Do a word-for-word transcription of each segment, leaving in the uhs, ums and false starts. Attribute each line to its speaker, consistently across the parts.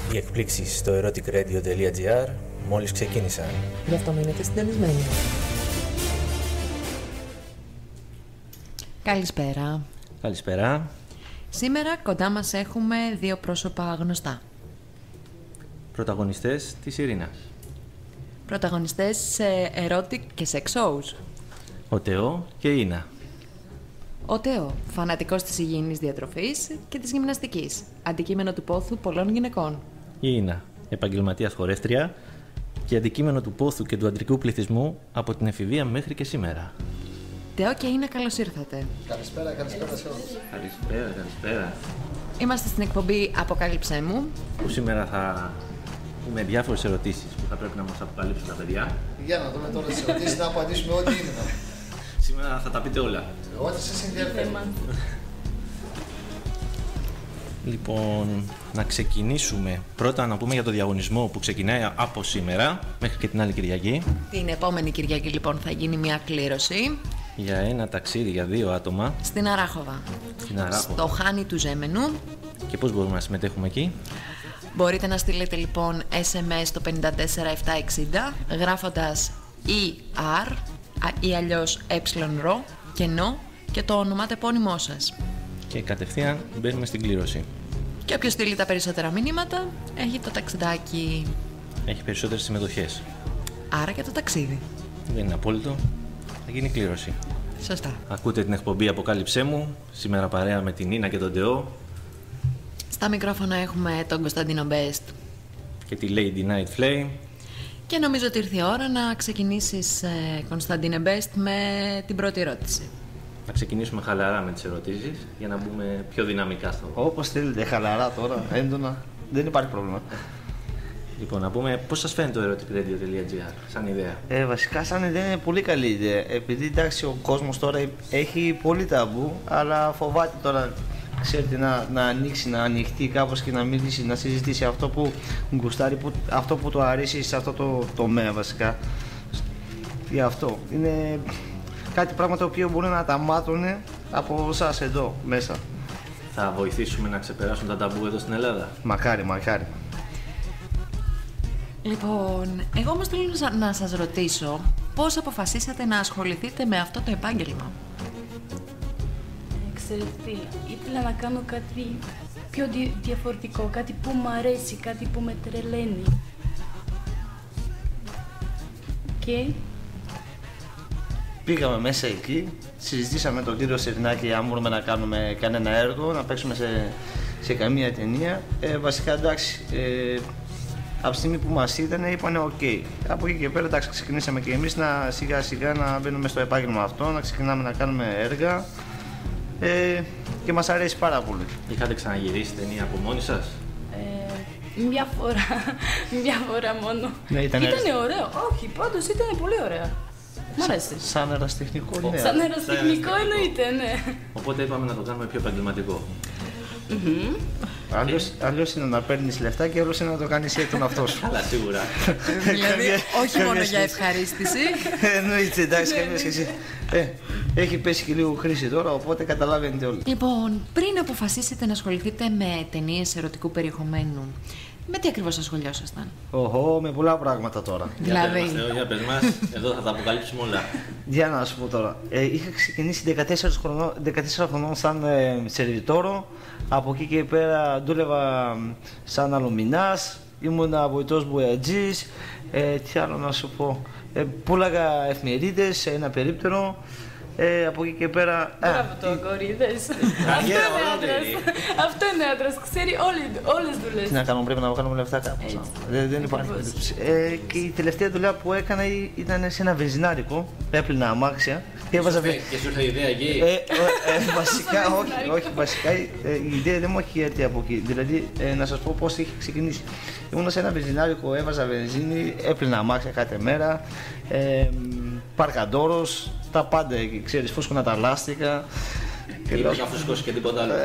Speaker 1: Οι εκπλήξεις στο erotic radio τελεία gr μόλις ξεκίνησαν.
Speaker 2: Γι' αυτό μείνετε συντονισμένοι.
Speaker 3: Καλησπέρα.
Speaker 4: Καλησπέρα.
Speaker 3: Σήμερα κοντά μας έχουμε δύο πρόσωπα γνωστά.
Speaker 4: Πρωταγωνιστές της Ειρήνας.
Speaker 3: Πρωταγωνιστές σε erotic και sex shows.
Speaker 4: Ο Τεό και η Ίνα.
Speaker 3: Ο Τεό, φανατικός της υγιεινής διατροφής και της γυμναστικής, αντικείμενο του πόθου πολλών γυναικών.
Speaker 4: Η Ίνα, επαγγελματίας χορεύτρια και αντικείμενο του πόθου και του αντρικού πληθυσμού από την εφηβεία μέχρι και σήμερα.
Speaker 3: Τεό και Ίνα, καλώς ήρθατε.
Speaker 5: Καλησπέρα, καλησπέρα σε όλους.
Speaker 4: Καλησπέρα, καλησπέρα.
Speaker 3: Είμαστε στην εκπομπή Αποκάλυψέ μου.
Speaker 4: Που σήμερα θα πούμε διάφορες ερωτήσεις που θα πρέπει να μας αποκαλύψουν τα παιδιά.
Speaker 5: Για να δούμε τώρα τις ερωτήσεις, να απαντήσουμε ό,τι είναι.
Speaker 4: Σήμερα θα τα πείτε όλα.
Speaker 5: Ό,τι σας ενδιαφέρει.
Speaker 4: Λοιπόν, να ξεκινήσουμε. Πρώτα να πούμε για το διαγωνισμό που ξεκινάει από σήμερα μέχρι και την άλλη Κυριακή.
Speaker 3: Την επόμενη Κυριακή λοιπόν θα γίνει μια κλήρωση.
Speaker 4: Για ένα ταξίδι για δύο άτομα.
Speaker 3: Στην Αράχοβα.
Speaker 4: Στην Αράχοβα.
Speaker 3: Στο Χάνι του Ζέμενου.
Speaker 4: Και πώς μπορούμε να συμμετέχουμε εκεί?
Speaker 3: Μπορείτε να στείλετε λοιπόν ες εμ ες στο πέντε τέσσερα επτά εξήντα γράφοντας ι αρ ή αλλιώς ερο κενό και το ονοματεπώνυμό σας.
Speaker 4: Και κατευθείαν μπαίνουμε στην κλήρωση.
Speaker 3: Και όποιος στείλει τα περισσότερα μηνύματα έχει το ταξιδάκι.
Speaker 4: Έχει περισσότερες συμμετοχές.
Speaker 3: Άρα και το ταξίδι.
Speaker 4: Δεν είναι απόλυτο. Θα γίνει κλήρωση.
Speaker 3: Σωστά.
Speaker 4: Ακούτε την εκπομπή Αποκάλυψέ μου. Σήμερα παρέα με την Ίνα και τον Τεό.
Speaker 3: Στα μικρόφωνα έχουμε τον Κωνσταντίνο Μπέστ
Speaker 4: Και τη Lady Night Flame.
Speaker 3: Και νομίζω ότι ήρθε η ώρα να ξεκινήσεις, ε, Κωνσταντίνε Μπέστ, με την πρώτη ερώτηση.
Speaker 4: Να ξεκινήσουμε χαλαρά με τις ερωτήσεις για να μπούμε πιο δυναμικά στο.
Speaker 6: Όπως θέλετε, χαλαρά τώρα, έντονα, δεν υπάρχει πρόβλημα.
Speaker 4: Λοιπόν, να πούμε πώς σας φαίνεται το erotic radio τελεία gr σαν ιδέα?
Speaker 6: Ε, βασικά, σαν ιδέα είναι πολύ καλή ιδέα. Επειδή εντάξει, ο κόσμος τώρα έχει πολύ ταμπού, αλλά φοβάται τώρα, ξέρετε, να, να ανοίξει, να ανοιχτεί κάπως και να μιλήσει, να συζητήσει αυτό που γκουστάρει, που, αυτό που του αρέσει σε αυτό το τομέα βασικά. Γι' αυτό είναι κάτι πράγμα το οποίο μπορεί να τα μάθουν από εσάς εδώ μέσα.
Speaker 4: Θα βοηθήσουμε να ξεπεράσουν τα ταμπού εδώ στην Ελλάδα.
Speaker 6: Μακάρι, μακάρι.
Speaker 3: Λοιπόν, εγώ όμως θέλω να σας ρωτήσω πώς αποφασίσατε να ασχοληθείτε με αυτό το επάγγελμα?
Speaker 7: Ξέρετε τι, ήθελα να κάνω κάτι πιο δι- διαφορετικό, κάτι που μου αρέσει, κάτι που με τρελαίνει. Και
Speaker 6: Πήγαμε μέσα εκεί, συζητήσαμε τον κύριο Σερνάκη αν μπορούμε να κάνουμε κανένα έργο, να παίξουμε σε, σε καμία ταινία. Ε, βασικά εντάξει, ε, από τη στιγμή που μας είδανε είπανε οκ. Από εκεί και πέρα εντάξει, ξεκινήσαμε και εμείς να σιγά σιγά να μπαίνουμε στο επάγγελμα αυτό, να ξεκινάμε να κάνουμε έργα ε, και μας αρέσει πάρα πολύ.
Speaker 4: Είχατε ξαναγυρίσει ταινία από μόνοι σας?
Speaker 7: ε, μια φορά, μια φορά μόνο.
Speaker 6: Ναι, ήταν
Speaker 7: Ήτανε ωραίο, όχι, πάντως ήταν πολύ ωραίο. Μ' αρέσει.
Speaker 6: Σαν αεραστεχνικό, ναι.
Speaker 7: Σαν αεραστεχνικό εννοείται, ναι.
Speaker 4: Οπότε είπαμε να το κάνουμε πιο επαγγελματικό.
Speaker 7: Μμμ.
Speaker 6: Αλλιώς, αλλιώς είναι να παίρνεις λεφτά και άλλος είναι να το κάνεις για τον αυτό σου.
Speaker 4: Αλλά σίγουρα.
Speaker 3: Δηλαδή, όχι μόνο για ευχαρίστηση.
Speaker 6: Εννοείται, εντάξει, καμία σχέση. Ε, έχει πέσει και λίγο χρήση τώρα, οπότε καταλαβαίνετε όλοι.
Speaker 3: Λοιπόν, πριν αποφασίσετε να ασχοληθείτε με ταινίες ερωτικού περιεχομένου, με τι ακριβώς ασχολιόσασταν?
Speaker 6: Οχο, με πολλά πράγματα τώρα.
Speaker 3: Δηλαδή,
Speaker 4: Για πες μας, Θεό, για πες μας. Εδώ θα τα αποκαλύψουμε όλα.
Speaker 6: Για να σου πω τώρα. Ε, είχα ξεκινήσει δεκατέσσερα χρονών, δεκατέσσερα χρονών σαν ε, σερβιτόρο. Από εκεί και πέρα δούλευα σαν αλουμινάς. Ήμουνα βοηθός μπουγιατζής. Ε, τι άλλο να σου πω. Ε, πούλαγα εφημερίδες σε ένα περίπτερο. Ε, από εκεί και πέρα.
Speaker 7: Μπράβο το αγόριδες. Αυτό είναι άντρας. Αυτό είναι άντρας. Ξέρει όλη- όλες
Speaker 6: Τι
Speaker 7: δουλειές.
Speaker 6: να κάνουμε, πρέπει να βγάλουμε λεφτά κάπως.
Speaker 7: Έτσι.
Speaker 6: Δεν, δεν υπάρχει
Speaker 7: Ακριβώς.
Speaker 6: περίπτωση. Ε, και η τελευταία δουλειά που έκανα ή- ήταν σε ένα βενζινάρικο. Έπλυνα αμάξια. Και έβαζα βε-
Speaker 4: Και σου ήρθε η ιδέα εκεί.
Speaker 6: Ε, ε, ε, βασικά, όχι, όχι, βασικά ε, η ιδέα δεν μου έχει έρθει από εκεί. Δηλαδή, ε, να σας πω πώς είχε ξεκινήσει. Ήμουν σε ένα βενζινάρικο, έβαζα βενζίνη, έπλυνα αμάξια κάθε μέρα, ε, παρκαντόρος, τα πάντα εκεί, ξέρεις, φούσκωνα τα λάστιχα.
Speaker 4: Και λέω να φουσκώσει και τίποτα άλλο.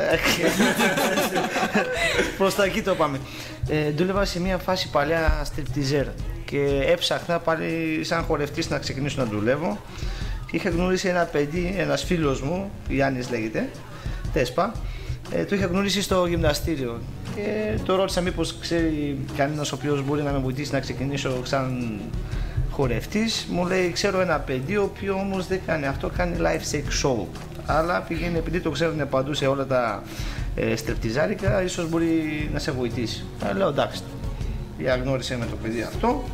Speaker 6: Προς τα εκεί το πάμε. Ε, δούλευα σε μια φάση παλιά στριπτιζέρ και έψαχνα πάλι σαν χορευτής να ξεκινήσω να δουλεύω. Είχα γνωρίσει ένα παιδί, ένας φίλος μου, Γιάννης λέγεται, Τέσπα, ε, το είχα γνωρίσει στο γυμναστήριο Και το ρώτησα μήπως ξέρει κανένας ο οποίος μπορεί να με βοηθήσει να ξεκινήσω σαν χορευτής. Μου λέει ξέρω ένα παιδί, ο οποίο όμως δεν κάνει αυτό, κάνει live sex show. Αλλά πηγαίνει, επειδή το ξέρουν παντού σε όλα τα ε, στρεπτιζάρικα, ίσως μπορεί να σε βοηθήσει. Ε, λέω εντάξει, διαγνώρισε με το παιδί αυτό.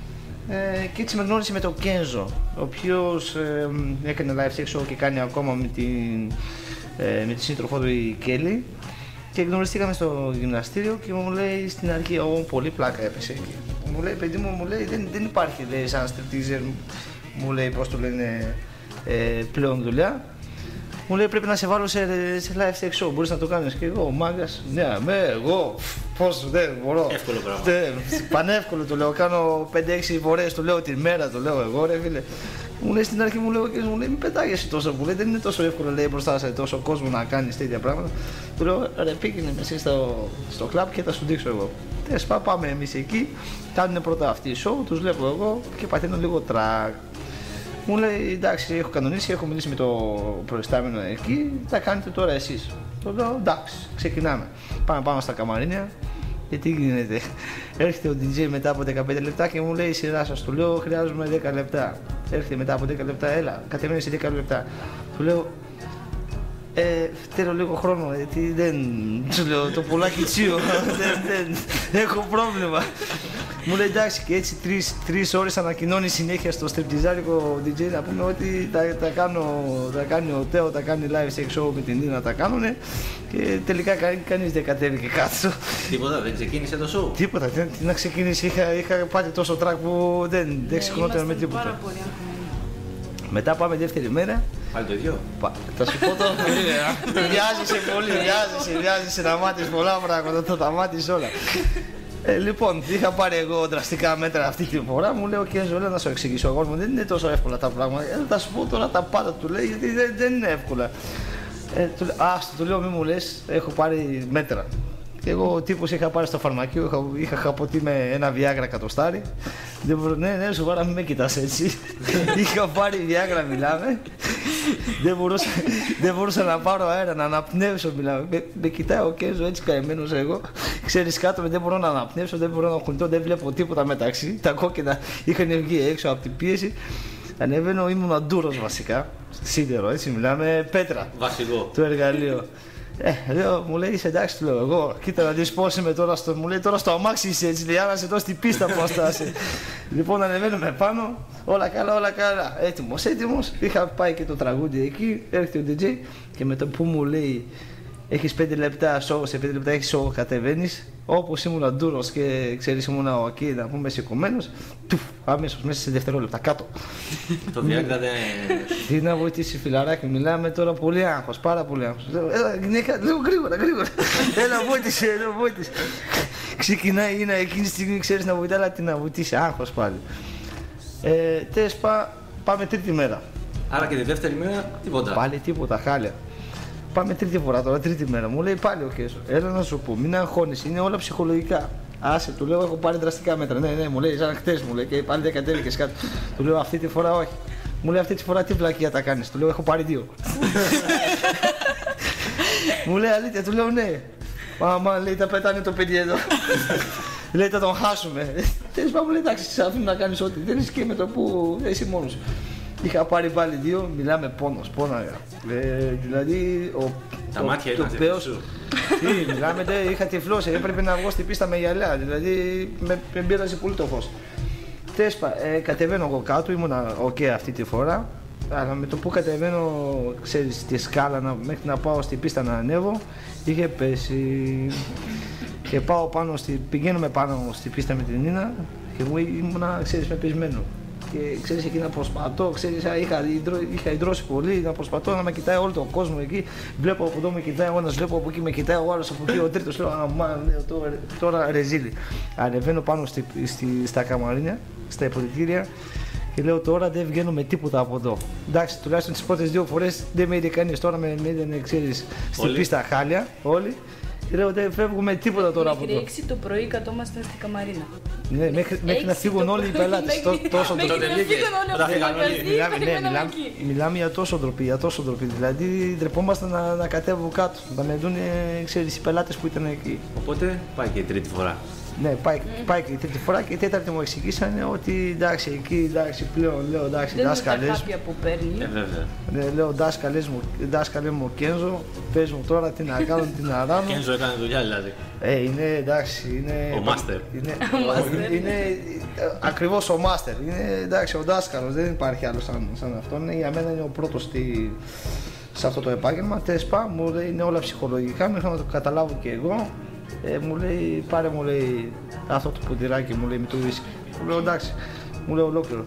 Speaker 6: Ε, και έτσι με γνώρισε με τον Κένζο, ο οποίος ε, έκανε live sex show και κάνει ακόμα με την, ε, με τη σύντροφό του η Κέλλη. Και γνωριστήκαμε στο γυμναστήριο και μου λέει στην αρχή, εγώ πολύ πλάκα έπεσε εκεί. Μου λέει, παιδί μου, μου λέει, δεν, δεν υπάρχει, λέει, σαν στριπτίζερ, μου λέει, πώς το λένε, ε, πλέον δουλειά. Μου λέει, πρέπει να σε βάλω σε, σε live sex show, μπορείς να το κάνεις. Και εγώ, μάγκας, ναι, με, εγώ, πώς, δεν μπορώ.
Speaker 4: Εύκολο πράγμα.
Speaker 6: Τε, πανεύκολο το λέω, κάνω πέντε έξι φορές, το λέω τη μέρα, το λέω εγώ, ρε φίλε. Μου λέει στην αρχή, μου λέει, και μου λέει, μην πετάγεσαι τόσο, μου λέει, δεν είναι τόσο εύκολο, λέει, μπροστά σε τόσο κόσμο να κάνεις τέτοια πράγματα. Του λέω, ρε, πήγαινε με εσύ στο, στο κλαμπ και θα σου δείξω εγώ. Τεσπά, πάμε εμείς εκεί, κάνουν πρώτα αυτή η show, τους βλέπω εγώ και παθαίνω λίγο τρακ. Μου λέει, εντάξει, έχω κανονίσει, έχω μιλήσει με το προϊστάμενο εκεί, τα κάνετε τώρα εσείς. Το λέω, εντάξει, ξεκινάμε. Πάμε πάνω στα καμαρίνια. Και τι γίνεται, έρχεται ο ντι τζέι μετά από δεκαπέντε λεπτά και μου λέει η σειρά σας. Του λέω, χρειάζομαι δέκα λεπτά. Έρχεται μετά από δέκα λεπτά, έλα, κατεβαίνει σε δέκα λεπτά. Του λέω, ε, θέλω λίγο χρόνο, γιατί δεν, του λέω, το πουλάκι τσίο, δεν, δεν, έχω πρόβλημα. Μου λέει εντάξει, και έτσι τρεις, τρεις ώρες ανακοινώνει συνέχεια στο στριπτιζάρικο ντι τζέι να πούμε ότι τα, τα, κάνω, τα κάνει ο Τέο, τα κάνει live sex show με την Νίνα, τα κάνουνε και τελικά κα, κανείς δεν κατέβηκε κάτω.
Speaker 4: Τίποτα, δεν ξεκίνησε το show.
Speaker 6: Τίποτα, τι, τι να ξεκινήσει, είχα, είχα πάει τόσο τρακ που δεν, δεν ξεχνόταν με τίποτα.
Speaker 7: Πάρα πολύ αγχωμένοι.
Speaker 6: Μετά πάμε δεύτερη μέρα.
Speaker 4: Πάλι το ίδιο.
Speaker 6: Πα, θα σου πω τώρα, βιάζεσαι πολύ, βιάζεσαι, βιάζεσαι να μάθεις πολλά πράγματα, θα τα μάθεις όλα. Ε, λοιπόν, είχα πάρει εγώ δραστικά μέτρα αυτή τη φορά. Μου λέει: OK, Ζολέ, να σου εξηγήσω. Εγώ δεν είναι τόσο εύκολα τα πράγματα. Ε, θα σου πω τώρα τα πάντα, του λέει, γιατί δεν, δεν είναι εύκολα. Ε, του, α, του λέω: Μη μου λες, έχω πάρει μέτρα. Και εγώ ο τύπος είχα πάρει στο φαρμακείο, είχα, είχα χαποτεί με ένα βιάγρα κατοστάρι. Δεν μπορώ, ναι, ναι, σοβαρά, μην με κοιτάς έτσι. Είχα πάρει βιάγρα, μιλάμε. δεν, μπορούσα, δεν μπορούσα να πάρω αέρα, να αναπνεύσω, μιλάμε. Με, με κοιτάει ο Κέζο έτσι καημένος εγώ. Ξέρεις κάτω, δεν μπορώ να αναπνεύσω, δεν μπορώ να κουνηθώ, δεν βλέπω τίποτα μεταξύ. Τα κόκκινα είχαν βγει έξω από την πίεση. Ανέβαινω, ήμουν ντούρος βασικά. Σίδερο, έτσι μιλάμε, πέτρα.
Speaker 4: Βασικό.
Speaker 6: Το εργαλείο. Ε, λέω, μου λέει είσαι εντάξει, του λέω εγώ. Κοίτα να δεις πώς είμαι τώρα στο. Μου λέει τώρα στο αμάξι είσαι έτσι. Λέει, άρα σε εδώ στην πίστα πώς θα είσαι. Λοιπόν, ανεβαίνουμε πάνω. Όλα καλά, όλα καλά. Έτοιμος, έτοιμος. Είχα πάει και το τραγούδι εκεί. Έρχεται ο ντι τζέι και με το που μου λέει έχεις πέντε λεπτά show, σε πέντε λεπτά έχεις show, κατεβαίνεις. Όπως ήμουν ντούρος και ξέρεις ήμουν εκεί να πούμε σηκωμένος, τουφ, αμέσως μέσα σε δευτερόλεπτα κάτω.
Speaker 4: Το Viagra δεν...
Speaker 6: Τι να βοηθήσει φιλαράκι, μιλάμε τώρα πολύ άγχος, πάρα πολύ άγχος. Λέω, έλα γυναίκα, λέω γρήγορα, γρήγορα, έλα βοήθησε, έλα βοήθησε. Ξεκινάει, είναι εκείνη τη στιγμή ξέρεις να βοηθάει, αλλά τι να βοηθήσει, άγχος πάλι. Ε, τες, πά, πάμε τρίτη μέρα.
Speaker 4: Άρα και τη δεύτερη μέρα τίποτα.
Speaker 6: Πάλι τίποτα, χάλια. Πάμε τρίτη φορά τώρα, τρίτη μέρα. Μου λέει πάλι ο Κέσο. Έλα να σου πω, μην αγχώνεις, είναι όλα ψυχολογικά. Άσε, του λέω, έχω πάρει δραστικά μέτρα. Ναι, ναι, μου λέει, σαν χτες μου λέει, και πάλι δεν κατέβηκες κάτι. Του λέω, αυτή τη φορά όχι. Μου λέει, αυτή τη φορά τι βλακεία τα κάνεις. Του λέω, έχω πάρει δύο. Μου λέει, αλήθεια, του λέω, ναι. Μαμά, λέει, τα πετάνε το παιδί εδώ. Λέει, θα τον χάσουμε. Τέλος πάντων, λέει, εντάξει, σε αφήνω να κάνεις ό,τι. Δεν είσαι και με το που είσαι μόνος σου. Είχα πάρει πάλι δύο, μιλάμε πόνος, πόναγα. Ε, δηλαδή, ο,
Speaker 4: τα
Speaker 6: ο,
Speaker 4: μάτια
Speaker 6: το
Speaker 4: ήταν
Speaker 6: πέος, τι, μιλάμε, δε, είχα τυφλώσει, έπρεπε να βγω στην πίστα με γυαλιά, δηλαδή με, με πήραζε πολύ το φως. Τέσπα, ε, κατεβαίνω εγώ κάτω, ήμουνα ok αυτή τη φορά, αλλά με το που κατεβαίνω, ξέρεις, τη σκάλα να, μέχρι να πάω στην πίστα να ανέβω, είχε πέσει. Και πάω πάνω, στη, πηγαίνουμε πάνω στην πίστα με την Νίνα και εγώ ήμουνα, ξέρεις, με πεσμένο. Και ξέρεις εκεί να προσπαθώ, ξέρεις, είχα, είχα ιδρώσει πολύ, να προσπαθώ να με κοιτάει όλο τον κόσμο εκεί. Βλέπω από εδώ με κοιτάει ο ένας, βλέπω από εκεί με κοιτάει ο άλλος, από εκεί ο τρίτος. Λέω, αμά, λέω τώρα, τώρα ρεζίλι. Ανεβαίνω πάνω στη, στη, στα καμαρίνια, στα υποδητήρια και λέω τώρα δεν βγαίνω με τίποτα από εδώ. Εντάξει, τουλάχιστον τις πρώτες δύο φορές δεν με είδε κανείς, τώρα με είδε, ξέρεις, στην πίστα χάλια όλοι. Και λέω δεν φεύγουμε τίποτα τώρα από
Speaker 7: Μέχρι
Speaker 6: εδώ.
Speaker 7: έξι το πρωί κατόμασταν στην Καμαρίνα.
Speaker 6: Ναι, μέχρι, μέχρι να
Speaker 7: Έξι
Speaker 6: φύγουν
Speaker 7: το
Speaker 6: όλοι οι
Speaker 7: πρωί,
Speaker 6: πελάτες.
Speaker 7: μέχρι-
Speaker 6: Τόσο
Speaker 7: μέχρι
Speaker 6: ντροπή.
Speaker 7: να φύγουν όλοι από το μαγαζί,
Speaker 6: Μιλάμε, ναι,
Speaker 7: περιμέναμε
Speaker 6: μιλάμε,
Speaker 7: εκεί.
Speaker 6: μιλάμε για τόσο ντροπή, για τόσο ντροπή. Δηλαδή ντρεπόμασταν να, να κατέβω κάτω, να με δουν, ξέρεις, οι πελάτες που ήταν εκεί.
Speaker 4: Οπότε πάει και η τρίτη φορά.
Speaker 6: Ναι, πάει, πάει και η τρίτη φορά και η τέταρτη μου εξηγήσανε ότι εντάξει, εκεί εντάξει, πλέον λέω εντάξει,
Speaker 7: Δεν είναι τα
Speaker 6: δάσκαλες.
Speaker 7: χάπια που παίρνει.
Speaker 4: Ε, βέβαια.
Speaker 6: Ναι, λέω δάσκαλες μου, δάσκαλε μου Κένζο, πες μου τώρα τι να κάνω, τι να ράνω.
Speaker 4: Κένζο έκανε δουλειά δηλαδή.
Speaker 6: Ε, είναι εντάξει, είναι.
Speaker 4: Ο μάστερ.
Speaker 6: Είναι, είναι, είναι ακριβώς ο μάστερ. Είναι εντάξει, ο δάσκαλος, δεν υπάρχει άλλο σαν, σαν αυτόν. Για μένα είναι ο πρώτος στη, σε αυτό το επάγγελμα. Τεσπά, μου λέει είναι όλα ψυχολογικά, μέχρι να το καταλάβω και εγώ. Ε, μου λέει πάρε μου λέει αυτό το ποτηράκι μου λέει με το whisky. Μου λέω εντάξει, μου λέει ολόκληρο.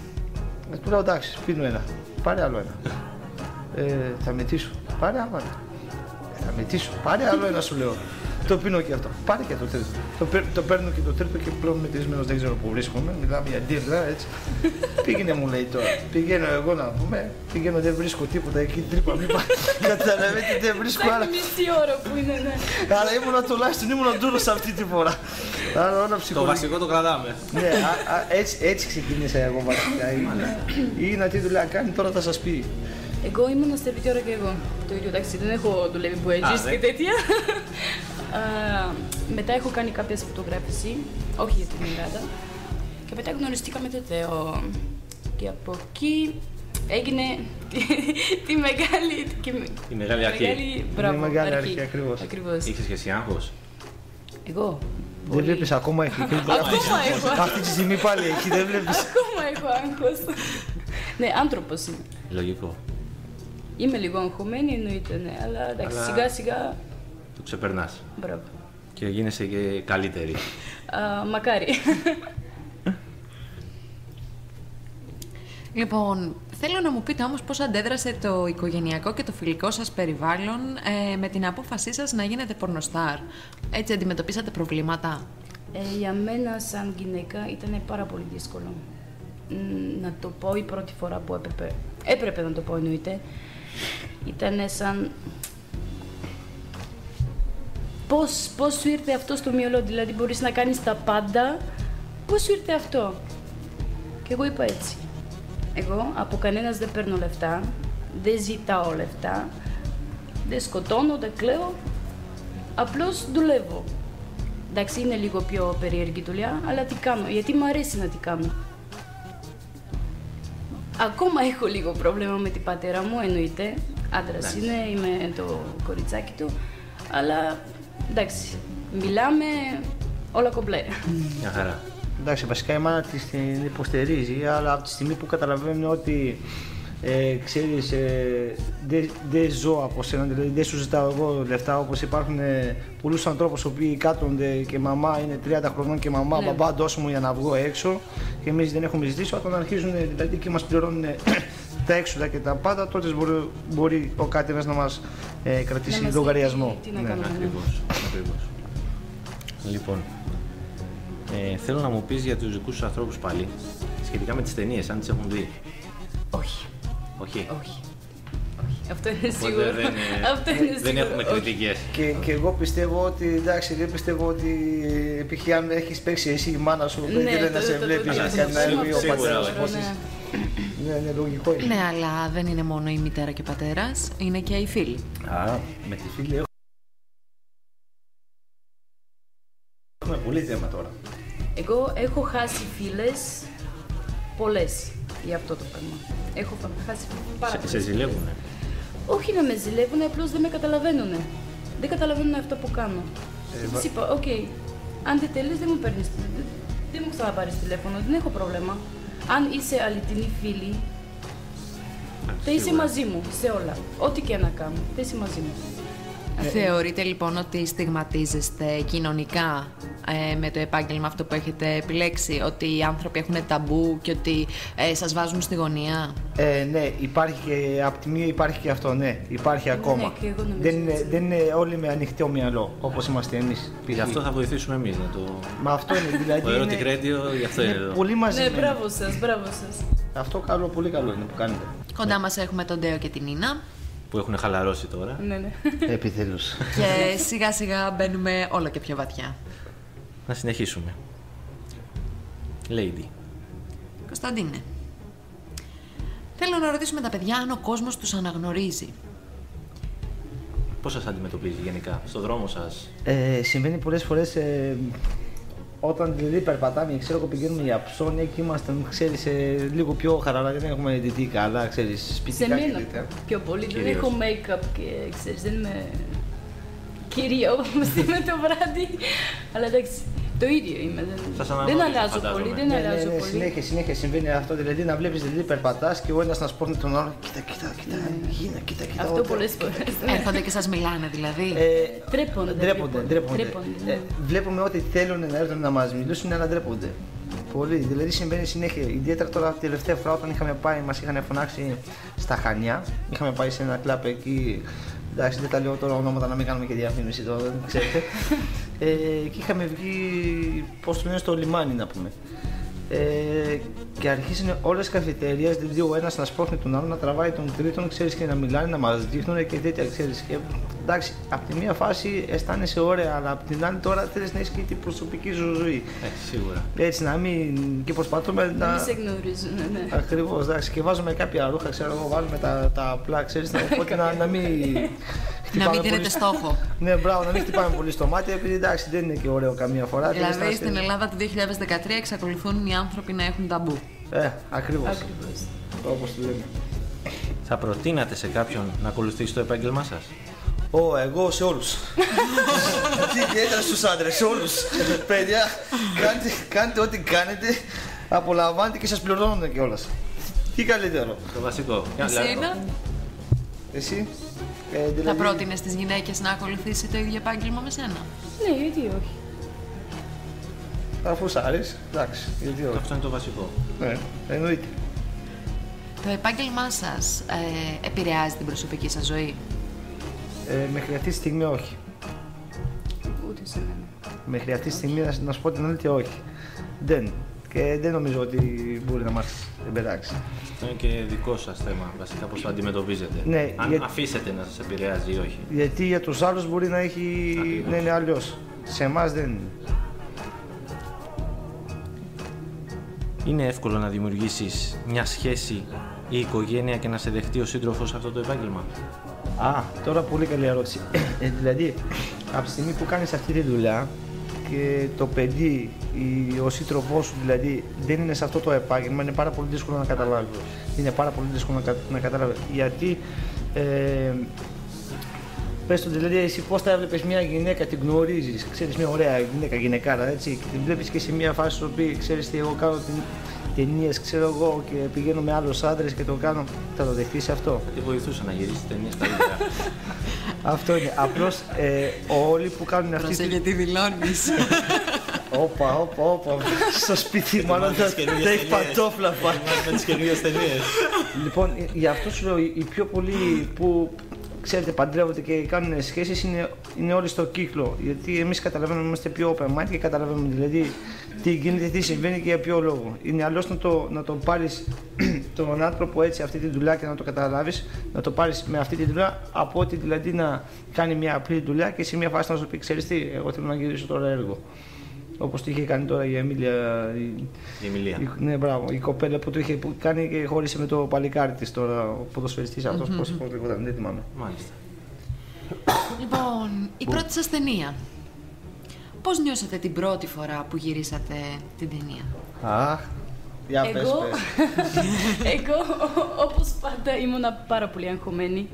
Speaker 6: Ε, του λέω εντάξει, πίνω ένα. Πάρε άλλο ένα. Ε, θα μετήσω. Πάρε άλλο ένα. Ε, θα μετήσω. Πάρε άλλο ένα σου λέω. Το πίνω και αυτό. Πάρε και το τρίτο. Το, παίρ, το παίρνω και το τρίτο και πλέον μετρησμένος δεν ξέρω που βρίσκομαι. Μιλάμε για dealer, έτσι. Πήγαινε μου λέει τώρα. Πηγαίνω εγώ να πούμε. Πηγαίνω δεν βρίσκω τίποτα εκεί. Τρύπα μη πάει. Καταλαβαίνετε δεν βρίσκω
Speaker 7: Σαν
Speaker 6: άλλα.
Speaker 7: μισή ώρα που είναι, ναι.
Speaker 6: Άρα ήμουνα τουλάχιστον ήμουνα ντούρος αυτή τη φορά. Άρα όλα
Speaker 4: Το
Speaker 6: ψυχολογικά.
Speaker 4: βασικό το κρατάμε.
Speaker 6: Ναι, α, α, έτσι, έτσι ξεκίνησα εγώ βασικά. Ή να τι δουλειά κάνει τώρα θα σας πει.
Speaker 7: Εγώ ήμουν σερβιτόρα και εγώ. Το ίδιο εντάξει, δεν έχω δουλεύει που έζεις
Speaker 4: ναι.
Speaker 7: και τέτοια. Α, μετά έχω κάνει κάποια φωτογράφηση, όχι για την Ελλάδα. Και μετά γνωριστήκαμε το Θεό. Και από εκεί έγινε τη, τη μεγάλη. Και,
Speaker 4: Η μεγάλη αρχή.
Speaker 7: Μεγάλη, μπράβο,
Speaker 6: Η μεγάλη αρχή, ακριβώς.
Speaker 7: ακριβώς.
Speaker 4: Είχες και εσύ άγχος.
Speaker 7: Εγώ.
Speaker 6: Δεν
Speaker 7: πολύ.
Speaker 6: βλέπεις ακόμα έχει.
Speaker 7: Ακόμα έχω.
Speaker 6: Αυτή τη στιγμή πάλι έχει, δεν βλέπεις.
Speaker 7: Ακόμα έχω άγχος. Ναι, άνθρωπος είμαι.
Speaker 4: Λογικό.
Speaker 7: Είμαι λίγο αγχωμένη, εννοείται, ναι, αλλά εντάξει,
Speaker 4: Αλλά-
Speaker 7: σιγά σιγά.
Speaker 4: Το ξεπερνάς.
Speaker 7: Μπράβο.
Speaker 4: Και γίνεσαι και καλύτερη.
Speaker 7: Α, μακάρι.
Speaker 3: Λοιπόν, θέλω να μου πείτε όμως πώς αντέδρασε το οικογενειακό και το φιλικό σας περιβάλλον ε, με την απόφασή σας να γίνετε πορνοστάρ. Έτσι αντιμετωπίσατε προβλήματα?
Speaker 7: Ε, για μένα σαν γυναίκα ήταν πάρα πολύ δύσκολο. Μ, να το πω η πρώτη φορά που έπρεπε, έπρεπε να το πω εννοείται, ήταν σαν... Πώς, πώς σου ήρθε αυτό στο μυαλό, δηλαδή μπορείς να κάνεις τα πάντα, πώς σου ήρθε αυτό? Και εγώ είπα έτσι. Εγώ από κανένας δεν παίρνω λεφτά, δεν ζητάω λεφτά, δεν σκοτώνω, δεν κλαίω, απλώς δουλεύω. Εντάξει, είναι λίγο πιο περίεργη δουλειά, αλλά τι κάνω, γιατί μου αρέσει να τι κάνω. Ακόμα έχω λίγο πρόβλημα με την πατέρα μου, εννοείται. Άντρας είναι, είμαι το κοριτσάκι του, αλλά εντάξει, μιλάμε όλα κομπλέ.
Speaker 4: Μια χαρά.
Speaker 6: Εντάξει, βασικά η μάνα της την υποστηρίζει, αλλά από τη στιγμή που καταλαβαίνει ότι ε, ξέρεις, ε, δεν δε ζω από σένα, δηλαδή δεν σου ζητάω εγώ λεφτά, όπως υπάρχουν ε, πολλούς ανθρώπους οι οποίοι κάθονται και μαμά είναι τριάντα χρονών και μαμά,
Speaker 7: Ναι.
Speaker 6: μπαμπά δώσ' μου για να βγω έξω και εμείς δεν έχουμε ζητήσει, όταν αρχίζουν δηλαδή και μας πληρώνουν ε, τα έξοδα και τα πάντα, τότε μπορεί, μπορεί ο κάτοικας να μας ε, κρατήσει
Speaker 7: Να μας
Speaker 6: λογαριασμό.
Speaker 7: πει τι να
Speaker 6: Ναι.
Speaker 7: κάνουμε.
Speaker 4: Ακριβώς. Ακριβώς. Λοιπόν, ε, θέλω να μου πεις για τους δικούς σου ανθρώπους πάλι, σχετικά με τις ταινίες, αν τις έχουν δει.
Speaker 7: Όχι,
Speaker 4: Όχι.
Speaker 7: όχι. Όχι. Αυτό είναι
Speaker 4: Οπότε
Speaker 7: σίγουρο.
Speaker 4: δεν, ε,
Speaker 7: Αυτό είναι σίγουρο.
Speaker 4: δεν έχουμε
Speaker 7: Όχι.
Speaker 4: κριτικές.
Speaker 6: Και, και εγώ πιστεύω ότι εντάξει, δεν πιστεύω ότι π.χ. αν έχεις παίξει εσύ η μάνα σου, δεν
Speaker 7: Ναι,
Speaker 6: θέλει να
Speaker 7: το-
Speaker 6: σε
Speaker 7: το- το-
Speaker 6: βλέπει
Speaker 7: το-
Speaker 6: να
Speaker 7: το-
Speaker 6: κάνει
Speaker 7: το-
Speaker 6: ένα
Speaker 7: το-
Speaker 6: ή ο
Speaker 7: το-
Speaker 4: Σίγουρα,
Speaker 6: πατέρας.
Speaker 7: σίγουρο,
Speaker 6: Όπως
Speaker 7: ναι.
Speaker 6: Ναι, ναι, λογικό είναι.
Speaker 3: Ναι, αλλά δεν είναι μόνο η μητέρα και ο πατέρας, είναι και οι φίλοι.
Speaker 6: Α, με τη φίλη έχω. Έχουμε πολύ θέμα τώρα.
Speaker 7: Εγώ έχω χάσει φίλες πολλές για αυτό το πράγμα. Έχω χάσει πάρα
Speaker 4: Σε,
Speaker 7: πολλές.
Speaker 4: σε ζηλεύουνε.
Speaker 7: Όχι να με ζηλεύουν, απλώς δεν με καταλαβαίνουν. Δεν καταλαβαίνουν αυτό που κάνω. Και τους είπα, οκ, αν δεν θέλεις δεν μου παίρνεις, δεν, δεν μου ξαναπάρεις τηλέφωνο, δεν έχω πρόβλημα. Αν είσαι αληθινή φίλη, θα είσαι
Speaker 4: Σίγουρα.
Speaker 7: μαζί μου σε όλα. Ό,τι και να κάνω, θα είσαι μαζί μου.
Speaker 3: Θεωρείτε λοιπόν ότι στιγματίζεστε κοινωνικά ε, με το επάγγελμα αυτό που έχετε επιλέξει, ότι οι άνθρωποι έχουν ταμπού και ότι ε, σας βάζουν στη γωνία?
Speaker 6: Ε, ναι, υπάρχει και από τη μία υπάρχει και αυτό, ναι, υπάρχει ακόμα.
Speaker 7: και εγώ νομίζω
Speaker 6: δεν, είναι,
Speaker 7: έτσι.
Speaker 6: δεν είναι όλοι με ανοιχτό μυαλό όπως είμαστε εμείς.
Speaker 4: Γι' αυτό θα βοηθήσουμε εμείς να το...
Speaker 6: Μα αυτό είναι, δηλαδή.
Speaker 4: Το Erotic
Speaker 6: είναι,
Speaker 4: Radio γι' αυτό είναι
Speaker 6: είναι
Speaker 4: εδώ.
Speaker 6: πολύ
Speaker 7: Ναι,
Speaker 6: μαζεμένο.
Speaker 7: μπράβο σας, μπράβο σας.
Speaker 6: Αυτό καλό, πολύ καλό είναι που κάνετε.
Speaker 3: Κοντά μας έχουμε τον Ντέο και την Νίνα.
Speaker 4: που έχουν χαλαρώσει τώρα.
Speaker 7: Ναι, ναι.
Speaker 6: Επιτέλους.
Speaker 3: Και σιγά σιγά μπαίνουμε όλο και πιο βαθιά.
Speaker 4: Να συνεχίσουμε. Lady.
Speaker 3: Κωνσταντίνε, θέλω να ρωτήσουμε τα παιδιά αν ο κόσμος τους αναγνωρίζει.
Speaker 4: Πώς σας αντιμετωπίζει γενικά, στον δρόμο σας?
Speaker 6: Ε, συμβαίνει πολλές φορές ε, όταν δηλαδή περπατάμε, ξέρω εγώ πηγαίνουμε για ψώνια και είμαστε, ξέρεις, ε, λίγο πιο χαλαρά, δεν έχουμε δει καλά, ξέρεις, σπιτικά
Speaker 7: Σε μένα
Speaker 6: και
Speaker 7: πιο πολύ. Δεν
Speaker 4: Κυρίως.
Speaker 7: έχω make-up και ξέρεις, δεν είμαι κυρία όπως είμαι το βράδυ. Αλλά εντάξει, το ίδιο είμαι. Δεν,
Speaker 4: Σας
Speaker 7: δεν
Speaker 4: αναγνωρίζω,
Speaker 7: αλλάζω
Speaker 4: φαντάζομαι.
Speaker 7: πολύ. Δεν
Speaker 6: Ναι,
Speaker 7: αλλάζω
Speaker 6: ναι, ναι,
Speaker 7: πολύ.
Speaker 6: συνέχεια, συνέχεια συμβαίνει αυτό. Δηλαδή να βλέπει δηλαδή, περπατάς και ο ένας να σπρώχνει τον άλλο. Κοίτα, κοίτα, κοίτα, Γίνα, κοίτα, κοίτα.
Speaker 7: Αυτό
Speaker 6: ό,τι-
Speaker 7: πολλές φορές. ναι.
Speaker 3: Έρχονται και σας μιλάνε δηλαδή.
Speaker 6: Ε,
Speaker 7: Ντρέπονται,
Speaker 6: ντρέπονται, ντρέπονται.
Speaker 7: ναι.
Speaker 6: Ε, βλέπουμε ότι θέλουν να έρθουν να μας μιλήσουν, αλλά ντρέπονται. Πολύ. Δηλαδή συμβαίνει συνέχεια. Ιδιαίτερα τώρα τελευταία φορά όταν είχαμε πάει, μας είχαν φωνάξει στα Χανιά. Είχαμε πάει σε ένα κλαπ εκεί. Εντάξει, δεν τα λέω τώρα ονόματα να μην κάνουμε και διαφήμιση τώρα, δεν ξέρετε. ε, και είχαμε βγει, πώς το λένε, στο λιμάνι να πούμε. Ε, και αρχίσανε όλες οι καφετέριες, δηλαδή ο ένας να σπρώχνει τον άλλο, να τραβάει τον τρίτον, ξέρεις, και να μιλάνε, να μας δείχνουν και τέτοια, ξέρεις. Και, εντάξει, από τη μία φάση αισθάνεσαι ωραία, αλλά από την άλλη τώρα θέλεις να έχεις και την προσωπική σου ζωή.
Speaker 4: Ε, σίγουρα.
Speaker 6: Έτσι, να μην. Και προσπαθούμε
Speaker 7: Να
Speaker 6: να.
Speaker 7: μην σε γνωρίζουν, ναι.
Speaker 6: Ακριβώς, εντάξει, και βάζουμε κάποια ρούχα, ξέρω εγώ, βάζουμε τα, τα απλά, ξέρεις, να, οπότε να, να μην.
Speaker 3: Να
Speaker 6: χτυπάμε
Speaker 3: μην
Speaker 6: πολύ
Speaker 3: δίνετε
Speaker 6: στο-
Speaker 3: στόχο.
Speaker 6: Ναι, μπράβο, να μην χτυπάμε πολύ στο μάτι, επειδή εντάξει δεν είναι και ωραίο καμία φορά. θέλεις να
Speaker 3: Δηλαδή
Speaker 6: είσαι-
Speaker 3: στην Ελλάδα του δύο χιλιάδες δεκατρία εξακολουθούν οι άνθρωποι να έχουν ταμπού.
Speaker 6: Ε, ακριβώς.
Speaker 7: Ακριβώς.
Speaker 6: Όπως το λέμε.
Speaker 4: Θα προτείνατε σε κάποιον να ακολουθήσει το επάγγελμά σας?
Speaker 6: Ω, εγώ σε όλους. Και ιδιαίτερα στους άντρες, σε όλους. Παιδιά, κάντε, κάντε ό,τι κάνετε, απολαμβάνετε και σας πληρώνουν κιόλας. Τι καλύτερο.
Speaker 4: Το βασικό.
Speaker 3: Εσύ είδα,
Speaker 6: Εσύ, ε,
Speaker 3: θα
Speaker 6: δηλαδή,
Speaker 3: πρότεινες στις γυναίκες να ακολουθήσει το ίδιο επάγγελμα με σένα?
Speaker 7: Ναι, γιατί όχι.
Speaker 6: αφού σ' αρέσει, εντάξει, γιατί όχι.
Speaker 4: Αυτό είναι το βασικό.
Speaker 6: Ναι, εννοείται.
Speaker 3: Το επάγγελμά σας ε, επηρεάζει την προσωπική σας ζωή?
Speaker 6: Ε, μέχρι αυτή τη στιγμή όχι.
Speaker 7: Ούτε σε μένα.
Speaker 6: Μέχρι αυτή τη στιγμή να, να σου πω την αλήθεια όχι. Δεν. Και δεν νομίζω ότι μπορεί να μας εμπεράξει.
Speaker 4: Αυτό είναι και δικό σας θέμα, βασικά πώς το αντιμετωπίζετε.
Speaker 6: Ναι,
Speaker 4: Αν
Speaker 6: για-
Speaker 4: αφήσετε να σας επηρεάζει ή όχι.
Speaker 6: Γιατί για τους άλλους μπορεί να, έχει,
Speaker 4: Ακριβώς.
Speaker 6: να είναι αλλιώς. Σε εμάς δεν είναι.
Speaker 4: Είναι εύκολο να δημιουργήσεις μια σχέση ή οικογένεια και να σε δεχτεί ο σύντροφος σε αυτό το επάγγελμα?
Speaker 6: Α, τώρα πολύ καλή ερώτηση. Ε, δηλαδή, από τη στιγμή που κάνεις αυτή τη δουλειά και το παιδί, η, ο σύντροφός σου δηλαδή δεν είναι σε αυτό το επάγγελμα, είναι πάρα πολύ δύσκολο να καταλάβει. Είναι πάρα πολύ δύσκολο να, κα- να καταλάβει. Γιατί, ε, πες το δηλαδή, εσύ πώς θα έβλεπες μια γυναίκα, την γνωρίζεις, ξέρεις μια ωραία γυναίκα, γυναικάρα, έτσι, και την βλέπεις και σε μια φάση στο οποίο ξέρεις τι, εγώ κάνω την, ταινίες, ξέρω εγώ, και πηγαίνω με άλλους άντρες και το κάνω, θα το δεχτείς αυτό?
Speaker 4: Θα τη βοηθούσα να γυρίσει ταινίες καλύτερα.
Speaker 6: Αυτό είναι. Απλώς ε, όλοι που κάνουν αυτή
Speaker 3: Προσέ,
Speaker 6: τη.
Speaker 3: γιατί δηλώνεις.
Speaker 6: Όπα, όπα, όπα. Στο σπίτι μάλλον θα
Speaker 4: τις καινούργιες
Speaker 6: θα έχει
Speaker 4: ταινίες.
Speaker 6: παντόφλα πάνω.
Speaker 4: Με τις καινούργιες ταινίες.
Speaker 6: Λοιπόν, ε, γι' αυτό σου λέω, οι πιο πολλοί που ξέρετε παντρεύονται και κάνουν σχέσεις είναι, είναι όλοι στο κύκλο. Γιατί εμείς καταλαβαίνουμε, είμαστε πιο open mind και καταλαβαίνουμε δηλαδή τι γίνεται, τι συμβαίνει και για ποιο λόγο. Είναι αλλιώς να το, να το πάρεις τον άνθρωπο έτσι, αυτή τη δουλειά και να το καταλάβεις, να το πάρεις με αυτή τη δουλειά, από ότι δηλαδή να κάνει μια απλή δουλειά και σε μια φάση να σου πει: ξέρεις τι, εγώ θέλω να γυρίσω τώρα έργο. Όπως το είχε κάνει τώρα η Εμίλια. Η,
Speaker 4: Η Εμιλία.
Speaker 6: η, ναι, μπράβο, η κοπέλα που το είχε που κάνει και χώρισε με το παλικάρι της τώρα, ο ποδοσφαιριστής αυτός, πώς λεγόταν, δεν θυμάμαι.
Speaker 4: Μάλιστα.
Speaker 3: Λοιπόν, η πρώτη σας ταινία. Πώς νιώσατε την πρώτη φορά που γυρίσατε την ταινία?
Speaker 6: Αχ, για πες,
Speaker 7: Εγώ,
Speaker 6: πες.
Speaker 7: εγώ όπως πάντα ήμουνα πάρα πολύ αγχωμένη.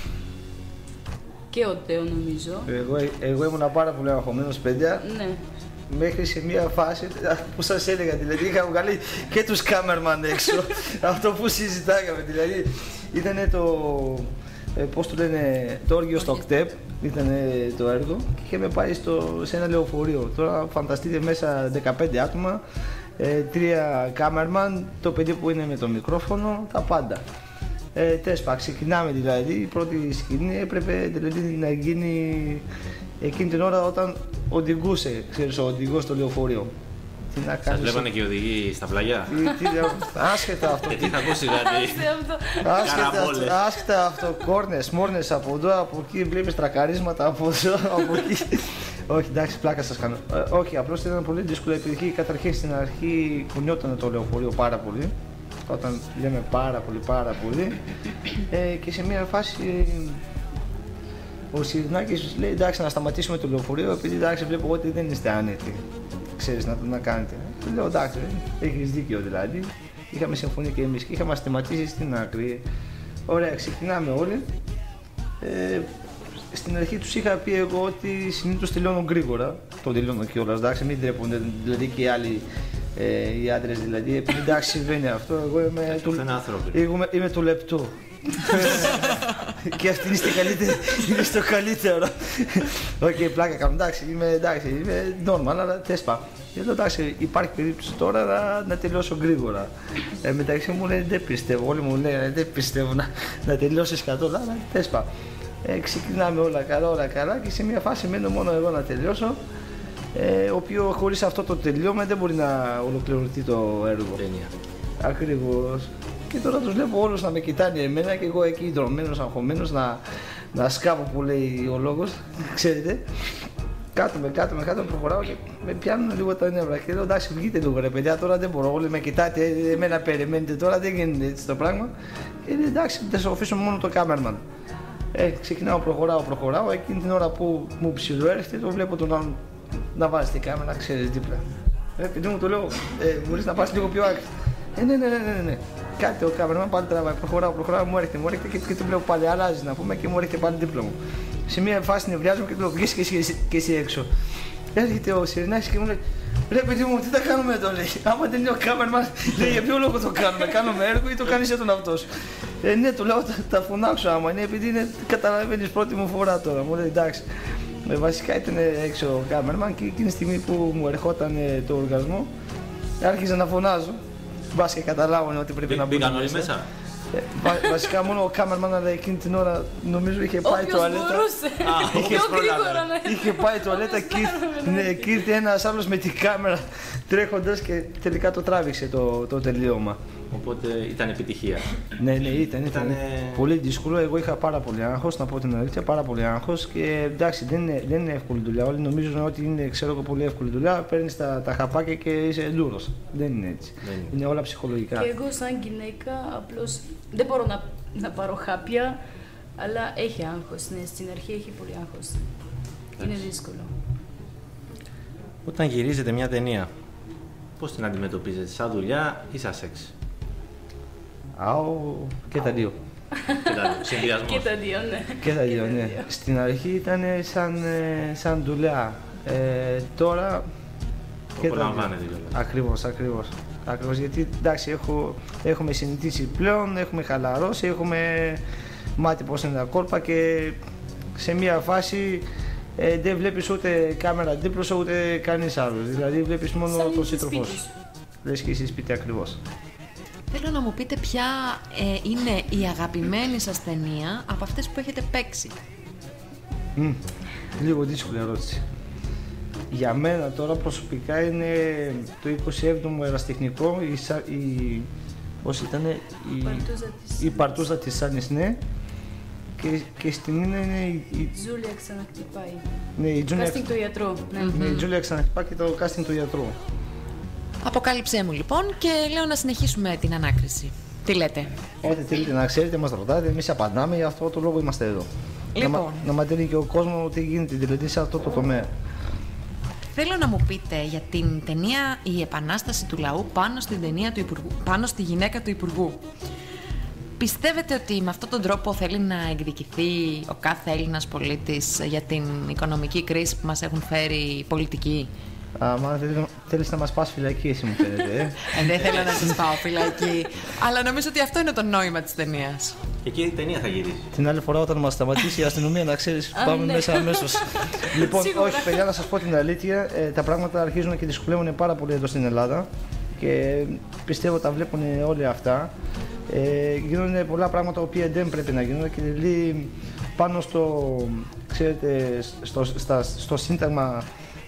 Speaker 7: Και ο Τέο νομίζω.
Speaker 6: Εγώ, εγώ ήμουν πάρα πολύ αγχωμένος, παιδιά,
Speaker 7: Ναι.
Speaker 6: μέχρι σε μια φάση που σας έλεγα, δηλαδή είχα βγάλει και τους κάμερμαν έξω, αυτό που συζητάγαμε, δηλαδή ήταν το, ε, πώς το λένε, το όργιο στο ΚΤΕΠ, ήταν το έργο και είχαμε πάει στο, σε ένα λεωφορείο. Τώρα φανταστείτε μέσα δεκαπέντε άτομα, ε, τρία κάμερμαν, το παιδί που είναι με το μικρόφωνο, τα πάντα. Ε, τέσπα, ξεκινάμε δηλαδή, η πρώτη σκηνή έπρεπε δηλαδή να γίνει εκείνη την ώρα όταν οδηγούσε, ξέρεις, ο οδηγός στο λεωφορείο. τι να
Speaker 4: Σας
Speaker 6: κάνεις.
Speaker 4: βλέπανε και οι οδηγοί στα πλαγιά.
Speaker 6: Τι, τι λέω, άσχετα αυτό.
Speaker 4: Και τι θα ακούσει δηλαδή.
Speaker 6: Άσχετα,
Speaker 4: Καραμπόλες.
Speaker 6: άσχετα αυτό, κόρνες, μόρνες από εδώ, από εκεί, βλέπεις τρακαρίσματα από εδώ, από εκεί. Όχι, εντάξει, πλάκα σας κάνω. Ε, όχι, απλώς ήταν πολύ δύσκολο επειδή καταρχήν στην αρχή κουνιόταν το λεωφορείο πάρα πολύ. Όταν λέμε πάρα πολύ, πάρα πολύ. Ε, και σε μια φάση ο Σιρινάκης λέει εντάξει να σταματήσουμε το λεωφορείο επειδή εντάξει βλέπω ότι δεν είστε άνετοι. Ξέρεις να το να κάνετε. Του λέω εντάξει, έχεις δίκιο δηλαδή. Είχαμε συμφωνεί και εμείς και είχαμε σταματήσει στην άκρη. Ωραία, ξεκινάμε όλοι. Ε, στην αρχή τους είχα πει εγώ ότι συνήθως τελειώνω γρήγορα. Το τελειώνω κιόλας, εντάξει, μην τρέπονται δηλαδή και οι άλλοι ε, οι άντρες δηλαδή. Επειδή εντάξει συμβαίνει αυτό, εγώ είμαι, του, είμαι, είμαι του λεπτού. Και αυτή είναι, καλύτερη, είναι στο καλύτερο. Οκ, okay, πλάκα κάνω, εντάξει, είμαι, εντάξει, είμαι normal, αλλά τέσπα. Και λέω εντάξει, υπάρχει περίπτωση τώρα να, να τελειώσω γρήγορα. Ε, μεταξύ μου λένε δεν πιστεύω, όλοι μου λένε δεν πιστεύω να, να τελειώσεις κατ' όλα, αλλά τέσπα. Ε, ξεκινάμε όλα καλά, όλα καλά και σε μια φάση μένω μόνο εγώ να τελειώσω. Ε, ο οποίο χωρίς αυτό το τελειώμα δεν μπορεί να ολοκληρωθεί το έργο. Ακριβώς. Και τώρα τους βλέπω όλους να με κοιτάνε εμένα και εγώ εκεί δρομένος, αγχωμένος, να, να σκάβω που λέει ο λόγος, ξέρετε. Κάτω με κάτω με κάτω προχωράω και με πιάνουν λίγο τα νεύρα και λέω εντάξει βγείτε λίγο ρε παιδιά, τώρα δεν μπορώ, όλοι με κοιτάτε, εμένα περιμένετε τώρα, δεν γίνεται έτσι το πράγμα. Και λέει εντάξει θα σου αφήσω μόνο το κάμερμαν. Ε, ξεκινάω, προχωράω, προχωράω, εκείνη την ώρα που μου ψιλοέρχεται το βλέπω τον άλλον να βάζει την κάμερα, ξέρεις δίπλα. Ε, επειδή μου το λέω, ε, μπορείς να πας λίγο πιο άκρη. Ε, ναι, ναι, ναι, ναι, ναι. Κάτι ο κάμερμαν πάλι τραβάει, προχωράω, προχωράω, μου έρχεται, μου έρχεται και, και του λέω πάλι αλλάζει να πούμε και μου έρχεται πάλι δίπλα μου. Σε μια φάση νευριάζομαι και του λέω βγες και εσύ, και εσύ έξω. Έρχεται ο Σιρινάκης και μου λέει ρε παιδί μου, τι θα κάνουμε εδώ, λέει. Άμα δεν είναι ο κάμερμαν, λέει για ποιο λόγο το κάνουμε, κάνουμε έργο ή το κάνεις εσύ τον αυτός. Ε, ναι, του λέω θα, θα φωνάξω άμα είναι, επειδή είναι, καταλαβαίνεις πρώτη μου φορά τώρα. Μου λέει εντάξει. Ε, βασικά ήταν έξω ο κάμερμαν και εκείνη τη στιγμή που μου ερχόταν ε, το οργασμό, άρχιζα να φωνάζω. Μπας και καταλάβανε ότι πρέπει να μπουν
Speaker 4: μέσα. Μπήκαν όλοι μέσα.
Speaker 6: Ε, βα, βασικά μόνο ο κάμερμαν, αλλά εκείνη την ώρα νομίζω είχε πάει τουαλέτα.
Speaker 7: Είχε,
Speaker 6: είχε πάει τουαλέτα και, ναι, και ήρθε ένας άλλος με την κάμερα τρέχοντας και τελικά το τράβηξε το, το τελείωμα.
Speaker 4: Οπότε ήταν επιτυχία.
Speaker 6: Ναι, ναι, ήταν, ήταν
Speaker 4: Ήτανε...
Speaker 6: πολύ δύσκολο. Εγώ είχα πάρα πολύ άγχος, να πω την αλήθεια, πάρα πολύ άγχος και εντάξει, δεν είναι, δεν είναι εύκολη δουλειά. Όλοι νομίζουν ότι είναι, ξέρω εγώ, πολύ εύκολη δουλειά. Παίρνεις τα, τα χαπάκια και είσαι ντούρος. Δεν είναι έτσι. Δεν είναι. Είναι όλα ψυχολογικά.
Speaker 7: Και εγώ, σαν γυναίκα, απλώς δεν μπορώ να, να πάρω χάπια, αλλά έχει άγχος. Ναι, στην αρχή έχει πολύ άγχος. Είναι δύσκολο.
Speaker 4: Όταν γυρίζετε μια ταινία, πώς την αντιμετωπίζετε, σαν δουλειά ή σαν σεξ?
Speaker 6: Άω, και τα δύο.
Speaker 4: Και τα δύο, συνδυασμός.
Speaker 7: Και τα δύο, ναι.
Speaker 6: Και τα δύο, ναι. Στην αρχή ήταν σαν, σαν δουλειά. Ε, τώρα...
Speaker 4: Το απολαμβάνετε κιόλας.
Speaker 6: Ακριβώς, ακριβώς. Ακριβώς, γιατί εντάξει, έχω, έχουμε συνηθίσει πλέον, έχουμε χαλαρώσει, έχουμε μάθει πώς είναι τα κόλπα και σε μια φάση ε, δεν βλέπεις ούτε κάμερα δίπλα σου ούτε κανείς άλλος. Δηλαδή βλέπεις μόνο
Speaker 7: σαν
Speaker 6: τον σύντροφό σου. Λες και εσύ σπίτι ακριβώς.
Speaker 3: Θέλω να μου πείτε ποια ε, είναι η αγαπημένη σας ταινία από αυτές που έχετε παίξει.
Speaker 6: Mm, λίγο δύσκολη ερώτηση. Για μένα τώρα προσωπικά είναι το είκοσι έβδομο ερασιτεχνικό, η, η, πώς ήτανε, η, η Παρτούζα της Σάνης, ναι. Και, και στην είναι, είναι η, η
Speaker 7: Τζούλια ξαναχτυπάει.
Speaker 6: Ναι, η Τζούλια,
Speaker 7: casting του ιατρού. Ναι.
Speaker 6: Ναι, η Τζούλια ξαναχτυπάει και το casting του ιατρού.
Speaker 3: Αποκάλυψέ μου λοιπόν και λέω να συνεχίσουμε την ανάκριση. Τι λέτε?
Speaker 6: Ό,τι θέλετε να ξέρετε, μας ρωτάτε, εμείς απαντάμε, για αυτό το λόγο είμαστε εδώ.
Speaker 3: Λοιπόν.
Speaker 6: Να, να μαθαίνει και ο κόσμος τι γίνεται δηλαδή σε αυτό το τομέα.
Speaker 3: Θέλω να μου πείτε για την ταινία «Η Επανάσταση του Λαού» πάνω στην ταινία του Υπουργού, πάνω στη γυναίκα του Υπουργού. Πιστεύετε ότι με αυτόν τον τρόπο θέλει να εκδικηθεί ο κάθε Έλληνας πολίτης για την οικονομική κρίση που μας έχουν φέρει οι πολιτικοί?
Speaker 6: Μα θέλεις να μας πας φυλακή, εσύ μου φαίνεται. Ε?
Speaker 3: ε, δεν θέλω να σας πάω φυλακή, αλλά νομίζω ότι αυτό είναι το νόημα της ταινίας.
Speaker 4: Και εκεί η ταινία θα γυρίσει.
Speaker 6: Την άλλη φορά όταν μας σταματήσει η αστυνομία, να ξέρεις, πάμε
Speaker 7: ναι.
Speaker 6: μέσα αμέσως. Λοιπόν, όχι παιδιά, να σας πω την αλήθεια, ε, τα πράγματα αρχίζουν και δυσκολεύουν πάρα πολύ εδώ στην Ελλάδα και πιστεύω τα βλέπουν όλοι αυτά. Ε, γίνονται πολλά πράγματα τα οποία δεν πρέπει να γίνονται και δηλαδή πάνω στο, ξέρετε, στο, στα, στο Σύνταγμα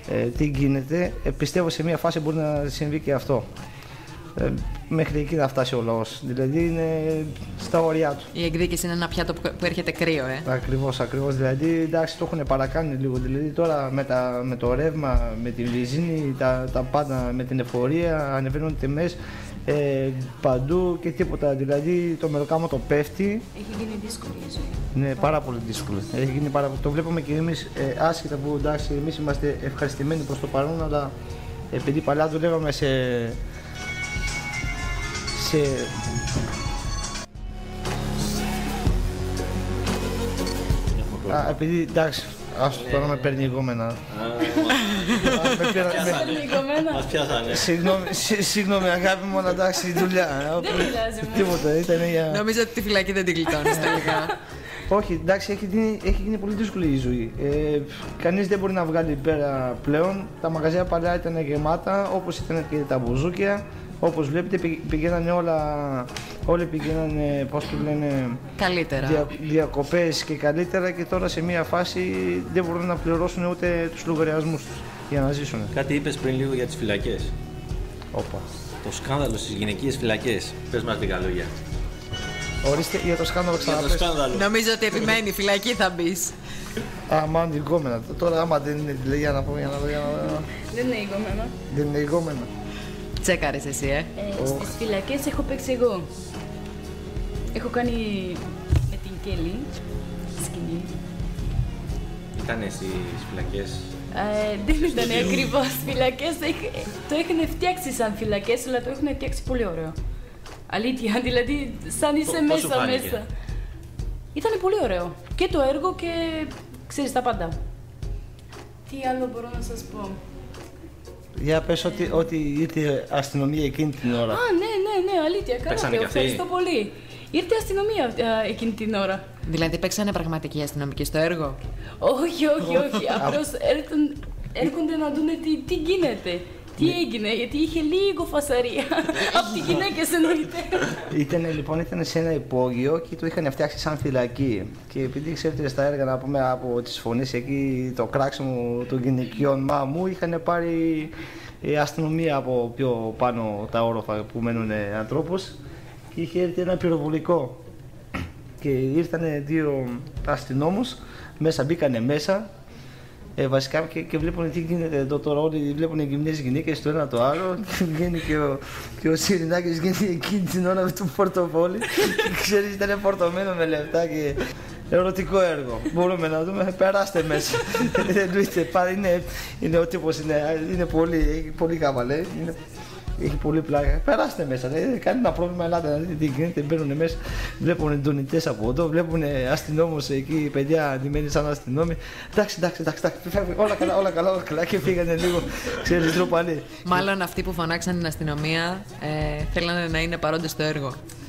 Speaker 6: ε, τι γίνεται. Ε, πιστεύω σε μια φάση μπορεί να συμβεί και αυτό. Ε, μέχρι εκεί να φτάσει ο λαός. Δηλαδή είναι στα όρια του.
Speaker 3: Η εκδίκηση είναι ένα πιάτο που έρχεται κρύο, ε.
Speaker 6: Ακριβώς, ακριβώς. Δηλαδή εντάξει, το έχουν παρακάνει λίγο. Δηλαδή τώρα με, τα, με το ρεύμα, με τη βενζίνη, τα, τα πάντα, με την εφορία, ανεβαίνουν οι τιμές ε, παντού και τίποτα. Δηλαδή το μεροκάματο πέφτει.
Speaker 7: Έχει γίνει δύσκολη η ζωή.
Speaker 6: Ναι, πάρα πολύ δύσκολο. Έχει γίνει πάρα πολύ. Το βλέπουμε και εμείς ε, άσχετα που εντάξει, εμείς είμαστε ευχαριστημένοι προς το παρόν, αλλά επειδή παλιά δουλεύαμε σε. σε Α, επειδή εντάξει, άστο τώρα με παίρνει ηγόμενα.
Speaker 4: Μας πιάσανε.
Speaker 6: Συγγνώμη αγάπη μου, αλλά εντάξει, δουλειά.
Speaker 7: Δεν πειράζει.
Speaker 6: Τίποτα, ήταν για.
Speaker 3: Νομίζω ότι τη φυλακή δεν την κλειτώνεις τελικά.
Speaker 6: Όχι, εντάξει, έχει γίνει, έχει γίνει πολύ δύσκολη η ζωή. Ε, κανείς δεν μπορεί να βγάλει πέρα πλέον. Τα μαγαζιά παλιά ήταν γεμάτα, όπως ήταν και τα μπουζούκια. Όπως βλέπετε πηγαίνανε όλα, όλοι πηγαίνανε, πώς το λένε,
Speaker 3: Καλύτερα.
Speaker 6: δια, διακοπές και καλύτερα και τώρα σε μια φάση δεν μπορούν να πληρώσουν ούτε τους λογαριασμούς τους για να ζήσουν.
Speaker 4: Κάτι είπες πριν λίγο για τις φυλακές.
Speaker 6: Όπα.
Speaker 4: Το σκάνδαλο στις γυναικείες φυλακές. Πες μας λίγα λόγια.
Speaker 6: Ορίστε για το σκάνδαλο
Speaker 4: Για το
Speaker 6: ξαναπες.
Speaker 4: σκάνδαλο.
Speaker 3: Νομίζω ότι επιμένει, φυλακή θα μπεις.
Speaker 6: Α, μάλλον ηγόμενα. Τώρα άμα δεν είναι, δηλαδή, για να πω, για να δω, για να δω.
Speaker 7: Δεν είναι ηγωμένο.
Speaker 6: Δεν είναι ηγόμενα.
Speaker 3: Τσέκαρες εσύ, ε.
Speaker 7: Ε, στις φυλακές έχω παίξει εγώ. Έχω κάνει με την Κέλλη σκηνή.
Speaker 4: Ήτανε στις φυλακές.
Speaker 7: Ε, δεν ήταν ακριβώς φυλακές, το έχουν φτιάξει σαν φυλακές, αλλά το έχουν φτιάξει πολύ ωραίο. Αλήθεια, δηλαδή σαν είσαι
Speaker 4: Πώς σου
Speaker 7: μέσα
Speaker 4: φάνηκε?
Speaker 7: μέσα. Ήταν πολύ ωραίο. Και το έργο και ξέρεις τα πάντα. Τι άλλο μπορώ να σας πω.
Speaker 6: Για πες ότι, ότι ήρθε αστυνομία εκείνη την ώρα.
Speaker 7: Α, ναι, ναι, ναι, αλήθεια. Καλά,
Speaker 4: Παίξανε
Speaker 7: και
Speaker 4: και αυτοί.
Speaker 7: ευχαριστώ πολύ. Ήρθε αστυνομία α, εκείνη την ώρα.
Speaker 3: Δηλαδή παίξανε πραγματικοί αστυνομικοί στο έργο.
Speaker 7: Όχι, όχι, όχι. Απλώς έρχον- έρχονται να δουν τι, τι γίνεται. Τι έγινε, γιατί είχε λίγο φασαρία. Από τις γυναίκες εννοείται.
Speaker 6: Ήτανε, λοιπόν, ήταν σε ένα υπόγειο και το είχαν φτιάξει σαν φυλακή. Και επειδή ξέρετε στα έργα να πούμε από τις φωνές εκεί, το κράξιμο των γυναικείων μάμου, είχαν πάρει η αστυνομία από πιο πάνω τα όροφα που μένουν ανθρώπους και είχε έρθει ένα πυροβολικό. Και ήρθαν δύο αστυνόμους, μέσα μπήκανε μέσα. Ε, βασικά και, και βλέπουν τι γίνεται εδώ τώρα. Όλοι βλέπουν οι γυμνές γυναίκες το ένα το άλλο. Και βγαίνει και ο, και ο Σιρινάκης βγαίνει εκείνη την ώρα με το πορτοφόλι. Και ξέρεις, ήταν φορτωμένο με λεφτά και ερωτικό έργο. Μπορούμε να δούμε, περάστε μέσα. Εννοείται, είναι, είναι ο τύπος, είναι, είναι πολύ, πολύ χαβαλέ. Έχει πολύ πλάκα. Περάστε μέσα. Δεν κάνει ένα πρόβλημα. Ελάτε να δείτε τι γίνεται. Μπαίνουν μέσα. Βλέπουν εντονιτές από εδώ. Βλέπουν αστυνόμους εκεί. Παιδιά αντιμένοι σαν αστυνόμοι. Εντάξει, εντάξει, εντάξει. εντάξει. Όλα καλά, όλα καλά, όλα καλά. Και φύγανε λίγο. Ξέρεις, ντροπαλοί.
Speaker 3: Μάλλον αυτοί που φωνάξαν την αστυνομία ε, θέλανε να είναι παρόντες στο έργο.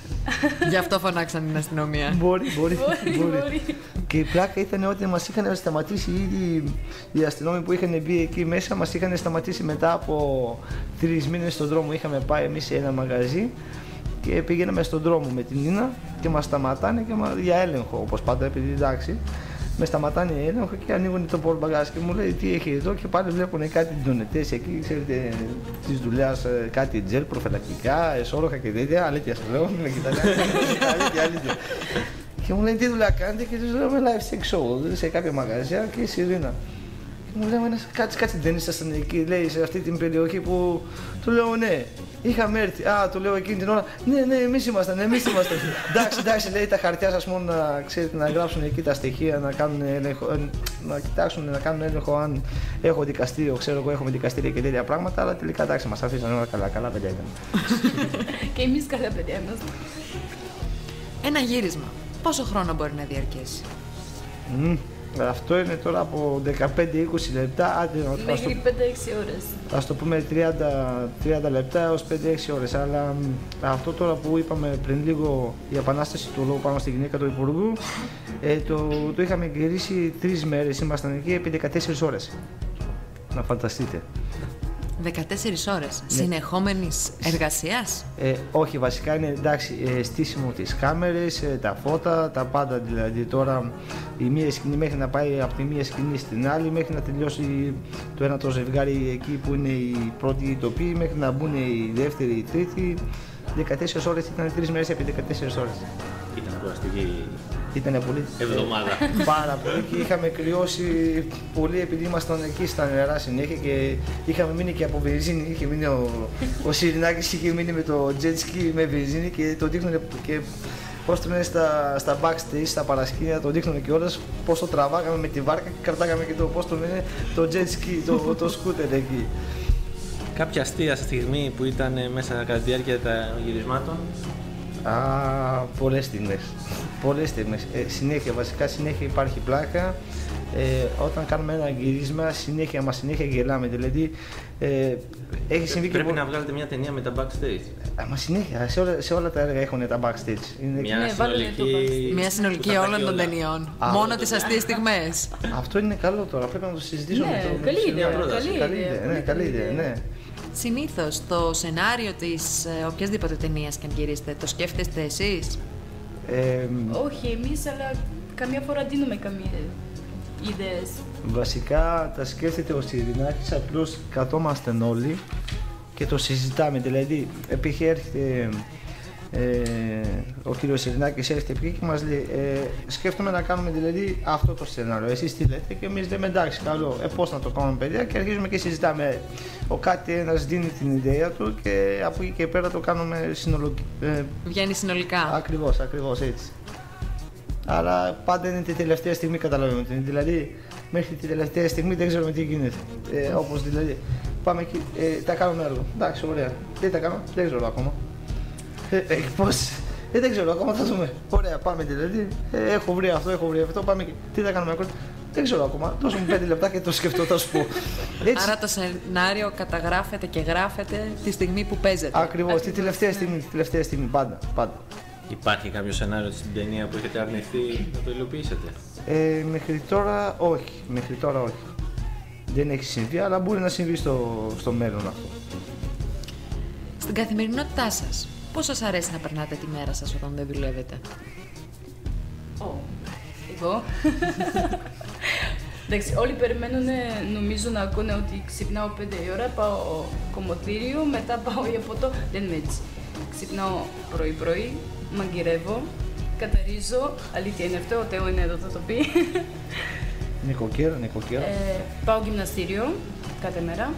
Speaker 3: Γι' αυτό φωνάξαν την αστυνομία.
Speaker 6: Μπορεί, μπορεί,
Speaker 7: Μπορεί,
Speaker 6: μπορεί.
Speaker 7: μπορεί.
Speaker 6: Και η πλάκα ήταν ότι μας είχαν σταματήσει ήδη οι αστυνόμοι που είχαν μπει εκεί μέσα. Μας είχαν σταματήσει μετά από τρεις μήνες στον δρόμο. Είχαμε πάει εμείς σε ένα μαγαζί και πήγαιναμε στον δρόμο με την Νίνα και μας σταματάνε και μας, για έλεγχο, όπως πάντα, επειδή εντάξει. Με σταματάνε οι έλεγχο και ανοίγουν το πορμπαγκάζ και μου λέει τι έχει εδώ και πάλι βλέπουν κάτι ντονετές εκεί, ξέρετε, της δουλειάς, κάτι τζελ, προφυλακτικά, εσώρουχα και τέτοια, αλήθεια σας λέω, με κοιτάνε, αλήθεια, αλήθεια. Και μου λέει τι δουλειά κάνετε και τους λέω live sex show, σε κάποια μαγαζιά και η Σιρήνα. Και μου λέει ένας, κάτσε, κάτσε, δεν ήσασταν εκεί, λέει, σε αυτή την περιοχή που, του λέω ναι. Είχαμε έρθει. Α, του λέω εκείνη την ώρα. Ναι, ναι, εμείς ήμασταν, εμείς ήμασταν. εντάξει, εντάξει, λέει τα χαρτιά σας μόνο να, ξέρετε, να γράψουν εκεί τα στοιχεία, να κάνουν έλεγχο, να κοιτάξουν, να κάνουν έλεγχο αν έχω δικαστήριο, ξέρω εγώ, έχουμε δικαστήρια και τέτοια πράγματα. Αλλά τελικά εντάξει, μας αφήσαν όλα καλά, καλά παιδιά ήταν.
Speaker 7: Και εμείς καλά παιδιά είμαστε.
Speaker 3: Ένα γύρισμα. Πόσο χρόνο μπορεί να διαρκέσει?
Speaker 6: Mm. Αυτό είναι τώρα από δεκαπέντε με είκοσι λεπτά, άντε, ας, το,
Speaker 7: Μέχρι πέντε έξι ώρες.
Speaker 6: ας το πούμε τριάντα λεπτά έως πέντε έξι ώρες. Αλλά μ, αυτό τώρα που είπαμε πριν λίγο, η επανάσταση του λόγου πάνω στη γυναίκα του Υπουργού, ε, το, το είχαμε γυρίσει τρεις μέρες, ήμασταν εκεί επί δεκατέσσερις ώρες. Να φανταστείτε.
Speaker 3: δεκατέσσερις ώρες συνεχόμενης εργασίας.
Speaker 6: Ε, όχι, βασικά είναι εντάξει, ε, στήσιμο τις κάμερες, ε, τα φώτα, τα πάντα. Δηλαδή τώρα η μία σκηνή μέχρι να πάει από τη μία σκηνή στην άλλη, μέχρι να τελειώσει το ένα το ζευγάρι εκεί που είναι η πρώτη τοπή, μέχρι να μπουν η δεύτερη, η τρίτη. δεκατέσσερις ώρες ήταν τρεις μέρες επί δεκατέσσερις ώρες.
Speaker 4: Ήταν κουραστική
Speaker 6: Ήτανε πολύ.
Speaker 4: εβδομάδα.
Speaker 6: Πάρα πολύ και είχαμε κρυώσει πολύ επειδή ήμασταν εκεί στα νερά συνέχεια και είχαμε μείνει και από βενζίνη. Είχε μείνει ο, ο Σιρινάκης, είχε μείνει με το jet ski με βενζίνη και το δείχνουν και πώς το λένε στα, στα backstage, στα παρασκήνια, το δείχνουν και όλες πώς το τραβάγαμε με τη βάρκα και κρατάγαμε και το πώς το λένε το jet ski, το, το scooter εκεί.
Speaker 4: Κάποια αστεία στιγμή που ήταν μέσα κατά τη διάρκεια των γυρισμάτων.
Speaker 6: Α, πολλές στιγμές. Πολλές στιγμές. Ε, συνέχεια, βασικά συνέχεια υπάρχει πλάκα. Ε, όταν κάνουμε ένα γυρίσμα, συνέχεια μας συνέχεια γελάμε. Δηλαδή, ε, έχει συμβεί
Speaker 4: Πρέπει
Speaker 6: και
Speaker 4: να βγάλετε μια ταινία με τα backstage.
Speaker 6: Α, μα συνέχεια, σε όλα, σε όλα τα έργα έχουν τα backstage. Είναι...
Speaker 4: Μια
Speaker 7: Ναι, βάλε το
Speaker 4: συνολική.
Speaker 3: Μια συνολική
Speaker 4: που τα
Speaker 3: όλων
Speaker 4: πάει
Speaker 3: των
Speaker 4: όλα.
Speaker 3: ταινιών.
Speaker 6: Α,
Speaker 3: Μόνο τις αστείες στιγμές.
Speaker 6: Αυτό είναι καλό τώρα, πρέπει να το συζητήσω
Speaker 7: Ναι,
Speaker 6: με το.
Speaker 7: καλή
Speaker 6: με
Speaker 7: ιδέα,
Speaker 6: μια πρόταση.
Speaker 7: καλή
Speaker 6: Καλή
Speaker 7: ιδέα,
Speaker 6: ιδέα,
Speaker 7: πολύ
Speaker 6: ναι, καλή
Speaker 7: καλή
Speaker 6: ιδέα,
Speaker 7: ιδέα.
Speaker 6: ναι.
Speaker 3: Συνήθως το σενάριο της ε, οποιασδήποτε ταινίας και αν γυρίσετε, το σκέφτεστε εσείς?
Speaker 6: Ε,
Speaker 7: Όχι εμείς, αλλά καμιά φορά δίνουμε καμία ιδέες.
Speaker 6: βασικά τα σκέφτεται ο Σιρινάκης, απλώς καθόμαστε όλοι και το συζητάμε. Δηλαδή, επειδή έρχεται ε, ο κύριος Σιρινάκης, έρχεται εκεί και μας λέει ε, σκέφτομαι να κάνουμε δηλαδή αυτό το σενάριο. Εσείς τι λέτε? Και εμείς λέμε εντάξει, καλό, ε, πώς να το κάνουμε παιδιά, και αρχίζουμε και συζητάμε. Ο κάτι ένας δίνει την ιδέα του και από εκεί και πέρα το κάνουμε συνολικά. Ε,
Speaker 3: Βγαίνει συνολικά.
Speaker 6: Ακριβώς, ακριβώς έτσι. Αλλά πάντα είναι την τελευταία στιγμή καταλαβαίνετε. Δηλαδή, μέχρι την τελευταία στιγμή δεν ξέρουμε τι γίνεται. Ε, όπως δηλαδή, πάμε εκεί, ε, τα κάνουμε έργο. Εντάξει, ωραία. Τι τα κάνουμε, δεν ξέρω ακόμα. Ε, ε, πώς, ε, δεν ξέρω ακόμα, θα δούμε. Ωραία, πάμε δηλαδή. Ε, έχω βρει αυτό, έχω βρει αυτό. Πάμε εκεί. Τι θα κάνουμε ακόμα. Δεν ξέρω ακόμα. Δώσε μου πέντε λεπτά και το σκεφτώ, θα σου πω. Έτσι.
Speaker 3: Άρα το σενάριο καταγράφεται και γράφεται τη στιγμή που παίζεται.
Speaker 6: Ακριβώς, τη τελευταία στιγμή, τη τελευταία στιγμή, πάντα. πάντα.
Speaker 4: Υπάρχει κάποιο σενάριο στην ταινία που έχετε αρνηθεί να το υλοποιήσετε?
Speaker 6: Ε, μέχρι τώρα όχι. Μέχρι τώρα όχι. Δεν έχει συμβεί, αλλά μπορεί να συμβεί στο, στο μέλλον αυτό.
Speaker 3: Στην καθημερινότητά σας, πώς σας αρέσει να περνάτε τη μέρα σας όταν δεν δουλεύετε?
Speaker 7: Ω, εγώ. Εντάξει, όλοι περιμένουν νομίζω να ακούνε ότι ξυπνάω πέντε η ώρα, πάω κομμωτήριο, μετά πάω για ποτό. Δεν είμαι έτσι. Ξυπνάω πρωί-πρωί, μαγειρεύω, καταρίζω, αλήθεια είναι αυτό, ο Τέο είναι εδώ, θα το πει.
Speaker 6: Νοικοκύρα, νοικοκύρα.
Speaker 7: Ε, πάω γυμναστήριο κάθε μέρα.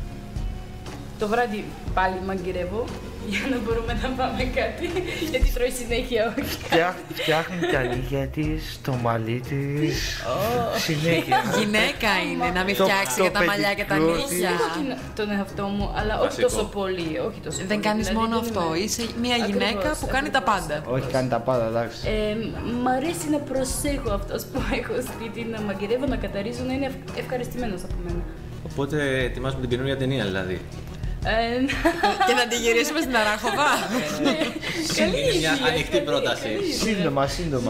Speaker 7: Το βράδυ πάλι μαγειρεύω για να μπορούμε να πάμε κάτι, γιατί τρώει συνέχεια όχι.
Speaker 6: Φτιά- Φτιάχνει τα νύχια της, το μαλλί της, συνέχεια.
Speaker 3: Γυναίκα είναι να μην
Speaker 6: Το-
Speaker 3: φτιάξει
Speaker 6: το
Speaker 3: για τα μαλλιά και τα
Speaker 6: παιδικό
Speaker 3: νύχια.
Speaker 7: Έχω την- τον εαυτό μου, αλλά όχι
Speaker 4: Βασικό.
Speaker 7: τόσο πολύ. Όχι τόσο
Speaker 3: Δεν
Speaker 7: πολύ.
Speaker 3: κάνεις
Speaker 7: Δηλαδή,
Speaker 3: μόνο
Speaker 7: δεν
Speaker 3: αυτό.
Speaker 7: είμαι-
Speaker 3: Είσαι μια
Speaker 7: Ακριβώς,
Speaker 3: γυναίκα που κάνει τα
Speaker 7: ακριβώς.
Speaker 3: πάντα.
Speaker 6: Όχι, κάνει τα πάντα, εντάξει.
Speaker 7: Ε, μ' αρέσει να προσέχω αυτός που έχω σπίτι, να μαγειρεύω, να καταρίζω, να είναι ευ- ευχαριστημένος από μένα.
Speaker 4: Οπότε ετοιμάζουμε την καινούργια ταινία δηλαδή.
Speaker 7: Ε,
Speaker 3: Και να τη γυρίσουμε στην Αράχοβα.
Speaker 7: καλή
Speaker 4: Είναι μια
Speaker 7: ιδέα,
Speaker 4: ανοιχτή
Speaker 7: καλή,
Speaker 4: πρόταση.
Speaker 7: καλή ιδέα.
Speaker 6: Σύντομα, σύντομα.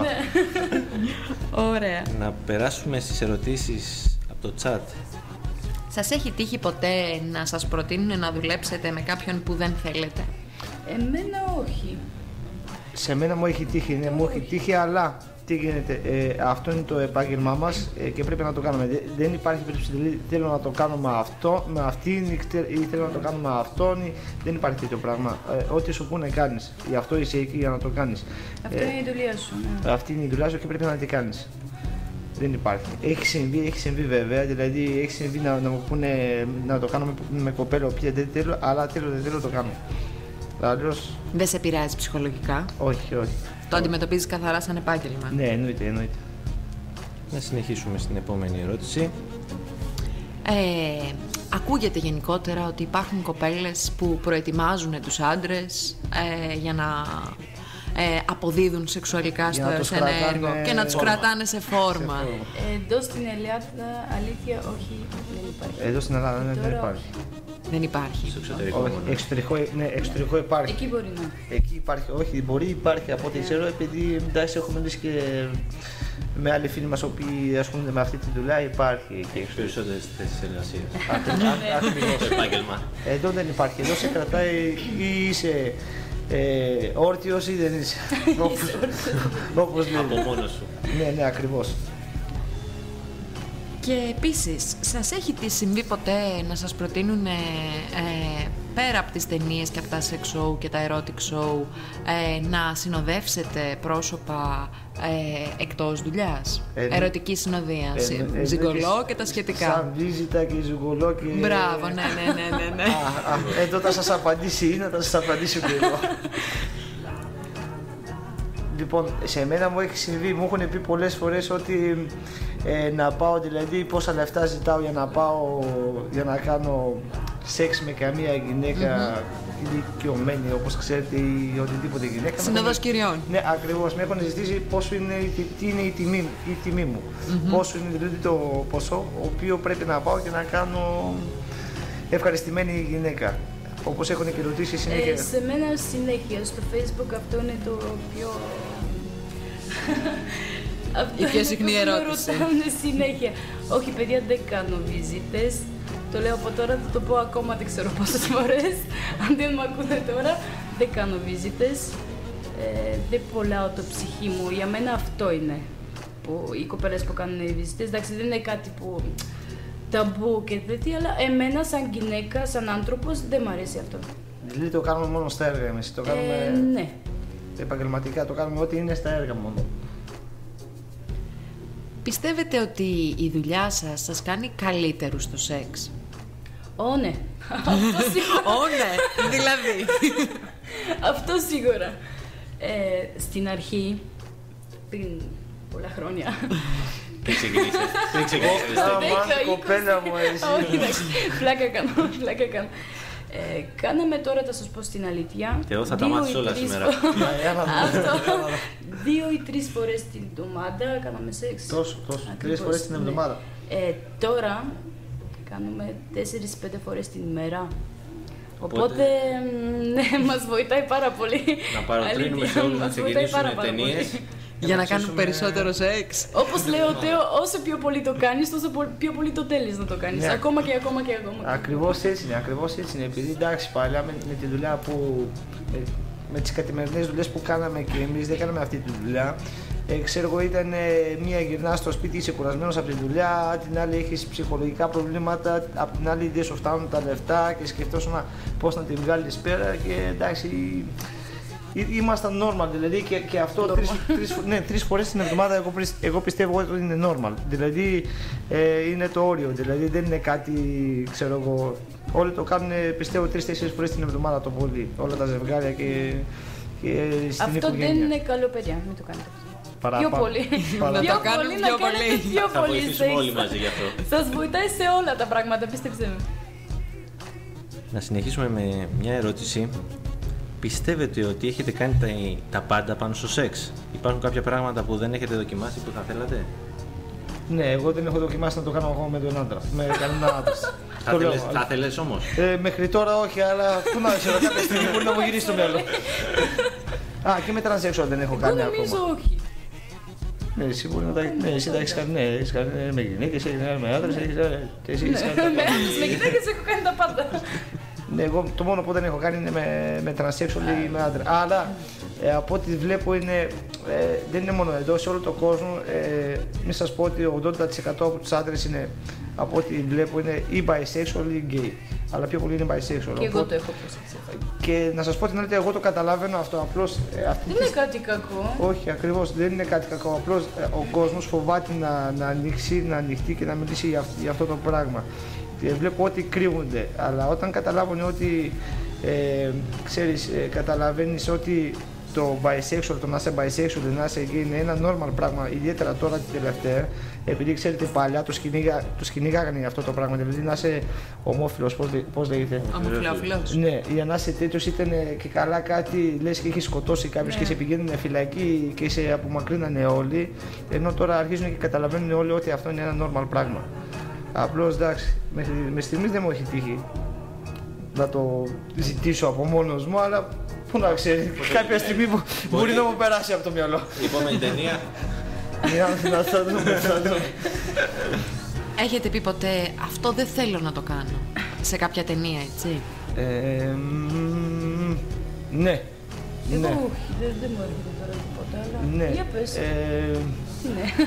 Speaker 3: Ωραία.
Speaker 4: Να περάσουμε στις ερωτήσεις από το chat.
Speaker 3: Σας έχει τύχει ποτέ να σας προτείνουν να δουλέψετε με κάποιον που δεν θέλετε?
Speaker 7: Εμένα όχι.
Speaker 6: Σε μένα μου έχει τύχει, ναι, μου έχει τύχει, αλλά τι γίνεται, ε, αυτό είναι το επάγγελμά μας ε, και πρέπει να το κάνουμε. Δε- δεν υπάρχει περίπτωση, δηλαδή θέλω να το κάνω με αυτό, με αυτήν ή τε- ή θέλω να το κάνω με αυτόν, ή, δεν υπάρχει τέτοιο πράγμα. Ε, ό,τι σου πούνε κάνεις, γι' αυτό είσαι εκεί για να το κάνεις.
Speaker 7: Αυτό
Speaker 6: Ε,
Speaker 7: είναι η δουλειά σου. Ναι.
Speaker 6: Αυτή είναι η δουλειά σου και πρέπει να τη κάνεις. Δεν υπάρχει. Έχει συμβεί, έχει συμβεί βέβαια, δηλαδή έχει συμβεί να, να μου πούνε να το κάνω με, με κοπέλα, οποία δεν θέλω, αλλά θέλω, δεν θέλω το κάνω. Αλλιώς,
Speaker 3: Δεν σε πειράζει ψυχολογικά?
Speaker 6: όχι, όχι.
Speaker 3: Το αντιμετωπίζεις καθαρά σαν επάγγελμα?
Speaker 6: Ναι, εννοείται, εννοείται.
Speaker 4: Να συνεχίσουμε στην επόμενη ερώτηση.
Speaker 3: Ε, ακούγεται γενικότερα ότι υπάρχουν κοπέλες που προετοιμάζουν τους άντρες ε, για να ε, αποδίδουν σεξουαλικά στο
Speaker 6: να τους
Speaker 3: σε ένα
Speaker 6: κρατάνε
Speaker 3: έργο και να τους
Speaker 6: φόρμα.
Speaker 3: κρατάνε σε φόρμα.
Speaker 7: Εδώ στην Ελλάδα, αλήθεια, όχι, δεν υπάρχει.
Speaker 6: Εδώ στην Ελλάδα ναι, δεν
Speaker 7: Τώρα
Speaker 6: υπάρχει.
Speaker 3: Δεν υπάρχει.
Speaker 4: Στο εξωτερικό.
Speaker 6: Όχι,
Speaker 4: μόνο.
Speaker 6: εξωτερικό, ναι, εξωτερικό υπάρχει.
Speaker 7: Εκεί μπορεί να.
Speaker 6: Εκεί υπάρχει, όχι, μπορεί υπάρχει από ό,τι ξέρω, επειδή εντάξει έχουμε μιλήσει και με άλλοι φίλοι μας οποίοι ασχολούνται με αυτή τη δουλειά, υπάρχει εκεί.
Speaker 4: Έχει περισσότερες θέσεις εργασίας.
Speaker 6: Ακριβώς.
Speaker 4: Το επάγγελμα.
Speaker 6: Εδώ δεν υπάρχει, εδώ σε κρατάει ή είσαι ε, όρθιος ή δεν είσαι. Όπως- Όπως
Speaker 4: Από
Speaker 6: λέμε.
Speaker 4: μόνος σου.
Speaker 6: Ναι, ναι, ακριβώς.
Speaker 3: Και επίσης, σας έχει τη συμβεί ποτέ να σας προτείνουν ε, ε, πέρα από τις ταινίες και από τα sex show και τα erotic show ε, να συνοδεύσετε πρόσωπα ε, εκτός δουλειάς,
Speaker 6: Ε, ναι.
Speaker 3: ερωτική συνοδεία,
Speaker 6: Ε,
Speaker 3: συ-
Speaker 6: ναι, ε,
Speaker 3: ζιγκολό
Speaker 6: ναι,
Speaker 3: και τα σχετικά.
Speaker 6: Σαν βίζιτα και ζουγκολό και...
Speaker 3: Μπράβο, ναι, ναι, ναι, ναι, ναι.
Speaker 6: Α, α, εδώ θα σας απαντήσει ή να θα σας απαντήσω και εγώ. Λοιπόν, σε μένα μου έχει συμβεί, μου έχουν πει πολλές φορές ότι ε, να πάω, δηλαδή πόσα λεφτά ζητάω για να πάω, για να κάνω σεξ με καμία γυναίκα ηλικιωμένη, όπως ξέρετε, ή οτιδήποτε γυναίκα.
Speaker 3: Συνοδός κυριών.
Speaker 6: Ναι, ακριβώς. Με έχουν ζητήσει πόσο είναι, η τι- τι είναι η τιμή, η τιμή μου. Πόσο είναι δηλαδή το ποσό, το οποίο πρέπει να πάω και να κάνω ευχαριστημένη γυναίκα. Όπως έχουν και ρωτήσει συνέχεια.
Speaker 7: Ε, σε μένα συνέχεια στο Facebook αυτό είναι το πιο. Αυτό
Speaker 3: Η πιο
Speaker 7: είναι
Speaker 3: συχνή
Speaker 7: το που με
Speaker 3: ερώτηση.
Speaker 7: ρωτάνε συνέχεια. Όχι, παιδιά, δεν κάνω βίζιτες. Το λέω από τώρα, θα το πω ακόμα δεν ξέρω πόσες φορές. Αν δεν με ακούτε τώρα, δεν κάνω βίζιτες. Ε, δεν πουλάω το ψυχή μου. Για μένα αυτό είναι. Που οι κοπέλες που κάνουν οι βίζιτες. Εντάξει, δεν είναι κάτι που ταμπού και τέτοια, αλλά εμένα σαν γυναίκα, σαν άνθρωπος, δεν μ' αρέσει αυτό.
Speaker 6: Δηλαδή το κάνουμε μόνο στα έργα εμείς. Το κάνουμε
Speaker 7: Ε, ναι.
Speaker 6: επαγγελματικά, το κάνουμε ό,τι είναι στα έργα μόνο.
Speaker 3: Πιστεύετε ότι η δουλειά σας σας κάνει καλύτερους στο σεξ?
Speaker 7: Ω, ναι. Αυτό σίγουρα.
Speaker 3: Ω, ναι, δηλαδή.
Speaker 7: Αυτό σίγουρα. Ε, στην αρχή, πριν πολλά χρόνια.
Speaker 4: Πριν ξεκινήσεις. Πριν ξεκινήσεις.
Speaker 6: Αμάν,
Speaker 7: δέκα,
Speaker 6: κοπέλα μου, εσύ.
Speaker 7: Όχι, εντάξει, πλάκα κάνω, πλάκα κάνω. Ε, κάναμε τώρα, θα σας πω στην αλήθεια.
Speaker 4: Και εγώ θα τα
Speaker 7: δύο
Speaker 4: μάθεις
Speaker 7: ή
Speaker 4: όλα
Speaker 7: τρεις
Speaker 4: σήμερα.
Speaker 7: φο-
Speaker 6: Για να δούμε.
Speaker 7: Αυτό. Δύο ή τρεις φορές την εβδομάδα κάναμε σεξ.
Speaker 6: Τόσο, τόσο. Τρεις
Speaker 7: Ακριβώς,
Speaker 6: φορές την
Speaker 7: ναι.
Speaker 6: εβδομάδα.
Speaker 7: Ε, τώρα κάνουμε τέσσερις πέντε φορές την ημέρα. Οπότε, μ, ναι, μας βοηθάει πάρα πολύ.
Speaker 4: Να παροτρύνουμε
Speaker 7: Αλήθεια,
Speaker 4: σε όλους να
Speaker 7: μας βοηθάει πάρα,
Speaker 4: ξεκινήσουν
Speaker 7: πάρα πολύ.
Speaker 4: ταινίες.
Speaker 3: Για να κάνουν
Speaker 6: ψήσουμε-
Speaker 3: περισσότερο σεξ.
Speaker 7: Όπως λέω, Τέο, όσο πιο πολύ το κάνεις, τόσο πο- πιο πολύ το θέλεις να το κάνεις.
Speaker 6: Ναι.
Speaker 7: Ακόμα και ακόμα και ακόμα.
Speaker 6: Ακριβώς έτσι είναι, ακριβώς έτσι είναι. Επειδή εντάξει, παλιά με, με τη δουλειά που. Με, με τις καθημερινές δουλειές που κάναμε και εμείς δεν κάναμε αυτή τη δουλειά. Ε, ξέρω εγώ, ήταν ε, μία γυρνά στο σπίτι, είσαι κουρασμένος από τη δουλειά, την άλλη έχεις ψυχολογικά προβλήματα, απ' την άλλη δεν σου φτάνουν τα λεφτά και σκεφτόσουν πώς να τη βγάλεις πέρα και εντάξει. Ή- Ήμασταν normal, δηλαδή και, και αυτό τρεις, τρεις, ναι, τρεις φορές την εβδομάδα εγώ, πισ- εγώ πιστεύω ότι είναι normal. Δηλαδή ε, είναι το όριο, δηλαδή δεν είναι κάτι, ξέρω εγώ, όλοι το κάνουν πιστεύω τρεις-τέσσερις φορές την εβδομάδα το πολύ, όλα τα ζευγάρια και, και στην
Speaker 7: Αυτό
Speaker 6: οικογένεια.
Speaker 7: δεν είναι καλό, παιδιά, μην το κάνετε αυτό.
Speaker 6: Παραπάνω.
Speaker 7: Πιο πολύ.
Speaker 6: Παραπάνω.
Speaker 7: Πιο
Speaker 3: Να το κάνουμε
Speaker 7: πολύ,
Speaker 3: πιο
Speaker 7: να κάνετε
Speaker 3: πολύ.
Speaker 7: πιο
Speaker 4: Θα
Speaker 7: πολύ
Speaker 4: βοηθήσουμε
Speaker 7: σεξ.
Speaker 4: όλοι μαζί γι' αυτό.
Speaker 7: Σας βοηθάει σε όλα τα πράγματα, πίστεψέ με.
Speaker 4: Να συνεχίσουμε με μια ερώτηση. Πιστεύετε ότι έχετε κάνει τα, τα πάντα πάνω στο σεξ? Υπάρχουν κάποια πράγματα που δεν έχετε δοκιμάσει που θα θέλατε?
Speaker 6: Ναι, εγώ δεν έχω δοκιμάσει να το κάνω εγώ με τον άντρα, με κανένα άντρα.
Speaker 4: Θα
Speaker 6: Το λέω.
Speaker 4: θέλες, θα θέλες όμως?
Speaker 6: Ε, μέχρι τώρα όχι, αλλά πού να ξέρω, κάποια στιγμή μπορεί να μου γυρίσει το μέλλον. Α, και με τρανσέξουαλ δεν έχω
Speaker 7: Εγώ
Speaker 6: κάνει
Speaker 7: νομίζω
Speaker 6: ακόμα.
Speaker 7: όχι.
Speaker 6: Ναι, εσύ μπορεί να τα ναι, εσύ τα έχεις κάνει, ναι, έχεις κάνει ναι, με γυναίκες, έχεις κάνει με άντρες, έχεις, ε, εσύ έχεις κάνει τα
Speaker 7: Ναι,
Speaker 6: πάντα.
Speaker 7: με γυναίκες έχω κάνει τα πάντα.
Speaker 6: Ναι, εγώ το μόνο που δεν έχω κάνει είναι με, με τρανσέξουαλ ή με άντρα. Αλλά ε, από ό,τι βλέπω είναι, ε, δεν είναι μόνο εδώ, σε όλο τον κόσμο. Ε, μην σας πω ότι ογδόντα τοις εκατό από τους άντρες είναι, από ό,τι βλέπω, είναι ή bisexual ή gay. Αλλά πιο πολύ είναι bisexual.
Speaker 7: Και εγώ
Speaker 6: Οπότε-
Speaker 7: το έχω προσέξει.
Speaker 6: Και να σας πω την αλήθεια, εγώ το καταλαβαίνω αυτό. Απλώς ε, αυτή
Speaker 7: Δεν
Speaker 6: τη
Speaker 7: είναι κάτι κακό.
Speaker 6: όχι, ακριβώς δεν είναι κάτι κακό. Απλώς ε, ο κόσμος φοβάται να, να ανοίξει, να ανοιχτεί και να μιλήσει για, αυ- για αυτό το πράγμα. Και βλέπω ότι κρύβονται. Αλλά όταν καταλάβουν ότι ε, ξέρεις, ε, καταλαβαίνεις ότι το bisexual, το να είσαι bisexual, να είσαι gay είναι ένα normal πράγμα, ιδιαίτερα τώρα την τελευταία, επειδή ξέρετε παλιά τους, κυνήγα, τους κυνήγαγαν αυτό το πράγμα, δηλαδή να είσαι ομόφυλος, πώς, πώς λέγεται.
Speaker 3: Ομοφυλόφιλος.
Speaker 6: Ναι, για να είσαι τέτοιος ήταν και καλά κάτι, λες και έχει σκοτώσει κάποιος ναι. και σε πηγαίνουν φυλακή και σε απομακρύνανε όλοι, ενώ τώρα αρχίζουν και καταλαβαίνουν όλοι ότι αυτό είναι ένα normal πράγμα. Απλώς εντάξει, με στιγμής δεν μου έχει τύχει να το ζητήσω από μόνος μου, αλλά πού να ξέρει, κάποια στιγμή που μπορεί να μου περάσει από το μυαλό.
Speaker 4: Η επόμενη ταινία.
Speaker 6: Να θα δούμε, θα δούμε.
Speaker 3: Έχετε πει ποτέ αυτό δεν θέλω να το κάνω σε κάποια ταινία, έτσι?
Speaker 6: Ε, ναι.
Speaker 7: Εγώ
Speaker 6: ναι.
Speaker 7: όχι, δεν, δεν μου έρχεται τώρα τίποτα, αλλά
Speaker 6: Ναι.
Speaker 7: για πες.
Speaker 6: Ε,
Speaker 7: Ναι.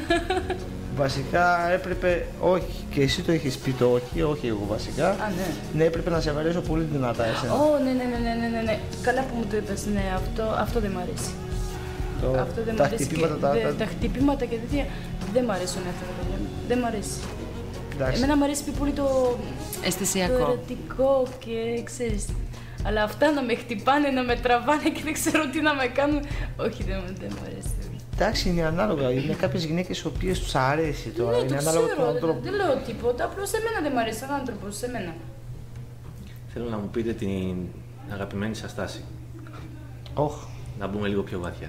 Speaker 6: βασικά έπρεπε, όχι, και εσύ το έχεις πει το όχι, όχι εγώ βασικά.
Speaker 7: Α, ναι.
Speaker 6: Ναι, έπρεπε να σε βαρέσω πολύ δυνατά εσένα.
Speaker 7: Ω, ναι, ναι, ναι, ναι, ναι, ναι, ναι. Καλά που μου το είπες, ναι, αυτό, αυτό δεν μ' αρέσει.
Speaker 6: Το-
Speaker 7: Αυτό δεν μ'
Speaker 6: τα
Speaker 7: αρέσει.
Speaker 6: χτυπήματα,
Speaker 7: και,
Speaker 6: τα,
Speaker 7: δε-
Speaker 6: τα-
Speaker 7: τα χτυπήματα και τέτοια δεν μ' αρέσουν αυτά τα παιδιά. Δεν μ' αρέσει.
Speaker 6: εντάξει.
Speaker 7: Εμένα μ' αρέσει πιο πολύ το, το
Speaker 3: Αισθησιακό.
Speaker 7: ερωτικό και ξέρεις. Αλλά αυτά να με χτυπάνε, να με τραβάνε και δεν ξέρω τι να με κάνουν. Όχι, δεν, δεν μ' αρέσει.
Speaker 6: Εντάξει, είναι ανάλογα. Είναι κάποιες γυναίκες οι οποίες τους αρέσει τώρα.
Speaker 7: Ναι,
Speaker 6: είναι
Speaker 7: το
Speaker 6: ανάλογα
Speaker 7: ξέρω,
Speaker 6: τον
Speaker 7: δεν,
Speaker 6: τρόπο.
Speaker 7: δεν λέω τίποτα, απλώς σε μένα δεν μ' αρέσει σαν άνθρωπος, σε μένα.
Speaker 4: Θέλω να μου πείτε την αγαπημένη σας στάση.
Speaker 6: Όχ.
Speaker 4: Να μπούμε λίγο πιο βαθιά.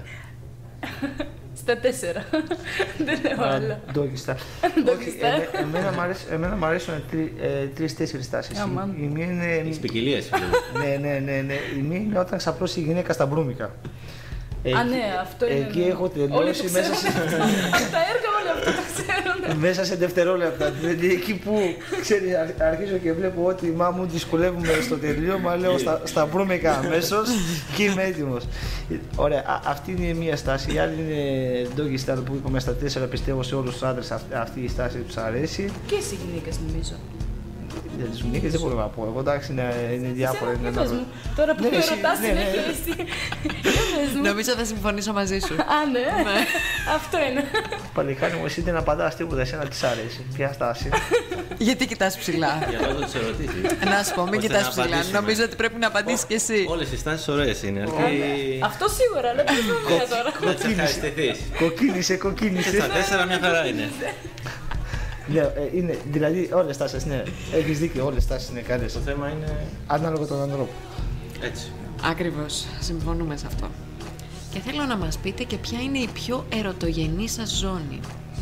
Speaker 7: Στα τέσσερα. Δεν λέω άλλα.
Speaker 6: Ντόγκιστα.
Speaker 7: Doggy
Speaker 6: Όχι,
Speaker 7: style.
Speaker 6: εμέ- εμένα μ' αρέσει- εμένα μ' αρέσουν τρι- ε, τρεις-τέσσερις τάσεις.
Speaker 7: Αμάν.
Speaker 6: Η μία είναι.
Speaker 4: Τις ποικιλίες.
Speaker 6: Ναι, ναι, ναι, ναι. Η μία είναι όταν ξαπλώσει η γυναίκα στα μπρούμικα.
Speaker 7: Α, ναι, αυτό είναι.
Speaker 6: Εκεί
Speaker 7: ναι.
Speaker 6: έχω
Speaker 7: Όλοι
Speaker 6: τελειώσει
Speaker 7: το
Speaker 6: μέσα σε,
Speaker 7: ξέρουν. Τα έργα όλα αυτά τα ξέρουν.
Speaker 6: μέσα σε δευτερόλεπτα. Δηλαδή εκεί που ξέρεις, αρ- αρχίζω και βλέπω ότι μα μου δυσκολεύουμε στο τελείωμα, λέω στα, στα μπρούμικα αμέσως και είμαι έτοιμος. Ωραία, α- αυτή είναι η μία στάση. Η άλλη είναι doggy style που είπαμε στα τέσσερα. Πιστεύω σε όλους τους άντρες αυ- αυτή η στάση τους αρέσει.
Speaker 7: Και σε γυναίκες νομίζω.
Speaker 6: Για τις γυναίκες δεν μπορώ να πω. Εγώ εντάξει είναι, είναι διάφορα.
Speaker 7: Εσένα,
Speaker 6: Είναι
Speaker 7: για πες
Speaker 6: ένα-
Speaker 7: μου. Τώρα που
Speaker 6: Ναι,
Speaker 7: με
Speaker 6: εσύ-
Speaker 7: ρωτάς
Speaker 6: ναι, ναι.
Speaker 7: συνέχεια εσύ. Για πες μου.
Speaker 3: Νομίζω θα συμφωνήσω μαζί σου.
Speaker 7: Α, ναι. Αυτό είναι.
Speaker 6: Παλικάρι μου, εσύ δεν απαντάς τίποτα, εσένα της αρέσει. Ποια στάση.
Speaker 3: Γιατί κοιτάς ψηλά?
Speaker 4: Για να δω τις ερωτήσεις.
Speaker 3: Να σου πω, μην
Speaker 4: Ώστε
Speaker 3: κοιτάς
Speaker 4: να
Speaker 3: ψηλά.
Speaker 4: απαντήσουμε.
Speaker 3: Νομίζω ότι πρέπει να απαντήσεις κι εσύ.
Speaker 4: Όλες οι στάσεις ωραίες είναι.
Speaker 7: Α,
Speaker 4: Αρκεί
Speaker 7: ναι. Αυτό σίγουρα, αλλά δεν το λέω τώρα.
Speaker 4: να τις ευχαριστηθείς.
Speaker 6: Κοκκίνησε,
Speaker 4: Και
Speaker 6: κοκκίνησε.
Speaker 4: στα τέσσερα μια χαρά είναι.
Speaker 6: Ναι, ε, είναι, δηλαδή όλες τα στάσεις, ναι. Έχεις δίκιο, όλες τα στάσεις είναι καλές.
Speaker 4: Το θέμα είναι
Speaker 6: Ανάλογα τον ανθρώπο.
Speaker 4: έτσι.
Speaker 3: Ακριβώς, συμφωνούμε σε αυτό. Και θέλω να μας πείτε και ποια είναι η πιο ερωτογενή σας ζώνη.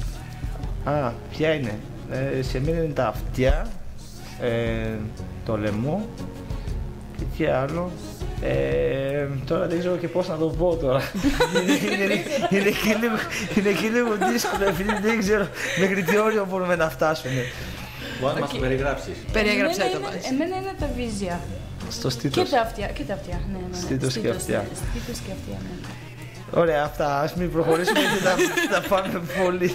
Speaker 6: Α, ποια είναι. Ε, σε μένα είναι τα αυτιά, ε, το λαιμό και τι άλλο. Ε, τώρα δεν ξέρω και πώς να το πω τώρα. είναι, είναι, είναι, εκεί λίγο, είναι εκεί λίγο δύσκολο, επειδή δεν ξέρω μέχρι τι όριο μπορούμε να φτάσουμε.
Speaker 4: Μπορεί να μας το περιγράψεις.
Speaker 3: Περιέγραψέ
Speaker 7: Εμένα
Speaker 3: το
Speaker 7: είναι-
Speaker 3: μας.
Speaker 7: Εμένα είναι τα βίζια.
Speaker 6: Στο
Speaker 7: Και
Speaker 6: στήθος.
Speaker 7: τα αυτιά, και τα αυτιά. Ναι, ναι, ναι.
Speaker 6: Στήθος και αυτιά.
Speaker 7: ναι. Στήθος και αυτιά, ναι.
Speaker 6: Ωραία, αυτά. Ας μην προχωρήσουμε γιατί θα, θα πάμε πολύ.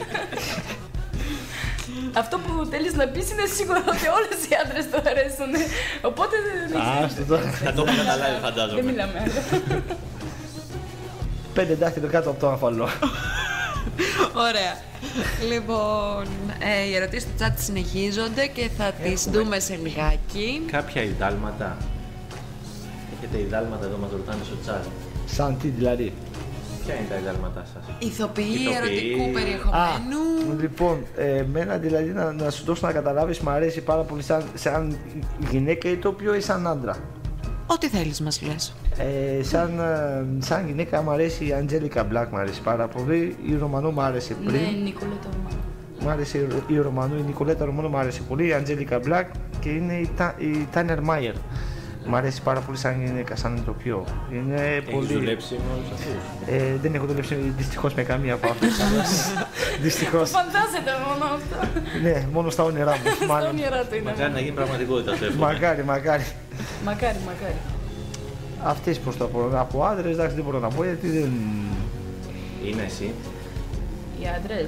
Speaker 7: Αυτό που θέλεις να πεις είναι σίγουρο ότι όλες οι άντρες το αρέσουν. Οπότε δεν
Speaker 6: Άστο τώρα.
Speaker 4: Θα το έχουμε καταλάβει
Speaker 7: δεν
Speaker 4: φαντάζομαι.
Speaker 7: μιλάμε άλλο.
Speaker 6: Πέντε δάχτυλα κάτω από το αμφαλό.
Speaker 3: Ωραία. Λοιπόν, ε, οι ερωτήσεις του chat συνεχίζονται και θα τις δούμε σε λιγάκι.
Speaker 4: Κάποια ιδάλματα. Έχετε ιδάλματα εδώ, μας ρωτάνε στο chat.
Speaker 6: Σαν τι δηλαδή.
Speaker 4: Ποια είναι τα ιδάλματά σας?
Speaker 3: Ηθοποιοί
Speaker 4: Ηθοποιοί.
Speaker 3: ερωτικού
Speaker 6: Α,
Speaker 3: περιεχομένου.
Speaker 6: λοιπόν, ε, εμένα δηλαδή να, να σου δώσω να καταλάβεις, μου αρέσει πάρα πολύ σαν, σαν γυναίκα ή το οποίο ή σαν άντρα.
Speaker 3: Ό,τι θέλεις μας λες.
Speaker 6: Ε, σαν, ε, σαν γυναίκα μου αρέσει η Αντζέλικα Μπλακ, μου αρέσει πάρα πολύ. Η Ρωμανού μου άρεσε πριν.
Speaker 7: Ναι, Νικολέτα Ρωμανού.
Speaker 6: Μου άρεσε η, η Ρωμανού, η Νικολέτα Ρωμανού μου άρεσε πολύ. Η Αντζέλικα Μπλακ και είναι η, Τα- η Τάνερ Μάιερ. Μου αρέσει πάρα πολύ σαν γυναίκα, σαν ηθοποιό. Είναι
Speaker 4: Έχεις
Speaker 6: πολύ.
Speaker 4: δουλέψει με όλους αυτούς?
Speaker 6: Ε, δεν έχω δουλέψει δυστυχώς με καμία από αυτές. Δυστυχώς.
Speaker 7: Φαντάζεται μόνο αυτό.
Speaker 6: Ναι, μόνο στα όνειρά μου.
Speaker 7: Στα
Speaker 6: μάλλον.
Speaker 7: όνειρά του είναι.
Speaker 4: Μακάρι να γίνει πραγματικότητα το εύχομαι.
Speaker 6: Μακάρι, μακάρι.
Speaker 7: Μακάρι, μακάρι.
Speaker 6: Αυτές προς το πω. Από άντρες, εντάξει, δεν μπορώ να πω γιατί δεν.
Speaker 4: Είναι εσύ.
Speaker 7: Οι άντρες.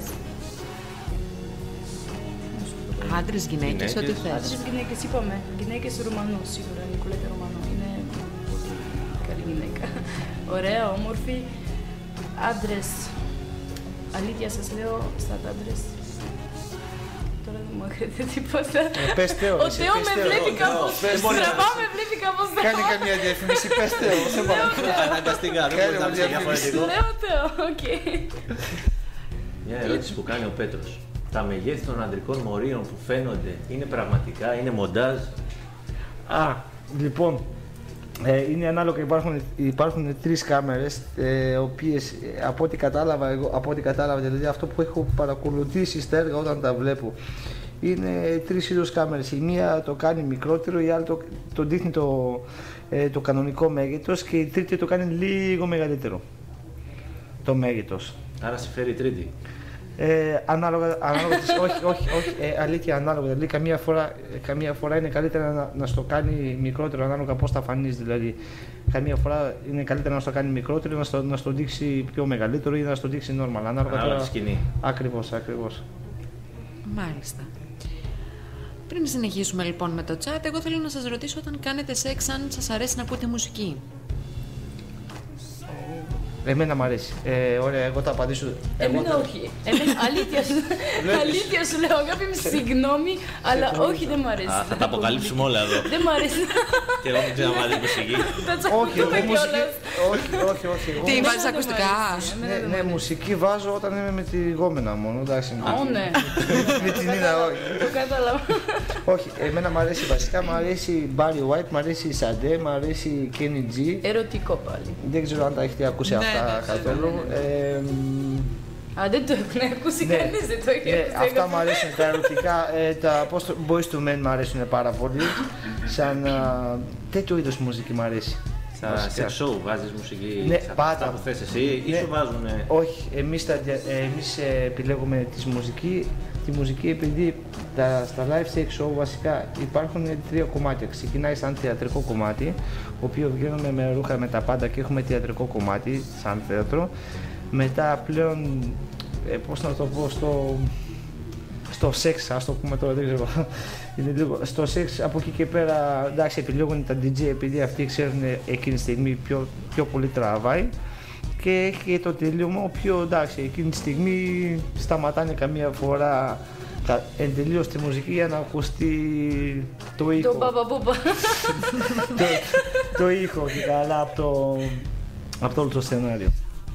Speaker 3: Άντρες, γυναίκες, ό,τι
Speaker 4: Γυναίκες.
Speaker 3: θες.
Speaker 7: Άντρες, γυναίκες, είπαμε. Γυναίκες Ρουμανού, σίγουρα. Νικολέτα Ρωμανού. Είναι πολύ καλή γυναίκα. Ωραία, όμορφη. Άντρες. Αλήθεια σας λέω, στα άντρες. Τώρα μου έρχεται τίποτα.
Speaker 6: Ε, πες Θεό,
Speaker 7: Ο
Speaker 6: εσύ,
Speaker 7: Θεό
Speaker 6: πες
Speaker 7: με
Speaker 6: Θεό,
Speaker 7: βλέπει
Speaker 6: Θεό,
Speaker 7: κάπως
Speaker 6: πες Θεό.
Speaker 7: στραβά, με βλέπει κάπως Θεό.
Speaker 6: Κάνε καμία διαφήμιση, πες Θεό, σε παρακαλώ.
Speaker 4: Αναγκαστικά, δεν
Speaker 6: Κάνε
Speaker 4: μπορεί να
Speaker 6: μου
Speaker 4: πει διαφορετικό.
Speaker 7: Λέω Θεό, οκ.
Speaker 4: Μια ερώτηση που κάνει ο Πέτρος. Τα μεγέθη των αντρικών μορίων που φαίνονται είναι πραγματικά, είναι μοντάζ?
Speaker 6: Α, λοιπόν, ε, είναι ανάλογα, υπάρχουν, υπάρχουν τρεις κάμερες, ε, οποίες ε, από ό,τι κατάλαβα, εγώ, από ό,τι κατάλαβα, δηλαδή αυτό που έχω παρακολουθήσει στα έργα όταν τα βλέπω, είναι τρεις είδους κάμερες. Η μία το κάνει μικρότερο, η άλλη το, το δείχνει το, ε, το κανονικό μέγεθος και η τρίτη το κάνει λίγο μεγαλύτερο, το μέγεθος.
Speaker 4: Άρα σε φέρει η τρίτη.
Speaker 6: Ε, ανάλογα, ανάλογα της, όχι, όχι, όχι, ε, αλήθεια ανάλογα, δηλαδή καμία φορά, καμία φορά είναι καλύτερα να, να στο κάνει μικρότερο ανάλογα πώς θα φανείς, δηλαδή καμία φορά είναι καλύτερα να στο κάνει μικρότερο, να στο, να στο δείξει πιο μεγαλύτερο ή να στο δείξει normal, ανάλογα,
Speaker 4: Ανάλογα
Speaker 6: τώρα,
Speaker 4: τη σκηνή.
Speaker 6: Ακριβώς, ακριβώς.
Speaker 3: Μάλιστα. Πριν συνεχίσουμε λοιπόν με το chat, εγώ θέλω να σας ρωτήσω όταν κάνετε σεξ αν σας αρέσει να ακούτε μουσική.
Speaker 6: Εμένα μου αρέσει. Ε, ωραία, εγώ θα απαντήσω.
Speaker 7: Εμένα
Speaker 6: εγώ...
Speaker 7: όχι. Εμένα, αλήθεια σου, αλήθεια σου λέω, αγάπη μου, συγγνώμη, αλλά όχι, δεν μου αρέσει.
Speaker 4: Α, θα τα αποκαλύψουμε όλα εδώ.
Speaker 7: Δεν μου αρέσει.
Speaker 4: Και εγώ δεν ξέρω να δει μουσική.
Speaker 7: Θα
Speaker 6: Όχι, εγώ
Speaker 7: τσακωθούμε
Speaker 6: μουσική.
Speaker 7: κιόλας.
Speaker 6: όχι, όχι, όχι. Εγώ...
Speaker 3: Τι,
Speaker 7: Εμένα
Speaker 3: βάζεις
Speaker 7: δεν μ'
Speaker 3: ακουστικά?
Speaker 7: αρέσει, εμένα
Speaker 6: Ναι,
Speaker 7: δεν μ'
Speaker 6: ναι,
Speaker 7: αρέσει.
Speaker 6: μουσική βάζω όταν είμαι με τη γόμενα μόνο, εντάξει.
Speaker 7: Ω, ναι.
Speaker 6: Με την Νίνα, όχι.
Speaker 7: Το κατάλαβα.
Speaker 6: Όχι, εμένα μου αρέσει βασικά, μου αρέσει Barry White, μου αρέσει Sade, μου αρέσει Kenny G.
Speaker 7: Ερωτικό πάλι.
Speaker 6: Δεν ξέρω αν τα έχετε ακούσει
Speaker 3: Ναι,
Speaker 6: αυτά
Speaker 3: ναι,
Speaker 6: καθόλου. Ε,
Speaker 7: Α, δεν το έχουν ακούσει
Speaker 6: ναι,
Speaker 7: κανείς, δεν το έχει
Speaker 6: ναι,
Speaker 7: ακούσει.
Speaker 6: αυτά μου αρέσουν τα ερωτικά. Ε, τα πώς το- Boys to Men μου αρέσουν πάρα πολύ. Σαν α, τέτοιο είδος μουσική μου αρέσει.
Speaker 4: Στα
Speaker 6: Βασικά.
Speaker 4: sex show βάζεις μουσική,
Speaker 6: Ναι,
Speaker 4: σε
Speaker 6: πάντα.
Speaker 4: αυτά που θες εσύ ή
Speaker 6: Ναι.
Speaker 4: σου βάζουνε...
Speaker 6: Όχι, εμείς, τα, δια- ε, εμείς ε, επιλέγουμε τη μουσική, τη μουσική επειδή τα, στα live sex show βασικά υπάρχουν τρία κομμάτια. Ξεκινάει σαν θεατρικό κομμάτι, το οποίο βγαίνουμε με ρούχα με τα πάντα και έχουμε θεατρικό κομμάτι σαν θέατρο. Μετά πλέον, ε, πώς να το πω, στο, στο σεξ, ας το πούμε τώρα, δεν ξέρω. Είναι λίγο, στο σεξ από εκεί και πέρα, εντάξει, επιλέγουν τα ντι τζέι επειδή αυτοί ξέρουν εκείνη τη στιγμή πιο, πιο πολύ τραβάει. Και έχει και το τελείωμα, ο οποίο εντάξει, εκείνη τη στιγμή σταματάνε καμία φορά κα- εντελείως τη μουσική για να ακουστεί το ήχο.
Speaker 7: Το παπαπούπα.
Speaker 6: το, το ήχο και καλά από το, από το όλο το σενάριο.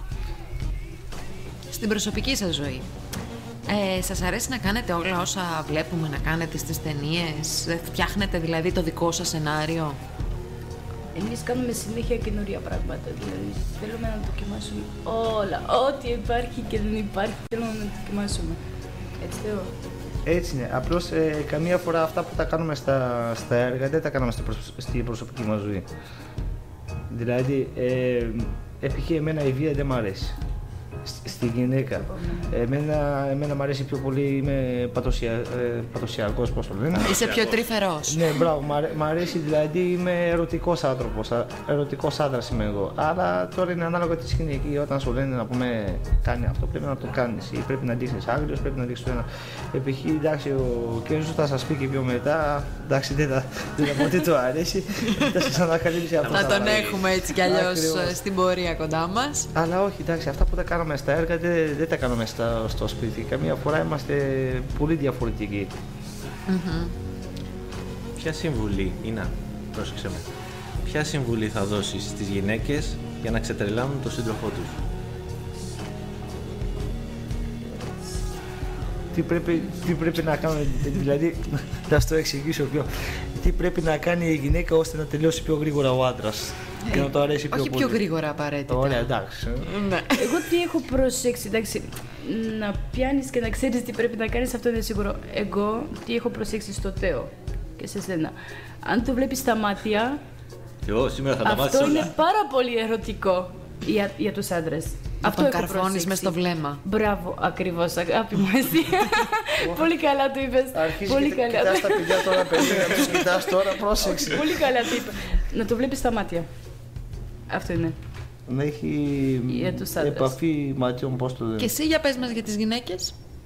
Speaker 3: Στην προσωπική σας ζωή, ε, σας αρέσει να κάνετε όλα όσα βλέπουμε να κάνετε στις ταινίες? Ε, Φτιάχνετε δηλαδή το δικό σας σενάριο?
Speaker 7: Εμείς κάνουμε συνέχεια καινούρια πράγματα, δηλαδή θέλουμε να δοκιμάσουμε όλα, ό,τι υπάρχει και δεν υπάρχει, θέλουμε να δοκιμάσουμε. Έτσι λέω.
Speaker 6: Έτσι είναι. Απλώς ε, καμία φορά αυτά που τα κάνουμε στα, στα έργα δεν τα κάνουμε στην, προσ- στην προσωπική μας ζωή. Δηλαδή, ε, επί εμένα η βία δεν μ' αρέσει. Σ- Στη γυναίκα. Εμένα, εμένα μ' αρέσει πιο πολύ, είμαι πατωσια, ε, πατωσιακός, πώς το λένε.
Speaker 3: Είσαι πιο τρυφερός?
Speaker 6: Ναι, μπράβο, μ' αρέ- μ' αρέσει, δηλαδή είμαι ερωτικός άνθρωπος, α- ερωτικός άντρας είμαι εγώ. Αλλά τώρα είναι ανάλογα τη σκηνή εκεί, όταν σου λένε να πούμε κάνει αυτό, πρέπει να το κάνεις ή πρέπει να δείχνεις άγριος, πρέπει να δείξεις το ένα. Επιχεί, εντάξει, ο Κένζος θα σας πει και πιο μετά, εντάξει, δεν θα, δεν θα πω ότι του αρέσει, θα σας ανακαλύψει αυτό.
Speaker 3: Να τον έχουμε έτσι κι αλλιώς
Speaker 6: Ακριβώς.
Speaker 3: ε, στην πορεία κοντά μας.
Speaker 6: Αλλά όχι, εντάξει, αυτά που τα κάναμε στα έργα δεν, δεν τα κάναμε στα, στο σπίτι. Καμία φορά είμαστε πολύ διαφορετικοί.
Speaker 4: Ποια συμβουλή, Ίνα, πρόσεξε με, ποια συμβουλή θα δώσεις στις γυναίκες για να ξετρελάνουν τον σύντροφό τους?
Speaker 6: Τι πρέπει, τι πρέπει να κάνουμε, δηλαδή, να σου το εξηγήσω πιο. Τι πρέπει να κάνει η γυναίκα ώστε να τελειώσει πιο γρήγορα ο άντρας και να το αρέσει πιο
Speaker 3: Όχι
Speaker 6: πολύ.
Speaker 3: πιο γρήγορα απαραίτητα.
Speaker 6: Ωραία, εντάξει.
Speaker 3: Ναι.
Speaker 7: Εγώ τι έχω προσέξει, εντάξει, να πιάνεις και να ξέρεις τι πρέπει να κάνεις, αυτό είναι σίγουρο. Εγώ τι έχω προσέξει στο Τέο και σε σένα. Αν το βλέπεις στα μάτια,
Speaker 4: Και εγώ σήμερα θα τα μάθεις
Speaker 7: αυτό
Speaker 4: όλα.
Speaker 7: είναι πάρα πολύ ερωτικό για, για τους άντρες.
Speaker 3: Να τον
Speaker 7: έχω
Speaker 3: καρφώνεις
Speaker 7: προσέξει.
Speaker 3: μες στο βλέμμα.
Speaker 7: Μπράβο, ακριβώς, αγάπη μου εσύ. Πολύ καλά το είπες.
Speaker 6: Αρχίζει
Speaker 7: Πολύ
Speaker 6: και
Speaker 7: καλά.
Speaker 6: κοιτάς τα παιδιά τώρα, παιδιά, να τους κοιτάς τώρα, πρόσεξε.
Speaker 7: Πολύ καλά το είπα. Να το βλέπεις στα μάτια. Αυτό είναι.
Speaker 6: Να έχει
Speaker 7: Για τους άντρες.
Speaker 6: επαφή ματιών, πώς το λένε.
Speaker 3: Και εσύ για πες μας για τις γυναίκες.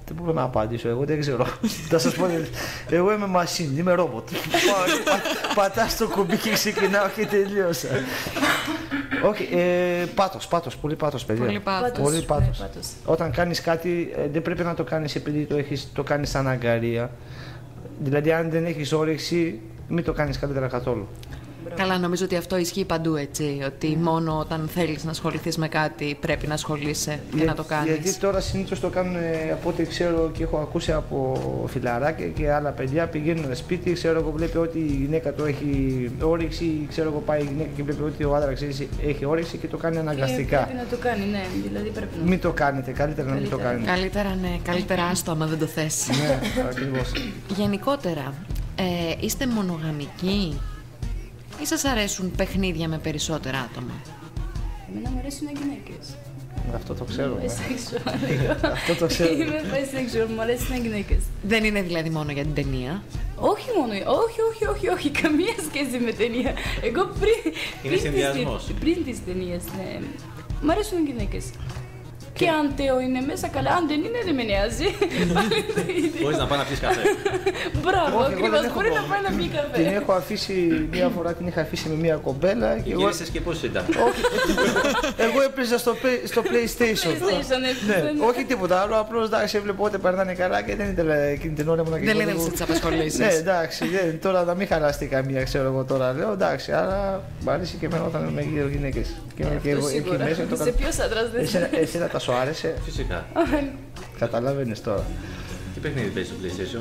Speaker 6: Δεν μπορώ να απαντήσω, εγώ δεν ξέρω. Θα σας πω, εγώ είμαι machine, είμαι ρόμποτ. Πατάς το κουμπί και ξεκινάω και τελείωσα. Όχι, ε, πάτος, πάτος, πολύ πάτος, παιδιά.
Speaker 3: Πολύ πάτος.
Speaker 6: Πολύ πάτος.
Speaker 7: Ναι, πάτος.
Speaker 6: Όταν κάνεις κάτι, ε, δεν πρέπει να το κάνεις επειδή το, έχεις, το κάνεις σαν αγκαρία. Δηλαδή, αν δεν έχεις όρεξη, μην το κάνεις καλύτερα καθόλου.
Speaker 3: Καλά, νομίζω ότι αυτό ισχύει παντού, έτσι. Ότι μόνο όταν θέλεις να ασχοληθείς με κάτι πρέπει να ασχολείσαι και
Speaker 6: Για,
Speaker 3: να το κάνεις.
Speaker 6: Γιατί τώρα συνήθως το κάνουν, ε, από ό,τι ξέρω και έχω ακούσει από φιλαράκια και άλλα παιδιά, πηγαίνουν σπίτι, ξέρω εγώ, βλέπει ότι η γυναίκα του έχει όρεξη, ξέρω εγώ, πάει η γυναίκα και βλέπει ότι ο άντρας έχει όρεξη και το κάνει αναγκαστικά.
Speaker 7: Και πρέπει να το κάνει, ναι, δηλαδή πρέπει να.
Speaker 6: Μην το κάνετε, καλύτερα να μην το
Speaker 7: Καλύτερα.
Speaker 6: κάνετε.
Speaker 3: Καλύτερα, ναι, καλύτερα άστο άμα δεν το θες.
Speaker 6: Ναι, ακριβώς.
Speaker 3: Γενικότερα, ε, είστε μονογαμικοί ή σας αρέσουν παιχνίδια με περισσότερα άτομα?
Speaker 7: Εμένα μου αρέσουν οι γυναίκες.
Speaker 6: Αυτό το ξέρω. ναι.
Speaker 7: Bisexual, λίγο.
Speaker 6: Αυτό το ξέρω.
Speaker 7: Είμαι bisexual, μου αρέσουν οι γυναίκες.
Speaker 3: Δεν είναι δηλαδή μόνο για την ταινία.
Speaker 7: Όχι μόνο, όχι, όχι, όχι, όχι, καμία σχέση με ταινία. Εγώ πριν. πριν τις-
Speaker 4: συνδυασμός.
Speaker 7: Πριν τις ταινίες, ναι. Μ' αρέσουν οι γυναίκες. Και αν Τέο είναι μέσα, καλά. Αν δεν είναι, δεν με νοιάζει. Πάλι το ίδιο.
Speaker 4: Μπορείς να πας να πεις καφέ.
Speaker 7: Μπράβο,
Speaker 6: Όχι, εγώ δεν
Speaker 7: ακριβώς.
Speaker 6: έχω
Speaker 7: Μπορεί να
Speaker 6: πρόβλημα.
Speaker 7: πάει να πει
Speaker 6: Την
Speaker 7: καφέ.
Speaker 6: έχω αφήσει μία φορά, την είχα αφήσει με μία κομπέλα και εγώ.
Speaker 4: Γύρισες και πώς ήταν.
Speaker 6: Όχι, εγώ έπαιζα στο, play- στο PlayStation.
Speaker 7: PlayStation,
Speaker 6: Ναι,
Speaker 7: έπαιζε, ναι.
Speaker 6: όχι τίποτα άλλο. Απλώ εντάξει, έβλεπα ότι περνάνε καλά και δεν ήθελα εκείνη την ώρα μου να
Speaker 3: Δεν λέτε
Speaker 6: λίγο-
Speaker 3: να τις απασχολήσεις.
Speaker 6: Ναι, εντάξει, δεν, τώρα να μην χαλαστεί καμία, ξέρω εγώ τώρα. Λέω εντάξει, άρα μ' αρέσει και εμένα όταν είμαι γύρω γυναίκες. Και είμαι και
Speaker 7: Αυτό
Speaker 6: εγώ εκεί
Speaker 7: σίγουρα.
Speaker 6: μέσα. το
Speaker 7: Σε
Speaker 6: κα-
Speaker 7: ποιος άντρας δεν
Speaker 6: Εσένα, εσένα τα σου άρεσε,
Speaker 4: Φυσικά.
Speaker 6: καταλαβαίνεις τώρα.
Speaker 4: Τι παιχνίδι παίζεις στο PlayStation.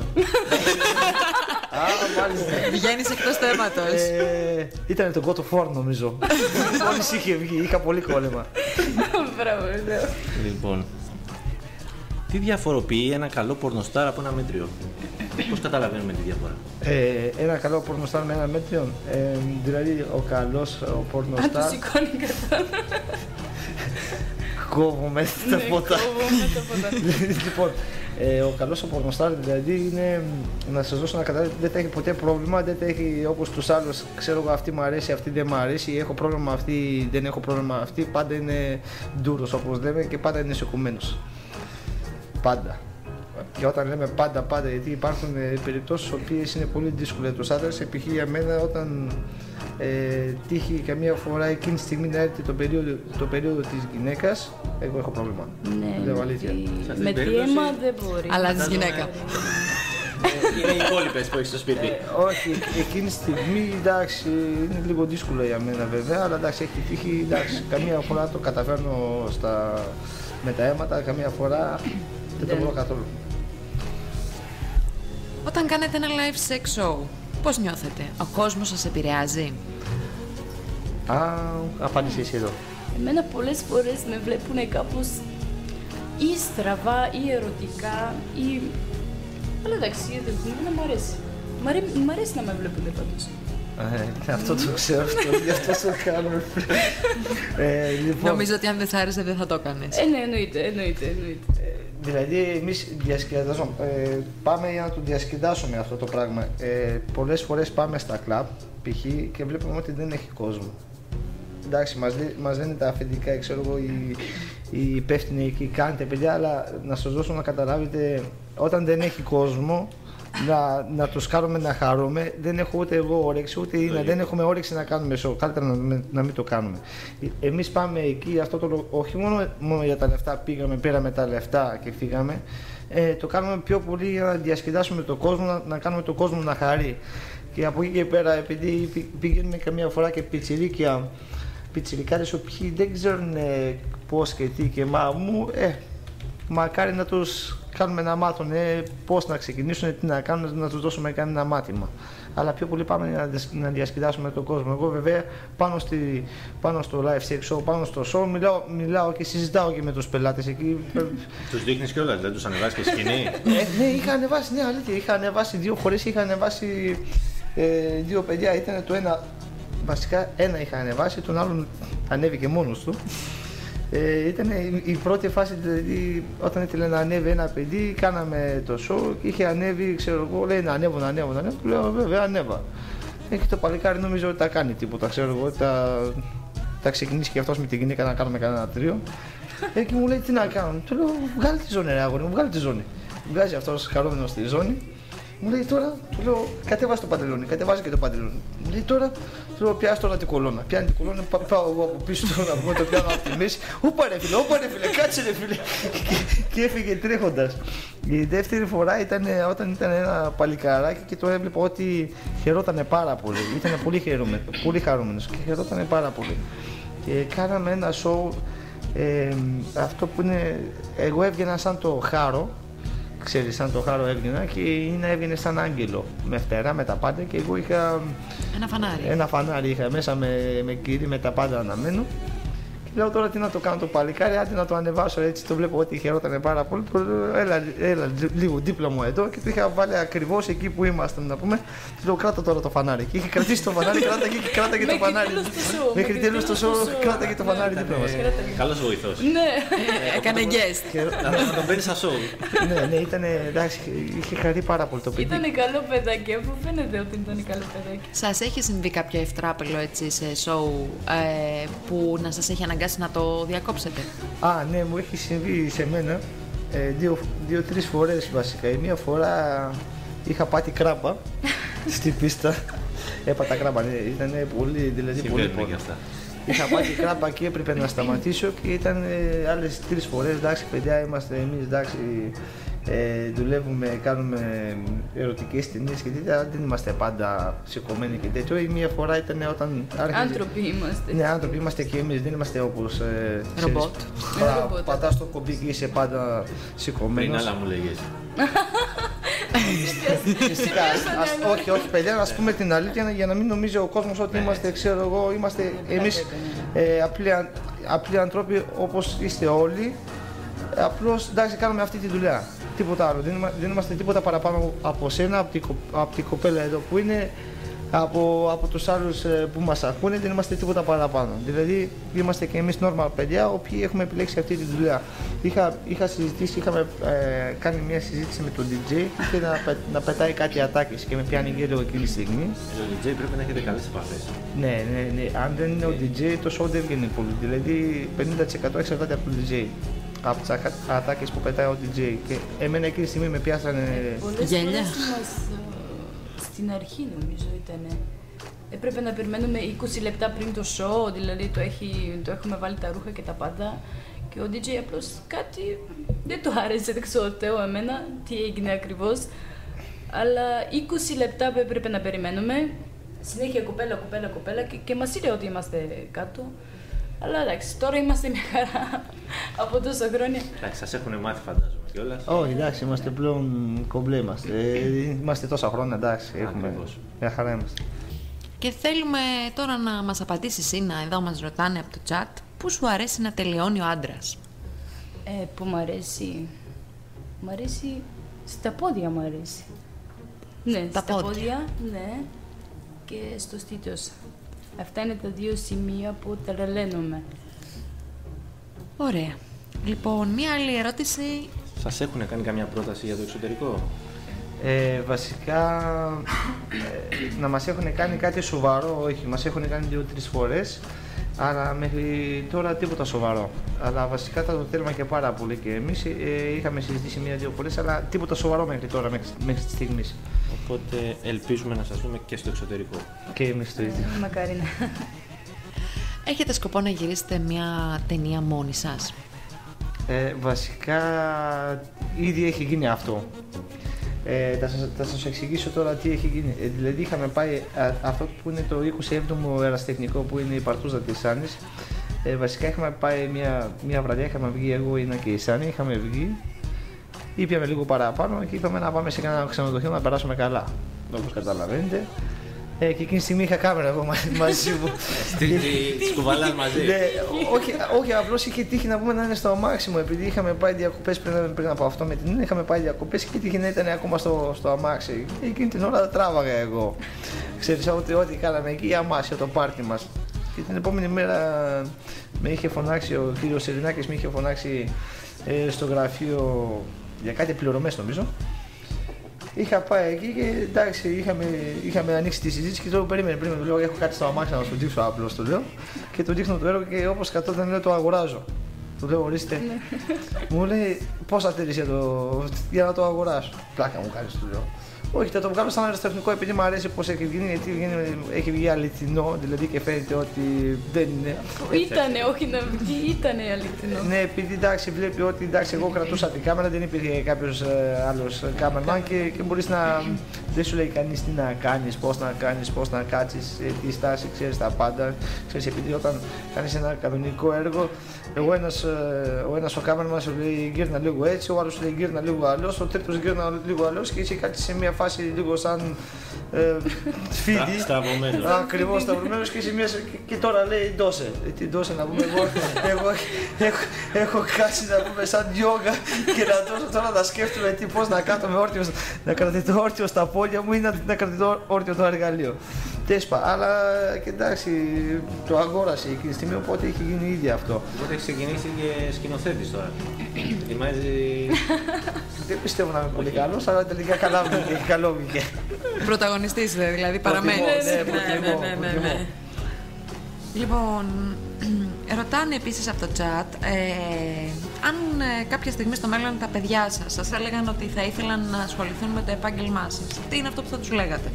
Speaker 6: Α, μάλιστα.
Speaker 3: Βγαίνεις εκτός θέματος.
Speaker 6: Ε, ήταν το God of War νομίζω. Μόλις είχε βγει, είχα πολύ κόλλημα.
Speaker 7: Μπράβο, μπράβο.
Speaker 4: Λοιπόν, τι διαφοροποιεί ένα καλό πορνοστάρ από ένα μέτριο? Πώς καταλαβαίνουμε τη διαφορά?
Speaker 6: Ε, ένα καλό πορνοστάρ με ένα μέτριο. Ε, δηλαδή ο καλός ο
Speaker 7: Αν του
Speaker 6: πορνοστάρ.
Speaker 7: σηκώνει κατά.
Speaker 6: Κόβομαι τα
Speaker 7: Ναι,
Speaker 6: φώτα.
Speaker 7: κόβω με τα φώτα.
Speaker 6: Λοιπόν, ε, ο καλός ο πορνοστάρ δηλαδή είναι να σας δώσω να καταλάβετε, δεν θα έχει ποτέ πρόβλημα, δεν θα έχει όπως τους άλλους, ξέρω εγώ αυτή μου αρέσει, αυτή δεν μου αρέσει, έχω πρόβλημα με αυτή, δεν έχω πρόβλημα με αυτή, πάντα είναι ντούρος όπως λέμε και πάντα είναι σηκωμένος. Πάντα. Και όταν λέμε πάντα, πάντα, γιατί υπάρχουν ε, περιπτώσεις οποίες είναι πολύ δύσκολες τους άντρες, π.χ. για μένα όταν ε, τύχει καμία φορά εκείνη τη στιγμή να έρθει το περίοδο, το περίοδο της γυναίκας, εγώ έχω πρόβλημα.
Speaker 7: Ναι,
Speaker 6: Λέω
Speaker 7: με
Speaker 6: αλήθεια.
Speaker 7: τη-
Speaker 4: Σε αυτή
Speaker 7: με
Speaker 4: την
Speaker 7: τη
Speaker 4: περίπτωση-
Speaker 7: αίμα δεν μπορεί.
Speaker 3: Αλλάζεις γυναίκα.
Speaker 4: Είναι οι υπόλοιπες που έχεις στο σπίτι.
Speaker 6: Ε, όχι, εκείνη τη στιγμή εντάξει, είναι λίγο δύσκολο για μένα βέβαια, αλλά εντάξει, έχει τύχει, εντάξει, καμία φορά το καταφέρνω στα, με τα αίματα, καμία φορά δεν το
Speaker 7: Ναι.
Speaker 6: μπορώ καθόλου.
Speaker 3: Όταν κάνετε ένα live sex show, πώς νιώθετε? Ο κόσμος σας επηρεάζει?
Speaker 6: Α, απάντησε εσύ εδώ.
Speaker 7: Εμένα πολλές φορές με βλέπουν κάπως ή στραβά ή ερωτικά ή... Αλλά εντάξει, δεν εμένα μου αρέσει. Μ' αρέ- Μ' αρέσει να με βλέπουν πάντως.
Speaker 6: Ε, αυτό το ξέρω, αυτό, γι' αυτό το κάνουμε. ε, λοιπόν,
Speaker 3: Νομίζω ότι αν δεν σ' άρεσε δεν θα το έκανες.
Speaker 7: Ε, ναι, εννοείται, εννοείται, εννοείται.
Speaker 6: ε, δηλαδή εμείς διασκεδάζουμε, ε, πάμε για να το διασκεδάσουμε αυτό το πράγμα. Ε, πολλές φορές πάμε στα κλαμπ, π.χ. και βλέπουμε ότι δεν έχει κόσμο. Εντάξει, μας, λέ- μας λένε τα αφεντικά, ξέρω εγώ, οι, οι υπεύθυνοι εκεί, κάντε παιδιά, αλλά να σας δώσω να καταλάβετε, όταν δεν έχει κόσμο, να, να τους κάνουμε να χαρούμε, δεν έχω ούτε εγώ όρεξη, ούτε είναι, δεν έχουμε όρεξη να κάνουμε show, καλύτερα να, μην- να μην το κάνουμε. Ε, Εμείς πάμε εκεί, αυτό το, λο- όχι μόνο, μόνο για τα λεφτά πήγαμε, πήραμε τα λεφτά και φύγαμε, ε, το κάνουμε πιο πολύ για να διασκεδάσουμε τον κόσμο, να, να κάνουμε τον κόσμο να χαρεί. Και από εκεί και πέρα, επειδή πη- πηγαίνουμε καμία φορά και πιτσιρίκια, πιτσιρικάδες οι οποίοι δεν ξέρουν ε, πώς και τι και μα μου, ε, μακάρι να τους κάνουμε να μάθουν ε, πώς να ξεκινήσουν, τι να κάνουν, να τους δώσουμε κανένα μάθημα. Αλλά πιο πολύ πάμε να, διασ- να διασκεδάσουμε τον κόσμο. Εγώ βέβαια πάνω, στη, πάνω στο live sex show, πάνω στο show, μιλάω, μιλάω και συζητάω και με τους πελάτες εκεί.
Speaker 4: Τους δείχνεις κιόλας, δεν τους ανεβάσεις και σκηνή.
Speaker 6: Ε, ναι, είχα ανεβάσει, ναι, αλήθεια. Είχα ανεβάσει δύο φορές, είχα ανεβάσει ε, δύο παιδιά. Ήταν το ένα, βασικά ένα είχα ανεβάσει, τον άλλον ανέβηκε μόνος του. Ε, ήταν η, η πρώτη φάση, δηλαδή, όταν ήθελε να ανέβει ένα παιδί, κάναμε το show και είχε ανέβει, ξέρω εγώ, λέει να ανέβω, να ανέβω, να ανέβω. Του λέω, βέβαια, ανέβα. Ε, και το παλικάρι νομίζω ότι τα κάνει τίποτα, ξέρω εγώ, τα, τα ξεκινήσει και αυτός με την γυναίκα να κάνουμε κανένα τρίο. Ε, και μου λέει τι να κάνω. Του λέω, βγάλε τη ζώνη, ρε αγόρι μου, βγάλε τη ζώνη. βγάζει αυτός χαρούμενος στη ζώνη. Μου λέει τώρα, του λέω, κατέβασε το παντελόνι, κατεβάζει και το παντελόνι. Μου λέει τώρα, του λέω, πιάσει τώρα την κολόνα. Πιάνει την κολόνα, πά, πάω εγώ από πίσω του να βγω, το πιάνω από τη μέση. Ούπα ρε φίλε, ούπα ρε φίλε, κάτσε ρε φίλε. και, και έφυγε τρέχοντας. Η δεύτερη φορά ήταν όταν ήταν ένα παλικαράκι και το έβλεπα ότι χαιρότανε πάρα πολύ. Ήταν πολύ, χαιρούμε, πολύ χαρούμενος και χαιρότανε πάρα πολύ. Και κάναμε ένα show, ε, αυτό που είναι, εγώ έβγαινα σαν το Χάρο. Ξέρεις, σαν το Χάρο έβγαινα και είναι έβγαινε σαν άγγελο με φτερά, με τα πάντα και εγώ είχα
Speaker 3: ένα φανάρι.
Speaker 6: Ένα φανάρι είχα μέσα με, με κύρι, με τα πάντα αναμένο. Και λέω τώρα τι να το κάνω το παλικάρι, άντε να το ανεβάσω έτσι. Το βλέπω ότι χαιρότανε πάρα πολύ. Έλα, έλα λίγο δίπλα μου εδώ και το είχα βάλει ακριβώς εκεί που ήμασταν να πούμε. Του λέω κράτα τώρα το φανάρι. Και είχε κρατήσει το φανάρι, κράταγε και κράταγε το φανάρι. Μέχρι τέλος το σώμα κράταγε το φανάρι δίπλα μας.
Speaker 4: Καλός βοηθός.
Speaker 7: Ναι,
Speaker 3: έκανε guest.
Speaker 4: Να τον παίρνει σαν σοου.
Speaker 6: Ναι, ναι, ήταν εντάξει, είχε χαρεί πάρα πολύ το παιδί.
Speaker 7: ήταν καλό παιδάκι, αφού φαίνεται ότι ήταν καλό παιδάκι.
Speaker 3: Σας έχει συμβεί κάποιο ευτράπελο έτσι σε σοου ε, που να σας έχει αναγκάσει να το διακόψετε?
Speaker 6: Α, ναι, μου έχει συμβεί σε μένα ε, δύο, δύο-τρεις φορές βασικά. Η μία φορά είχα πάθει κράπα στην πίστα. Έπατα κράπα, ναι, ήταν πολύ, δηλαδή πολύ πολύ. Είχα πάθει κράπα και έπρεπε να σταματήσω και ήταν ε, άλλες τρεις φορές. Εντάξει, παιδιά, είμαστε εμείς, εντάξει, ε, δουλεύουμε, κάνουμε ερωτικές ταινίες και τέτοια. Δεν είμαστε πάντα σηκωμένοι και τέτοιο. Η μία φορά ήταν όταν άρχιζε...
Speaker 7: Άνθρωποι είμαστε.
Speaker 6: Ναι, άνθρωποι είμαστε και εμείς, δεν είμαστε όπως... Ε,
Speaker 3: ρομπότ.
Speaker 6: Πα, πατάς το κομπί και είσαι πάντα σηκωμένος.
Speaker 4: Πριν άλλα μου λέγες.
Speaker 6: Φυσικά, όχι, όχι παιδιά, να πούμε την αλήθεια για να μην νομίζει ο κόσμος ότι είμαστε, ξέρω εγώ, είμαστε εμείς ε, απλοί, απλοί ανθρώποι όπως είστε όλοι. Απλώς, εντάξει, κάνουμε αυτή τη δουλειά. Τίποτα άλλο. Δεν, είμα, δεν είμαστε τίποτα παραπάνω από σένα, από την, από την κοπέλα εδώ που είναι, από, από τους άλλους που μας ακούνε, δεν είμαστε τίποτα παραπάνω. Δηλαδή, είμαστε και εμείς normal παιδιά, οποίοι έχουμε επιλέξει αυτή τη δουλειά. Είχα, είχα συζητήσει, είχαμε ε, κάνει μια συζήτηση με τον ντι τζέι και να, πε, να πετάει κάτι ατάκες και με πιάνει γέλιο εκείνη τη στιγμή.
Speaker 4: Με τον ντι τζέι πρέπει να έχετε καλές επαφές.
Speaker 6: Ναι, ναι, ναι. Αν δεν είναι ο ντι τζέι, το show δεν βγαίνει πολύ. Δηλαδή, πενήντα τοις εκατό εξαρτάται από τον ντι τζέι. Από τις ατάκες που πετάει ο ντι τζέι. Και εμένα εκείνη τη στιγμή με πιάσανε
Speaker 3: γέλια.
Speaker 7: Στην αρχή νομίζω ήταν. Έπρεπε να περιμένουμε είκοσι λεπτά πριν το show, δηλαδή το, έχει, το έχουμε βάλει τα ρούχα και τα πάντα. Και ο ντι τζέι απλώς κάτι δεν του άρεσε, δεν ξέρω Θεό εμένα τι έγινε ακριβώς. Αλλά είκοσι λεπτά που έπρεπε να περιμένουμε. Συνέχεια κοπέλα, κοπέλα, κοπέλα και, και μας είπε ότι είμαστε κάτω. Αλλά εντάξει, τώρα είμαστε μια χαρά από τόσα χρόνια.
Speaker 4: Εντάξει, σας έχουν μάθει φαντάζομαι κιόλας.
Speaker 6: Όχι, εντάξει, είμαστε πλέον κομπλέ είμαστε. Είμαστε τόσα χρόνια, εντάξει, έχουμε. Μια χαρά είμαστε.
Speaker 3: Και θέλουμε τώρα να μας απαντήσει Σίνα, εδώ μας ρωτάνε από το chat, πού σου αρέσει να τελειώνει ο άντρας?
Speaker 7: Ε, που μου αρέσει. Μου αρέσει. Στα πόδια μου αρέσει. Ναι,
Speaker 3: στα
Speaker 7: στα
Speaker 3: πόδια.
Speaker 7: πόδια, ναι. Και στο στήθος. Αυτά είναι τα δύο σημεία που τρελαίνομαι.
Speaker 3: Ωραία. Λοιπόν, μία άλλη ερώτηση.
Speaker 4: Σας έχουν κάνει καμιά πρόταση για το εξωτερικό?
Speaker 6: Ε, βασικά, ε, να μας έχουν κάνει κάτι σοβαρό, όχι, μας έχουν κάνει δύο-τρεις φορές, αλλά μέχρι τώρα τίποτα σοβαρό. Αλλά βασικά θα το θέλουμε και πάρα πολύ και εμείς ε, είχαμε συζητήσει μία-δύο φορές, αλλά τίποτα σοβαρό μέχρι τώρα, μέχρι, μέχρι τη στιγμή.
Speaker 4: Οπότε ελπίζουμε να σας δούμε και στο εξωτερικό.
Speaker 6: Και εμείς το ίδιο.
Speaker 7: Ε, μακάρι να.
Speaker 3: Έχετε σκοπό να γυρίσετε μια ταινία μόνοι σας?
Speaker 6: Ε, βασικά, ήδη έχει γίνει αυτό. Ε, θα, σας, θα σας εξηγήσω τώρα τι έχει γίνει. Ε, δηλαδή είχαμε πάει α, αυτό που είναι το είκοσι έβδομο ερασιτεχνικό που είναι η Παρτούζα της Σάνης. Ε, βασικά είχαμε πάει μια, μια βραδιά, είχαμε βγει εγώ, Ινα και η Σάνη, είχαμε βγει. Ήπιαμε λίγο παραπάνω και είπαμε να πάμε σε ένα ξενοδοχείο να περάσουμε καλά. Όπως καταλαβαίνετε. Ε, και εκείνη τη στιγμή είχα κάμερα εγώ μαζί μου.
Speaker 4: Τις κουβαλάς μαζί.
Speaker 6: Ναι, όχι, όχι, απλώς είχε τύχει να πούμε να είναι στο αμάξι μου, επειδή είχαμε πάει διακοπές πριν, πριν από αυτό με την Νίνα, είχαμε πάει διακοπές και τύχει να ήταν ακόμα στο, στο αμάξι. Και εκείνη την ώρα τράβαγα εγώ. Ξέρεις ότι ό,τι κάναμε εκεί, αμάξι, το πάρτι μας. Και την επόμενη μέρα με είχε φωνάξει ο κύριος Σερινάκης, με είχε φωνάξει ε, στο γραφείο για κάτι πληρωμές νομίζω. Είχα πάει εκεί και εντάξει, είχαμε, είχαμε ανοίξει τη συζήτηση και τώρα περίμενε πριν του λέω: έχω κάτι στο αμάξι να σου δείξω απλώς, το λέω. Και του δείχνω το έργο και όπως κατόταν λέω: το αγοράζω. Του λέω, ορίστε. Μου λέει, πόσα θέλεις για, το... για να το αγοράσω. Πλάκα μου κάνεις, του λέω. Όχι, θα το βγάλω σαν αεραστεχνικό επειδή μου αρέσει πως έχει βγει, γιατί έχει βγει αληθινό, δηλαδή και φαίνεται ότι δεν είναι.
Speaker 7: Ήτανε, όχι να βγει, ήτανε αληθινό.
Speaker 6: Ναι, επειδή εντάξει, βλέπει ότι εντάξει, εγώ κρατούσα την κάμερα, δεν υπήρχε κάποιο άλλο κάμερμαν και, και μπορεί να. Δεν σου λέει κανεί τι να κάνει, πώ να κάνει, πώ να κάτσει, τι στάση, ξέρει τα πάντα. Ξέρεις, επειδή όταν κάνει ένα κανονικό έργο, εγώ ένας, ο ένα ο κάμερμαν σου λέει γύρνα λίγο έτσι, ο άλλο σου λέει γύρνα λίγο αλλιώ, ο τρίτο γύρνα λίγο αλλιώ και εσύ κάτι σε μια φάση λίγο σαν ε, φίδι.
Speaker 4: Στραβωμένο.
Speaker 6: Ακριβώς στραβωμένος και, και τώρα λέει ντόσε. Τι ντόσε να πούμε, εγώ, εγώ έχω, έχω κάτσει να πούμε σαν γιόγκα και να δώσω τώρα να σκέφτομαι τι, πώς να κάθομαι όρθιος, να κρατηθώ όρθιο στα πόδια μου ή να, να κρατηθώ όρθιο το εργαλείο. Τέσπα, αλλά και εντάξει, το αγόρασε εκείνη τη στιγμή, οπότε έχει γίνει ήδη αυτό.
Speaker 4: Οπότε έχει ξεκινήσει και σκηνοθέτης τώρα. Ετοιμάζει.
Speaker 6: Δεν πιστεύω να είμαι πολύ καλός, αλλά τελικά καλά βγήκε. Καλό βγήκε.
Speaker 3: Πρωταγωνιστής δηλαδή, παραμένει.
Speaker 6: Ναι, ναι, ναι, ναι.
Speaker 3: Λοιπόν, ρωτάνε επίσης από το chat ε, αν ε, κάποια στιγμή στο μέλλον τα παιδιά σας σας έλεγαν ότι θα ήθελαν να ασχοληθούν με το επάγγελμά σας. Τι είναι αυτό που θα τους λέγατε?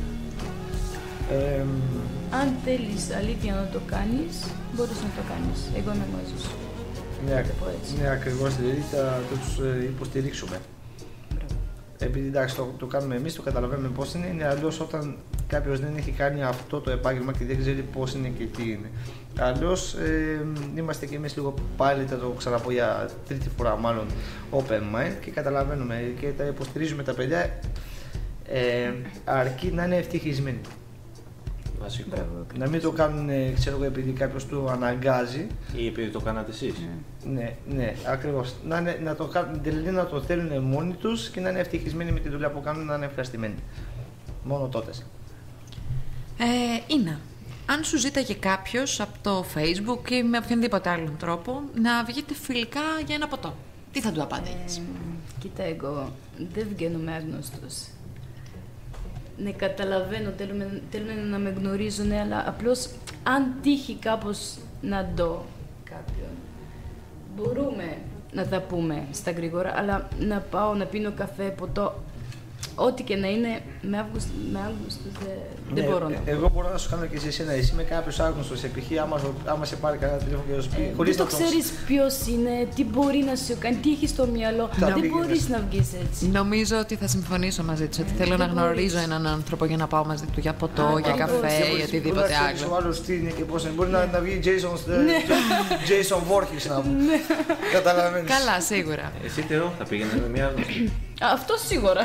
Speaker 6: Ε,
Speaker 7: Αν θέλεις αλήθεια να το κάνεις, μπορείς να το κάνεις. Εγώ είμαι μαζί σου.
Speaker 6: Ναι, ναι, ακριβώς, δηλαδή θα τους υποστηρίξουμε. Επειδή εντάξει, το, το κάνουμε εμείς, το καταλαβαίνουμε πώς είναι, είναι αλλιώς όταν κάποιος δεν έχει κάνει αυτό το επάγγελμα και δεν ξέρει πώς είναι και τι είναι. Αλλιώς ε, είμαστε και εμείς λίγο πάλι, θα το ξαναπώ για τρίτη φορά μάλλον, open mind και καταλαβαίνουμε και τα υποστηρίζουμε τα παιδιά ε, αρκεί να είναι ευτυχισμένοι.
Speaker 4: Βασικό.
Speaker 6: Να μην το κάνουν, ξέρω εγώ, επειδή κάποιος του αναγκάζει.
Speaker 4: Ή επειδή το κάνατε εσείς.
Speaker 6: Ναι, ναι, ακριβώς. Να, είναι, να, το, δηλαδή να το θέλουν μόνοι τους και να είναι ευτυχισμένοι με τη δουλειά που κάνουν, να είναι ευχαριστημένοι. Μόνο τότε.
Speaker 3: Ε, Ίνα, αν σου ζήταγε κάποιος από το Facebook ή με οποιονδήποτε άλλον τρόπο να βγείτε φιλικά για ένα ποτό, τι θα του απάντηγες?
Speaker 7: Ε, κοίτα, εγώ δεν βγαίνω με άγνωστος. Ναι, καταλαβαίνω, θέλουν, θέλουν να με γνωρίζουν, αλλά απλώς αν τύχει κάπως να δω κάποιον, μπορούμε να τα πούμε στα γρήγορα, αλλά να πάω να πίνω καφέ, ποτό, ό,τι και να είναι, με Αύγουστο, με Αύγουστο δε,
Speaker 6: Ναι,
Speaker 7: δεν μπορώ να
Speaker 6: ε, Εγώ μπορώ να σου κάνω και σε εσένα, εσύ με κάποιος άγνωστος, π.χ. άμα, άμα σε πάρει κανένα τηλέφωνο και να σου πει,
Speaker 7: ε,
Speaker 6: χωρίς
Speaker 7: δεν
Speaker 6: να
Speaker 7: το
Speaker 6: τον...
Speaker 7: ξέρεις ποιος είναι, τι μπορεί να σου κάνει, τι έχει στο μυαλό,
Speaker 6: Τα
Speaker 7: δεν
Speaker 6: πήγαινες.
Speaker 7: μπορείς να βγεις έτσι.
Speaker 3: Νομίζω ότι θα συμφωνήσω μαζί τους, ότι θέλω
Speaker 7: δεν
Speaker 3: να γνωρίζω
Speaker 7: μπορείς.
Speaker 3: έναν άνθρωπο για να πάω μαζί του για ποτό,
Speaker 7: Α,
Speaker 3: για
Speaker 7: ακριβώς.
Speaker 3: καφέ
Speaker 6: Και
Speaker 3: ή
Speaker 6: μπορείς-
Speaker 3: οτιδήποτε
Speaker 6: μπορεί να ξέρεις
Speaker 3: άλλο.
Speaker 6: ο άλλος τι είναι και πώς είναι. Μπορεί να, να βγει Jason, Jason Voorhees να πούμε. Καταλαβαίνεις.
Speaker 3: Καλά, σίγουρα.
Speaker 4: Εσύ Θεό, θα πήγαινε με μια άγνωστη.
Speaker 7: Αυτό σίγουρα.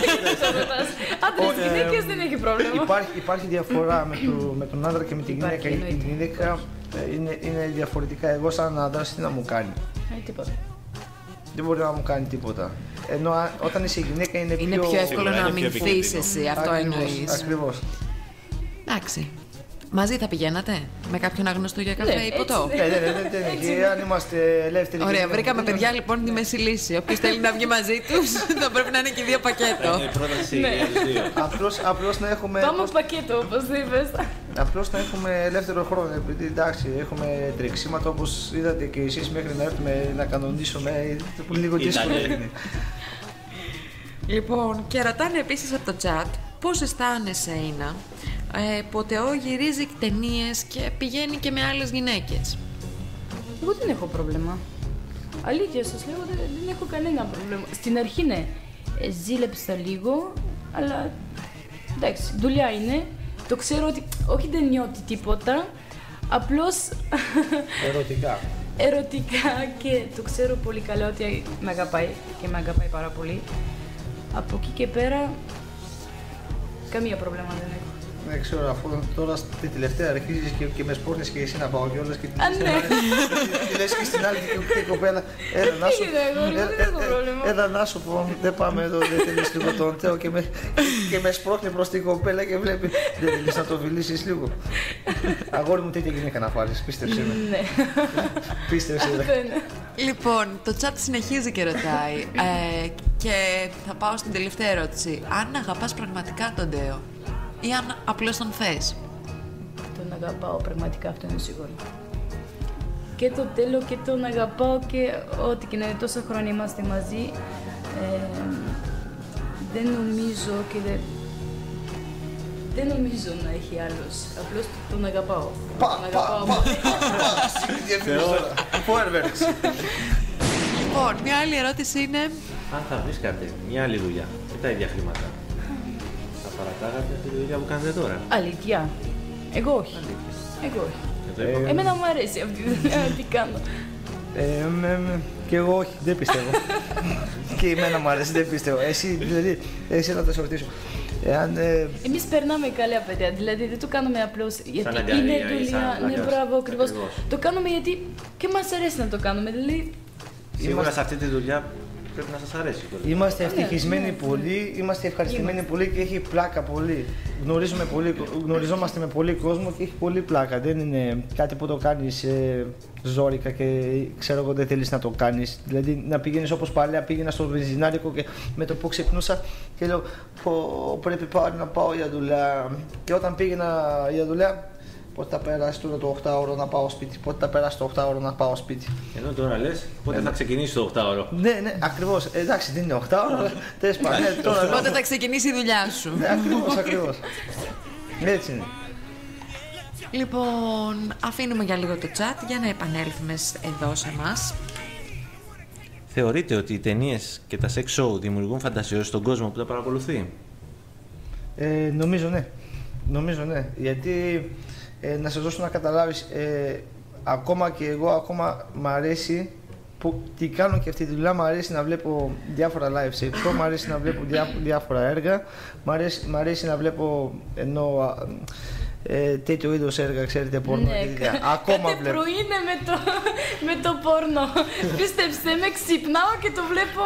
Speaker 7: Άντρες, γυναίκες δεν έχει πρόβλημα.
Speaker 6: Υπάρχει, υπάρχει διαφορά με, το, με τον άντρα και με την
Speaker 7: Υπάρχει,
Speaker 6: γυναίκα. Η
Speaker 7: εννοείται.
Speaker 6: γυναίκα ε, είναι, είναι διαφορετικά. Εγώ σαν άντρας τι να μου κάνει.
Speaker 7: Ε, τίποτα.
Speaker 6: Δεν μπορεί να μου κάνει τίποτα. Ενώ α- όταν είσαι γυναίκα είναι,
Speaker 3: Είναι πιο εύκολο
Speaker 4: Σίγουρα,
Speaker 3: να
Speaker 4: είναι πιο
Speaker 3: αμυνθείς
Speaker 4: επικίνδυνο.
Speaker 3: εσύ, αυτό
Speaker 6: Ακριβώς,
Speaker 3: εννοείς.
Speaker 6: Ακριβώς.
Speaker 3: Εντάξει. Μαζί θα πηγαίνατε με κάποιον άγνωστο για καφέ
Speaker 7: Ναι,
Speaker 3: ή ποτό?
Speaker 7: έτσι,
Speaker 6: Ναι, ναι, ναι, ναι, ναι. Και αν είμαστε ελεύθεροι. και
Speaker 3: Ωραία,
Speaker 6: δεν
Speaker 3: βρήκαμε
Speaker 6: έχουμε
Speaker 3: παιδιά λοιπόν τη μέση λύση. Όποιος θέλει να βγει μαζί τους θα πρέπει να είναι και οι δύο πακέτο.
Speaker 4: Είναι πρόταση για τους δύο.
Speaker 6: Απλώς, απλώς να έχουμε.
Speaker 7: Πάμε πακέτο, όπως είπες.
Speaker 6: Απλώς να έχουμε ελεύθερο χρόνο, επειδή εντάξει, έχουμε τρεξίματα όπως είδατε και εσείς μέχρι να έρθουμε να κανονίσουμε, λίγο δύσκολο
Speaker 4: Ήτανε.
Speaker 6: είναι.
Speaker 3: Λοιπόν, και ρωτάνε επίσης από το chat πώς αισθάνεσαι, Ίνα, ε, που ο Τεό γυρίζει ταινίες και πηγαίνει και με άλλες γυναίκες.
Speaker 7: Εγώ δεν έχω πρόβλημα. Αλήθεια σας λέω, δεν, δεν έχω κανένα πρόβλημα. Στην αρχή ναι, ε, ζήλεψα λίγο, αλλά εντάξει, δουλειά είναι. Το ξέρω ότι όχι δεν νιώθει τίποτα, απλώς
Speaker 6: Ερωτικά.
Speaker 7: ερωτικά και το ξέρω πολύ καλά ότι με αγαπάει και με αγαπάει πάρα πολύ. Από εκεί και πέρα, καμία πρόβλημα δεν έχω.
Speaker 6: Δεν ξέρω, αφού τώρα στη τελευταία αρχίζεις και, και με σπόρνεις και εσύ να πάω κιόλας και
Speaker 7: Α, ναι.
Speaker 6: τη λες και στην άλλη και, και κοπέλα. Έλα να σου,
Speaker 7: Έγινε, εγώ,
Speaker 6: έλα-
Speaker 7: δεν έχω
Speaker 6: έλα-
Speaker 7: πρόβλημα.
Speaker 6: έλα να σου πω, δεν πάμε εδώ, δεν θέλεις λίγο τον Θεό και με, και με σπρώχνει προς την κοπέλα και βλέπει. Δεν θέλεις να το φιλήσεις λίγο. Αγόρι μου, τέτοια γυναίκα να πάρεις, πίστεψε με.
Speaker 7: Ναι,
Speaker 6: Πίστεψε με.
Speaker 7: αυτό είναι.
Speaker 3: Λοιπόν, το chat συνεχίζει και ρωτάει ε, και θα πάω στην τελευταία ερώτηση. Αν αγαπάς πραγματικά τον Τεό ή αν απλώς τον θες?
Speaker 7: Τον αγαπάω πραγματικά, αυτό είναι σίγουρο. και το τέλο και τον αγαπάω και ό,τι και να είναι, τόσα χρόνια είμαστε μαζί. Ε, δεν νομίζω και δεν... Δεν νομίζω να έχει άλλος, απλώς τον αγαπάω.
Speaker 5: Πα,
Speaker 7: τον
Speaker 5: πα,
Speaker 7: αγαπάω.
Speaker 5: πα, πα, πα, Fireworks.
Speaker 3: Λοιπόν, μια άλλη ερώτηση είναι.
Speaker 4: Αν θα βρίσκατε μια άλλη δουλειά με τα ίδια χρήματα, θα παρατάγατε αυτή τη δουλειά που κάνετε τώρα?
Speaker 7: Αλήθεια. Εγώ όχι. Εγώ όχι.
Speaker 4: Εδώ είπαμε.
Speaker 7: Εμένα μου αρέσει αυτή τη δουλειά, τι κάνω.
Speaker 6: Ε, με, με, και εγώ όχι, δεν πιστεύω. Και εμένα μου αρέσει, δεν πιστεύω. Εσύ, δηλαδή, εσύ να το σε ρωτήσω. Εάν, ε...
Speaker 7: Εμείς περνάμε καλά, παιδιά. Δηλαδή δεν το κάνουμε απλώς γιατί
Speaker 4: αγκαλία
Speaker 7: είναι
Speaker 4: ή
Speaker 7: δουλειά.
Speaker 4: σαν
Speaker 7: Ναι,
Speaker 4: αγκαλιά.
Speaker 7: μπράβο, ακριβώς.
Speaker 4: Ακριβώς.
Speaker 7: Το κάνουμε γιατί και μας αρέσει να το κάνουμε. Δηλαδή,
Speaker 4: Σίγουρα σε αυτή τη δουλειά πρέπει να σας αρέσει.
Speaker 6: Είμαστε ευτυχισμένοι
Speaker 7: ναι,
Speaker 6: πολύ, είμαστε ευχαριστημένοι
Speaker 7: Είμαστε.
Speaker 6: πολύ και έχει πλάκα πολύ. Γνωρίζουμε πολύ. Γνωριζόμαστε με πολύ κόσμο και έχει πολύ πλάκα. Δεν είναι κάτι που το κάνεις ε, ζόρικα και ξέρω εγώ δεν θέλεις να το κάνεις. Δηλαδή να πηγαίνεις όπως παλιά, πήγαινα στο βενζινάρικο και με το που ξυπνούσα και λέω πω, πρέπει πάλι να πάω για δουλειά. Και όταν πήγαινα για δουλειά, πότε θα περάσει τώρα το οκτάωρο να πάω σπίτι, πότε θα περάσει το οκτάωρο να πάω σπίτι.
Speaker 4: Ενώ τώρα λες πότε θα ξεκινήσει το οκτάωρο.
Speaker 6: Ναι, ναι, ακριβώς. Εντάξει, δεν είναι οκτάωρο. Τέλος πάντων, ναι, τώρα λέω.
Speaker 3: Πότε θα ξεκινήσει η δουλειά σου.
Speaker 6: Ναι, ακριβώς, ακριβώς. Έτσι είναι.
Speaker 3: Λοιπόν, αφήνουμε για λίγο το chat για να επανέλθουμε εδώ σε εμάς.
Speaker 4: Θεωρείτε ότι οι ταινίες και τα sex show δημιουργούν φαντασιώσεις στον κόσμο που τα παρακολουθεί?
Speaker 6: Ε, νομίζω ναι. Νομίζω ναι. Γιατί ε, να σας δώσω να καταλάβεις, ε, ακόμα και εγώ ακόμα μ' αρέσει που τι κάνω και αυτή τη δουλειά, μ' αρέσει να βλέπω διάφορα live sex show, μ' αρέσει να βλέπω διά, διάφορα έργα, μ' αρέσει, μ' αρέσει να βλέπω ενώ ε, τέτοιο είδος έργα, ξέρετε, πόρνο
Speaker 7: ναι,
Speaker 6: και τέτοια. Ακόμα
Speaker 7: κάθε
Speaker 6: βλέπω.
Speaker 7: πρωί είναι με το, με το πόρνο. Πίστεψτε με, ξυπνάω και το βλέπω.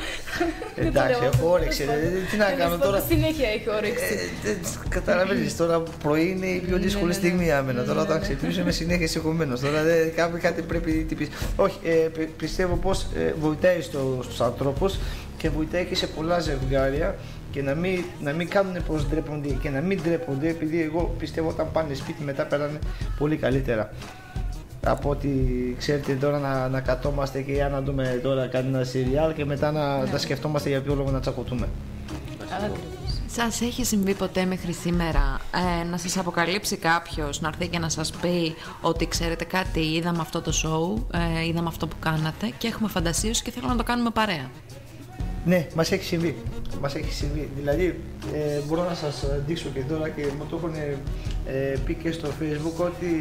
Speaker 6: Εντάξει, έχω όρεξη. Τι να κάνω τώρα.
Speaker 7: Συνέχεια έχει όρεξη.
Speaker 6: Καταλαβαίνεις, τώρα πρωί είναι η πιο δύσκολη
Speaker 7: ναι, ναι.
Speaker 6: στιγμή για μένα. Τώρα όταν ξυπνήσω είμαι συνέχεια σηκωμένος. Τώρα δεν- κάτι, κάτι πρέπει να τυπήσει. Όχι, ε, πι- πιστεύω πως ε, βοηθάει στο, στους ανθρώπους και βοηθάει και σε πολλά ζευγάρια και να μην, να μην κάνουν πως ντρέπονται και να μην ντρέπονται, επειδή εγώ πιστεύω όταν πάνε σπίτι μετά περνάνε πολύ καλύτερα. Από ότι ξέρετε τώρα να, να κατόμαστε και για να δούμε τώρα κάτι ένα σιριάλ και μετά να τα σκεφτόμαστε για ποιο λόγο να τσακωτούμε.
Speaker 7: Ακριβώς.
Speaker 3: Σας έχει συμβεί ποτέ μέχρι σήμερα ε, να σας αποκαλύψει κάποιος, να έρθει και να σας πει ότι ξέρετε κάτι, είδαμε αυτό το show, ε, είδαμε αυτό που κάνατε και έχουμε φαντασίωση και θέλω να το κάνουμε παρέα?
Speaker 6: Ναι, μας έχει συμβεί. Μας έχει συμβεί. Δηλαδή, ε, μπορώ να σας δείξω και τώρα και μου το έχουν ε, πει και στο Facebook ότι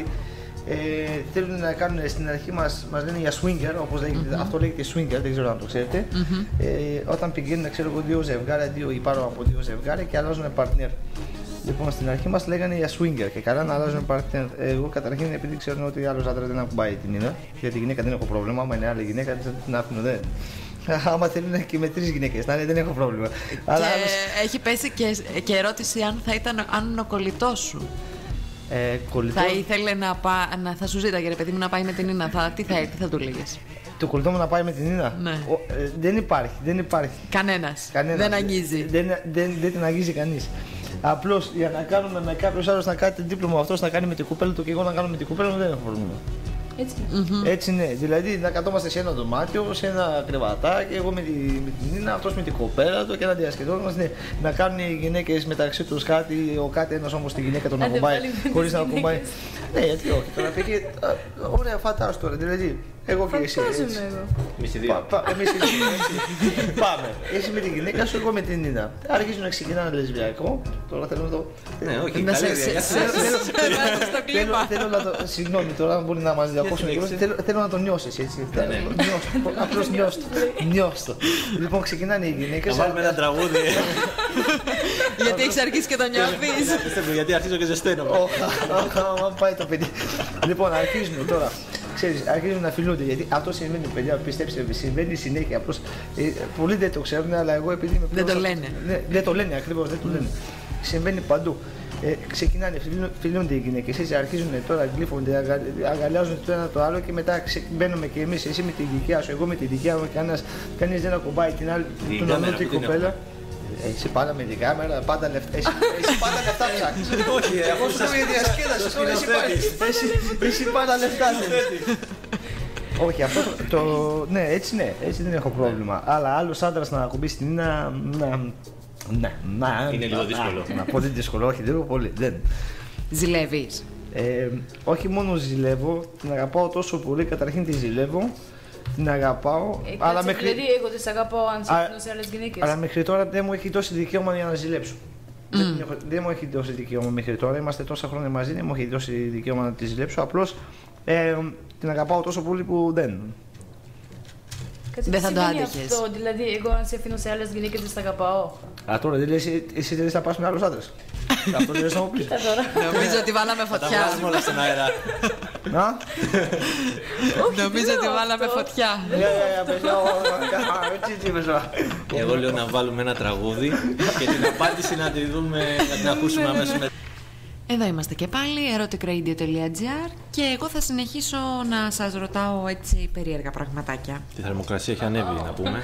Speaker 6: ε, θέλουν να κάνουν στην αρχή μας, μας λένε για swinger, όπως λέγεται, mm-hmm. αυτό λέγεται swinger, δεν ξέρω αν το ξέρετε. Mm-hmm. Ε, όταν πηγαίνουν, ξέρω εγώ, δύο ζευγάρια, δύο ή πάνω από δύο ζευγάρια και αλλάζουν partner. Λοιπόν, στην αρχή μας λέγανε για swinger και καλά να αλλάζουν partner. Εγώ καταρχήν, επειδή ξέρουν ότι άλλος άντρας δεν ακουμπάει την είναι, γιατί τη γυναίκα δεν έχω πρόβλημα, άμα είναι άλλη γυναίκα δεν την άφηνω, δεν. Άμα θέλουν και με τρεις γυναίκες, να είναι, δεν έχω πρόβλημα.
Speaker 3: Και
Speaker 6: Αλλά άλλος...
Speaker 3: έχει πέσει και, και ερώτηση αν θα ήταν αν είναι ο κολλητός σου.
Speaker 6: Ε, κολλητό...
Speaker 3: Θα ήθελε να, πά, να θα σου ζήταγε ρε παιδί μου να πάει με την Ίνα, θα, τι, θα, τι θα του λέγες?
Speaker 6: Το κολλητό μου να πάει με την Ίνα.
Speaker 3: Ναι.
Speaker 6: Ο, ε, δεν υπάρχει, δεν υπάρχει.
Speaker 3: Κανένας.
Speaker 6: Κανένας.
Speaker 3: Δεν αγγίζει.
Speaker 6: Δεν, δεν, δεν την αγγίζει κανείς. Απλώς για να κάνουμε με κάποιος άλλος να κάνει το δίπλωμα, αυτός να κάνει με την κοπέλα του και εγώ να κάνω με την κοπέλα μου, δεν έχω πρόβλημα.
Speaker 7: Έτσι.
Speaker 3: Mm-hmm.
Speaker 6: Έτσι ναι, δηλαδή να καθόμαστε σε ένα δωμάτιο, σε ένα κρεβατάκι, εγώ με, τη, με την Νίνα, αυτός με την κοπέλα του και να διασκεδόμαστε. Ναι. Να κάνουν οι γυναίκες μεταξύ τους κάτι, ο κάτι ένας όμως τη γυναίκα τον
Speaker 7: Άντε
Speaker 6: ακουμπάει
Speaker 7: πάλι με
Speaker 6: χωρίς
Speaker 7: τις
Speaker 6: να ακουμπάει.
Speaker 7: γυναίκες.
Speaker 6: Ναι, γιατί όχι. Τώρα πήγε. Ωραία, φαντάσου τώρα. Δηλαδή, εγώ και εσύ. έτσι.
Speaker 7: Φαντάζομαι εγώ.
Speaker 4: Εμείς οι
Speaker 6: Πα-
Speaker 4: δύο.
Speaker 6: πα- Εμείς οι δύο, έτσι. Πάμε. Εσύ με την γυναίκα σου, εγώ με την Νίνα. Αρχίζουν να ξεκινάνε λεσβιακό. Τώρα θέλω να το.
Speaker 4: Ναι, όχι,
Speaker 3: Να
Speaker 4: καλή
Speaker 3: σε-
Speaker 4: ιδέα.
Speaker 3: σε-
Speaker 4: Για
Speaker 3: σε-
Speaker 4: θέλω-
Speaker 3: σε- σε βάζω στο
Speaker 6: Θέλω,
Speaker 3: κλίμα.
Speaker 6: θέλω να το. Συγγνώμη τώρα, μπορεί να μας διακόψουν.
Speaker 4: συνέχισε.
Speaker 6: Θέλω, θέλω να το νιώσεις έτσι. Νιώσ' το. Απλώς νιώσ' το. Νιώσ' το. Λοιπόν, ξεκινάνε οι
Speaker 4: Να
Speaker 6: γυναίκες.
Speaker 4: βάλουμε ένα τραγούδι.
Speaker 3: Γιατί έχεις αρχίσει και το νιώθεις.
Speaker 4: Πιστεύω, γιατί αρχίζω και ζεσταίνομαι.
Speaker 6: Ω, πάει το παιδί. Λοιπόν, αρχίζουν τώρα. Ξέρεις, αρχίζουν να φιλούνται γιατί αυτό συμβαίνει, παιδιά. Πιστέψτε με, συμβαίνει συνέχεια. Απλώς, ε, πολλοί δεν το ξέρουν, αλλά εγώ επειδή είμαι
Speaker 3: Δεν
Speaker 6: πλέον-
Speaker 3: το λένε.
Speaker 6: Ναι, δεν το λένε ακριβώς, δεν το λένε. Συμβαίνει παντού. Ε, ξεκινάνε, φιλούν- φιλούνται οι γυναίκες, έτσι αρχίζουν τώρα, γλύφονται, αγα, αγκαλιάζουν το ένα το άλλο και μετά ξε, μπαίνουμε και εμείς, εσύ με τη δικιά σου, εγώ με τη δικιά μου, κανένας, κανείς δεν ακουμπάει την άλλη,
Speaker 4: Την
Speaker 6: τον
Speaker 4: κάμερα,
Speaker 6: αλλού την
Speaker 4: πού την
Speaker 6: κοπέλα. Εσύ πάντα με την κάμερα, πάντα λεφτά. Εσύ, εσύ πάντα λεφτά ψάχνεις.
Speaker 4: Όχι,
Speaker 6: Εγώ σου λέω για διασκέδαση, τώρα εσύ πάντα- εσύ- εσύ πάντα λεφτά θέλεις. Όχι, αυτό το, το. Ναι, έτσι ναι, έτσι δεν έχω πρόβλημα. Αλλά άλλο άντρα να ακουμπήσει την Νίνα. Να, να, να,
Speaker 4: είναι λίγο δύσκολο.
Speaker 6: Να, να πω δεν δύσκολο, όχι, λίγο πολύ. Δεν.
Speaker 3: Ζηλεύεις?
Speaker 6: Ε, όχι μόνο ζηλεύω, την αγαπάω τόσο πολύ. Καταρχήν τη ζηλεύω, την αγαπάω.
Speaker 7: Ε,
Speaker 6: αλλά
Speaker 7: κάτσε,
Speaker 6: μέχρι...
Speaker 7: Δηλαδή, εγώ τις αγαπάω αν συμφωνώ σε άλλες γυναίκες.
Speaker 6: Αλλά μέχρι τώρα δεν μου έχει δώσει δικαίωμα για να ζηλέψω. Mm. Δεν, έχω, δεν μου έχει δώσει δικαίωμα μέχρι τώρα. Είμαστε τόσα χρόνια μαζί, δεν μου έχει δώσει δικαίωμα να τη ζηλέψω. Απλώς ε, την αγαπάω τόσο πολύ που δεν.
Speaker 7: Κάτσε,
Speaker 3: Δεν θα το
Speaker 7: σημαίνει
Speaker 3: άντεχες.
Speaker 7: αυτό, δηλαδή, εγώ αν σε αφήνω σε άλλες γυναίκες δεν τα αγαπάω.
Speaker 6: Α, τώρα δεν λες, εσύ δεν θα πας με άλλους άντρες. Αυτό δεν λες να μου πεις.
Speaker 7: Κοίτα τώρα.
Speaker 3: Νομίζω ότι βάλαμε
Speaker 4: Τα
Speaker 3: φωτιά.
Speaker 4: βγάζουμε όλα στον αέρα.
Speaker 6: Να.
Speaker 3: Νομίζω ότι βάλαμε φωτιά.
Speaker 6: Για, για, για, παιδιά, έτσι τι είπες τώρα.
Speaker 4: Εγώ λέω να βάλουμε ένα τραγούδι και την απάντηση να τη δούμε, να την ακούσουμε αμέσως μετά.
Speaker 3: Εδώ είμαστε και πάλι, erotic radio τελεία gr, και εγώ θα συνεχίσω να σας ρωτάω έτσι περίεργα πραγματάκια.
Speaker 4: Η θερμοκρασία έχει ανέβει, να πούμε.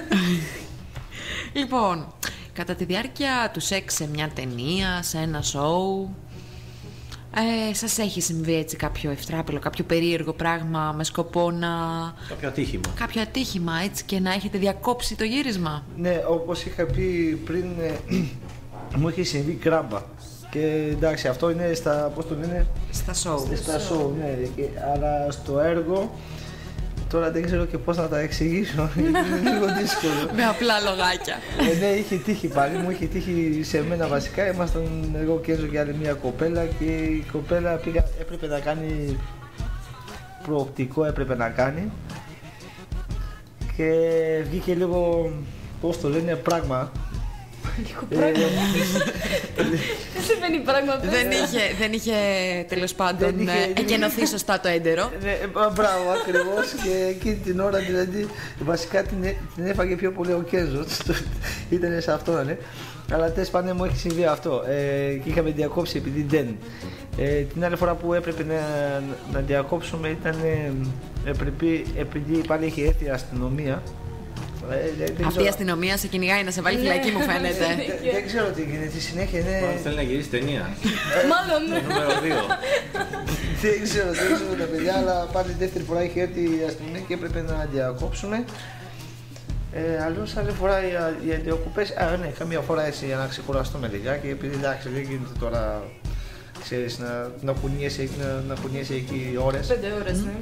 Speaker 3: Λοιπόν, κατά τη διάρκεια του σεξ σε μια ταινία, σε ένα σοου, ε, σας έχει συμβεί έτσι κάποιο ευτράπελο, κάποιο περίεργο πράγμα με σκοπό να...
Speaker 4: Κάποιο ατύχημα.
Speaker 3: κάποιο ατύχημα έτσι και να έχετε διακόψει το γύρισμα?
Speaker 6: Ναι, όπως είχα πει πριν, ε, μου είχε συμβεί κράμπα. Και εντάξει, αυτό είναι στα, πώς το λένε,
Speaker 3: Στα σοου.
Speaker 6: στα show, ναι, και, αλλά στο έργο, τώρα δεν ξέρω και πώς να τα εξηγήσω, είναι λίγο δύσκολο.
Speaker 3: Με απλά λογάκια.
Speaker 6: Ε, ναι, είχε τύχει πάλι, μου είχε τύχει σε μένα βασικά, ήμασταν εγώ και Έζο και άλλη μια κοπέλα και η κοπέλα πήγα, έπρεπε να κάνει, προοπτικό έπρεπε να κάνει και βγήκε λίγο, πώς το λένε, πράγμα.
Speaker 7: Λίγο πράγμα. Δεν συμβαίνει πράγμα.
Speaker 3: δεν, είχε, δεν είχε τέλος πάντων
Speaker 6: Δεν είχε-
Speaker 3: ε, εκενωθεί σωστά το έντερο.
Speaker 6: Ναι, ε, μπράβο, ακριβώς, και εκείνη την ώρα δηλαδή βασικά την, έ- την έφαγε πιο πολύ ο Κέζος, ήταν σε αυτό, ναι. Αλλά τέλος πάντων μου έχει συμβεί αυτό ε, και είχαμε διακόψει επειδή δεν. Ε, την άλλη φορά που έπρεπε να, να διακόψουμε ήταν ε, έπρεπε, επειδή πάλι είχε έρθει η αστυνομία. Ε, δεν- δεν
Speaker 3: Αυτή η
Speaker 6: ξέρω-
Speaker 3: αστυνομία σε κυνηγάει να σε βάλει φυλακή, μου φαίνεται.
Speaker 6: δεν- δεν ξέρω τι γίνεται, στη συνέχεια είναι...
Speaker 4: Μάλλον θέλει να γυρίσει ταινία.
Speaker 7: Μάλλον.
Speaker 4: Νούμερο δύο.
Speaker 6: Δεν ξέρω, δεν ξέρω τα παιδιά, αλλά πάλι δεύτερη φορά είχε έρθει η αστυνομία και έπρεπε να διακόψουμε. Ε, αλλιώς άλλη φορά οι, οι διακοπές, α ναι, καμία φορά έτσι για να ξεκουραστούμε λιγάκι, επειδή εντάξει δεν γίνεται τώρα, ξέρεις, να, να, κουνιέσαι, να, να κουνιέσαι εκεί ώρες.
Speaker 7: Πέντε ώρες, ναι.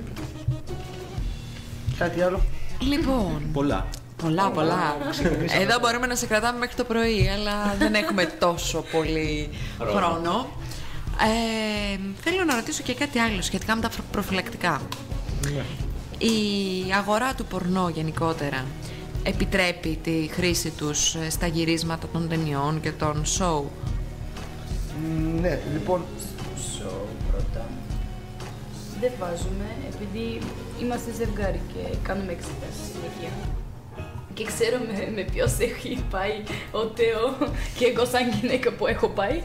Speaker 6: Κάτι άλλο.
Speaker 3: Λοιπόν,
Speaker 4: Πολλά.
Speaker 3: πολλά, πολλά.
Speaker 6: Ξεκινήσαμε.
Speaker 3: Εδώ μπορούμε να σε κρατάμε μέχρι το πρωί, αλλά δεν έχουμε τόσο πολύ χρόνο. Ε, θέλω να ρωτήσω και κάτι άλλο σχετικά με τα προφυλακτικά.
Speaker 6: Ναι.
Speaker 3: Η αγορά του πορνό γενικότερα επιτρέπει τη χρήση τους ε, στα γυρίσματα των ταινιών και των show?
Speaker 6: Ναι, λοιπόν,
Speaker 7: Σοου πρώτα. Δεν βάζουμε, επειδή είμαστε ζευγάρι και κάνουμε εξετάσεις συνέχεια. Και ξέρω με, με ποιος έχει πάει ο Τέο και εγώ σαν γυναίκα που έχω πάει.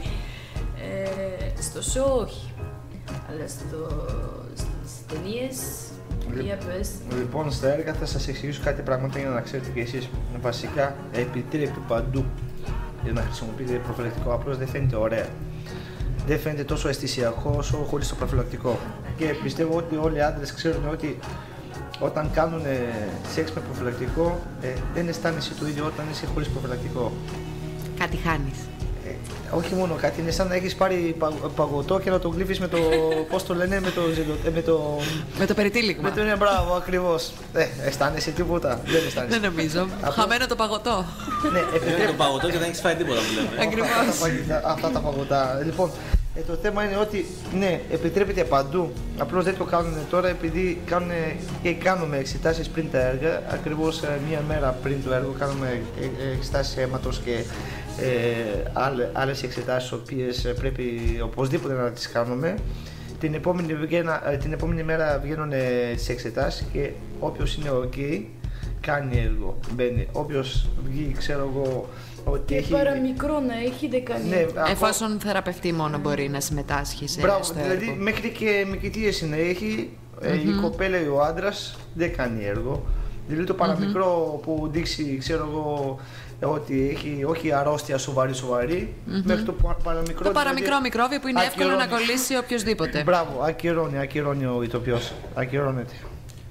Speaker 7: Ε, στο show όχι, αλλά στο, στις ταινίες, για πες.
Speaker 6: λοιπόν, στα έργα θα σας εξηγήσω κάτι πράγματα για να ξέρετε και εσείς. Βασικά, επιτρέπει παντού για να χρησιμοποιείτε προφυλακτικό, απλώς δεν φαίνεται ωραία. Δεν φαίνεται τόσο αισθησιακό όσο χωρίς το προφυλακτικό. Και πιστεύω ότι όλοι οι άντρες ξέρουν ότι όταν κάνουν σεξ με προφυλακτικό ε, δεν αισθάνεσαι το ίδιο όταν είσαι χωρίς προφυλακτικό.
Speaker 3: Κάτι χάνεις.
Speaker 6: Ε, όχι μόνο κάτι, είναι σαν να έχεις πάρει πα- παγωτό και να το γλύφεις με το, πώς το λένε, με το, ζελο- ε, με το,
Speaker 3: Με το περιτύλιγμα.
Speaker 6: με το, ναι, μπράβο, ακριβώς. Ε, αισθάνεσαι τίποτα, δεν αισθάνεσαι.
Speaker 3: Δεν νομίζω.
Speaker 6: Απλώς-
Speaker 3: Χαμένο το παγωτό.
Speaker 6: Ναι,
Speaker 4: Είναι
Speaker 6: επιτρέπει.
Speaker 4: το παγωτό και δεν έχει φάει τίποτα που λέμε.
Speaker 3: Ακριβώς.
Speaker 6: Αυτά τα παγωτά- Αυτά τα παγωτά. Λοιπόν, ε, το θέμα είναι ότι ναι, επιτρέπεται παντού. Απλώς δεν το κάνουν τώρα επειδή κάνουν και κάνουμε εξετάσεις πριν τα έργα. Ακριβώς ε, μία μέρα πριν το έργο κάνουμε ε, ε, εξετάσεις αίματος και ε, άλλε- άλλες εξετάσεις οποίες ε, πρέπει οπωσδήποτε να τις κάνουμε. Την επόμενη, βγαίνα- ε, την επόμενη μέρα βγαίνουν ε, τις εξετάσεις και όποιος είναι ok κάνει έργο. Μπαίνει. Όποιος βγει, ξέρω εγώ, ότι
Speaker 7: Και
Speaker 6: έχει.
Speaker 7: παραμικρό να έχει, δεν κάνει.
Speaker 6: Ναι, ακόμα-
Speaker 3: Εφόσον θεραπευτή μόνο μπορεί να συμμετάσχει σε
Speaker 6: Μπράβο,
Speaker 3: στο
Speaker 6: δηλαδή
Speaker 3: έργο.
Speaker 6: μέχρι και μικητίες είναι. Έχει ε, η κοπέλα ή ο άντρας δεν κάνει έργο. Δηλαδή το παραμικρό που δείξει, ξέρω εγώ, ότι έχει όχι αρρώστια σοβαρή σοβαρή, μέχρι το πα- παραμικρό.
Speaker 3: Το
Speaker 6: δηλαδή,
Speaker 3: παραμικρό μικρόβιο που είναι εύκολο να
Speaker 6: ακυρώνει.
Speaker 3: κολλήσει οποιοδήποτε.
Speaker 6: Μπράβο, ακυρώνει, ακυρώνει ο ηθοποιός. Ακυρώνεται.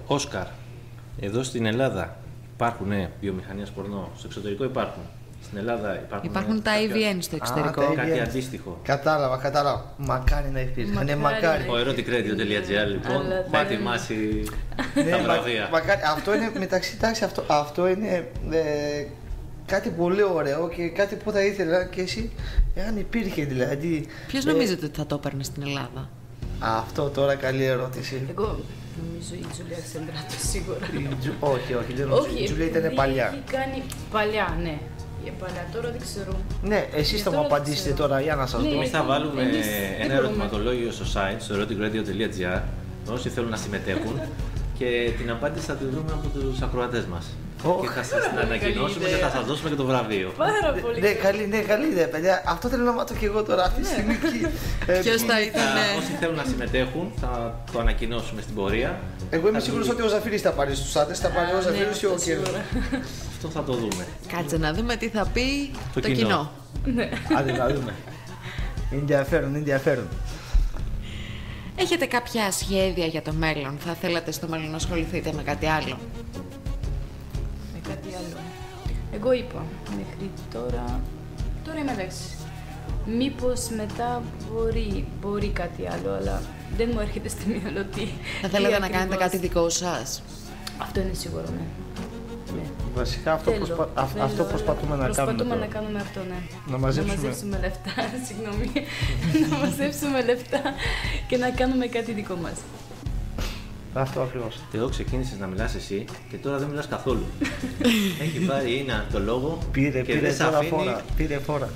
Speaker 4: Όσκαρ. Εδώ στην Ελλάδα υπάρχουν ναι, βιομηχανίες πορνό. Στο εξωτερικό υπάρχουν. Στην Ελλάδα υπάρχουν.
Speaker 3: Υπάρχουν τα έι βι εν στο εξωτερικό.
Speaker 6: Α,
Speaker 4: Κάτι αντίστοιχο.
Speaker 6: Κατάλαβα, κατάλαβα. Μακάρι να υπήρχε. Ναι, μακάρι.
Speaker 4: Ο erotic radio τελεία τζι άρ λοιπόν
Speaker 7: Αλλά
Speaker 4: θα
Speaker 7: δεν-
Speaker 4: ετοιμάσει
Speaker 6: Ναι,
Speaker 4: τα
Speaker 6: μα-
Speaker 4: βραβεία.
Speaker 6: μακάρι. Αυτό είναι μεταξύ τάξη, αυτό, αυτό είναι ε, κάτι πολύ ωραίο και κάτι που θα ήθελα και εσύ, εάν υπήρχε δηλαδή.
Speaker 3: Ποιος
Speaker 6: ε,
Speaker 3: νομίζετε ότι θα το έπαιρνε στην Ελλάδα?
Speaker 6: Αυτό τώρα καλή ερώτηση.
Speaker 7: Εγώ νομίζω η Τζούλια Ξεντράτου σίγουρα.
Speaker 6: Η Τζου- όχι, όχι, δεν νομίζω. Η Τζούλια ήταν
Speaker 7: επειδή
Speaker 6: παλιά.
Speaker 7: Έχει κάνει παλιά, ναι. Για παλιά, τώρα δεν ξέρω.
Speaker 6: Ναι, εσείς
Speaker 7: Για
Speaker 6: θα μου
Speaker 7: τώρα δεν
Speaker 6: απαντήσετε
Speaker 7: ξέρω.
Speaker 6: τώρα, για να σας
Speaker 7: Ναι.
Speaker 6: δω.
Speaker 4: Εμείς θα βάλουμε
Speaker 7: Εμείς δεν
Speaker 4: ένα
Speaker 7: μπορούμε.
Speaker 4: ερωτηματολόγιο στο site, στο erotic radio τελεία τζι άρ, όσοι θέλουν να συμμετέχουν και την απάντηση θα τη βρούμε από τους ακροατές μας.
Speaker 6: Ω.
Speaker 4: Και θα σας την ανακοινώσουμε και θα σας δώσουμε και το βραβείο.
Speaker 7: Πάρα πολύ.
Speaker 6: Ναι, καλή, ναι, καλή ιδέα, παιδιά. Αυτό θέλω να μάθω και εγώ τώρα αυτή τη στιγμή. Ε,
Speaker 3: Ποιος θα ήταν.
Speaker 4: Θα- Όσοι θέλουν να συμμετέχουν θα το ανακοινώσουμε στην πορεία.
Speaker 6: Εγώ είμαι
Speaker 4: Θα
Speaker 6: σίγουρος
Speaker 4: δούμε.
Speaker 6: ότι ο Ζαφύρης θα πάρει στους άντρες, θα πάρει ο Ζαφύρης και ο
Speaker 7: αυτό
Speaker 6: Κέρδος.
Speaker 7: σίγουρα.
Speaker 4: Αυτό θα το δούμε.
Speaker 3: Κάτσε να δούμε τι θα πει
Speaker 4: Το
Speaker 3: το,
Speaker 4: κοινό.
Speaker 3: κοινό.
Speaker 6: Άντε να δούμε. Είναι ενδιαφέρον, είναι ενδιαφέρον.
Speaker 3: Έχετε κάποια σχέδια για το μέλλον? Θα θέλατε στο μέλλον να ασχοληθείτε με κάτι άλλο?
Speaker 7: Με κάτι άλλο. Εγώ είπα, μέχρι τώρα, τώρα είμαι εντάξει. Μήπως μετά μπορεί, μπορεί κάτι άλλο, αλλά δεν μου έρχεται στη μυαλό τι.
Speaker 3: Θα
Speaker 7: τι
Speaker 3: θέλατε να κάνετε
Speaker 7: ακριβώς.
Speaker 3: κάτι δικό σας?
Speaker 7: Αυτό είναι σίγουρο, ναι. Ναι.
Speaker 6: Βασικά αυτό,
Speaker 7: Θέλω,
Speaker 6: προσπα... αυ-
Speaker 7: θέλω,
Speaker 6: αυτό προσπαθούμε να
Speaker 7: προσπαθούμε
Speaker 6: κάνουμε τώρα.
Speaker 7: να κάνουμε αυτό, ναι.
Speaker 6: Να μαζέψουμε.
Speaker 7: Να μαζέψουμε λεφτά, συγγνώμη. να μαζέψουμε λεφτά και να κάνουμε κάτι δικό μας.
Speaker 6: Αυτό ακριβώς.
Speaker 4: Θεό, ξεκίνησες να μιλάς εσύ και τώρα δεν μιλάς καθόλου. Έχει πάρει η Ίνα το λόγο
Speaker 6: Πήρε,
Speaker 4: και
Speaker 6: πήρε
Speaker 4: δεν σε
Speaker 6: τώρα
Speaker 4: αφήνει.
Speaker 6: φόρα. Πήρε φόρα.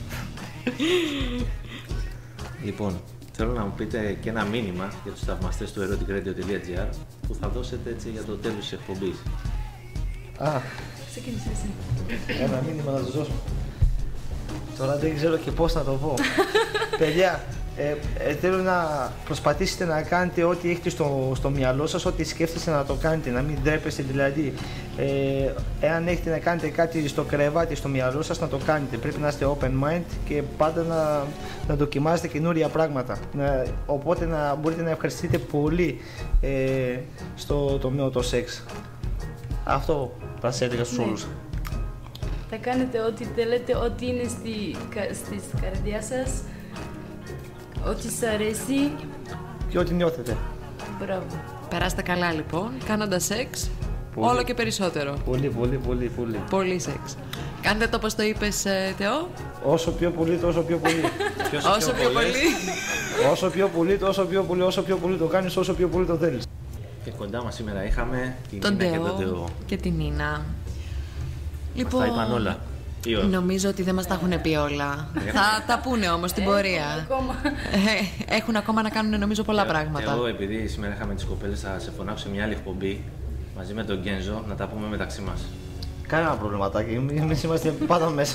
Speaker 4: Λοιπόν, θέλω να μου πείτε και ένα μήνυμα για τους θαυμαστές του erotic radio τελεία τζι άρ που θα δώσετε έτσι για το τέλος της εκπομπής.
Speaker 6: Α,
Speaker 7: Ξεκίνησε εσύ.
Speaker 6: ένα μήνυμα να τους δώσω. Τώρα δεν ξέρω και πώς να το πω. Παιδιά, ε, ε, θέλω να προσπαθήσετε να κάνετε ό,τι έχετε στο, στο μυαλό σας, ό,τι σκέφτεστε να το κάνετε, να μην ντρέπεστε δηλαδή. Ε, εάν έχετε να κάνετε κάτι στο κρεβάτι, στο μυαλό σας, να το κάνετε. Πρέπει να είστε open mind και πάντα να, να δοκιμάζετε καινούρια πράγματα. Να, οπότε να μπορείτε να ευχαριστείτε πολύ ε, στο τομέα το σεξ. Αυτό θα σας έλεγα στους
Speaker 7: Ναι.
Speaker 6: όλους.
Speaker 7: Θα κάνετε ό,τι θέλετε, ό,τι είναι στη, κα- στη καρδιά σας, ό,τι σας αρέσει.
Speaker 6: Και ό,τι νιώθετε.
Speaker 7: Μπράβο.
Speaker 3: Περάστε καλά λοιπόν, κάνοντας σεξ,
Speaker 6: Πολύ.
Speaker 3: όλο και περισσότερο.
Speaker 6: Πολύ, πολύ, πολύ, πολύ.
Speaker 3: Πολύ σεξ. Κάντε το όπως το είπες, ε, Θεό.
Speaker 6: Όσο πιο πολύ, τόσο πιο πολύ.
Speaker 4: Ποιος
Speaker 3: Όσο πιο
Speaker 4: πολλές.
Speaker 3: πολύ.
Speaker 6: όσο πιο πολύ, τόσο πιο πολύ, όσο πιο πολύ το κάνεις, όσο πιο πολύ το θέλεις.
Speaker 4: Και κοντά μας σήμερα είχαμε την
Speaker 3: Τον
Speaker 4: Ίνα και τον
Speaker 3: Θεό
Speaker 4: Θεό.
Speaker 3: και την Νίνα.
Speaker 4: Μας τα είπαν όλα. Ή όχι.
Speaker 3: Νομίζω ότι δεν μας τα έχουν πει όλα. Θα τα πούνε όμως στην πορεία.
Speaker 7: Ακόμα.
Speaker 3: Ε, Έχουν ακόμα να κάνουν νομίζω πολλά πράγματα.
Speaker 4: Εγώ επειδή σήμερα είχαμε τις κοπέλες θα σε φωνάξω σε μια άλλη εκπομπή μαζί με τον Γκένζο να τα πούμε μεταξύ μας.
Speaker 6: Κανένα προβληματάκι, εμείς είμαστε πάντα μέσα.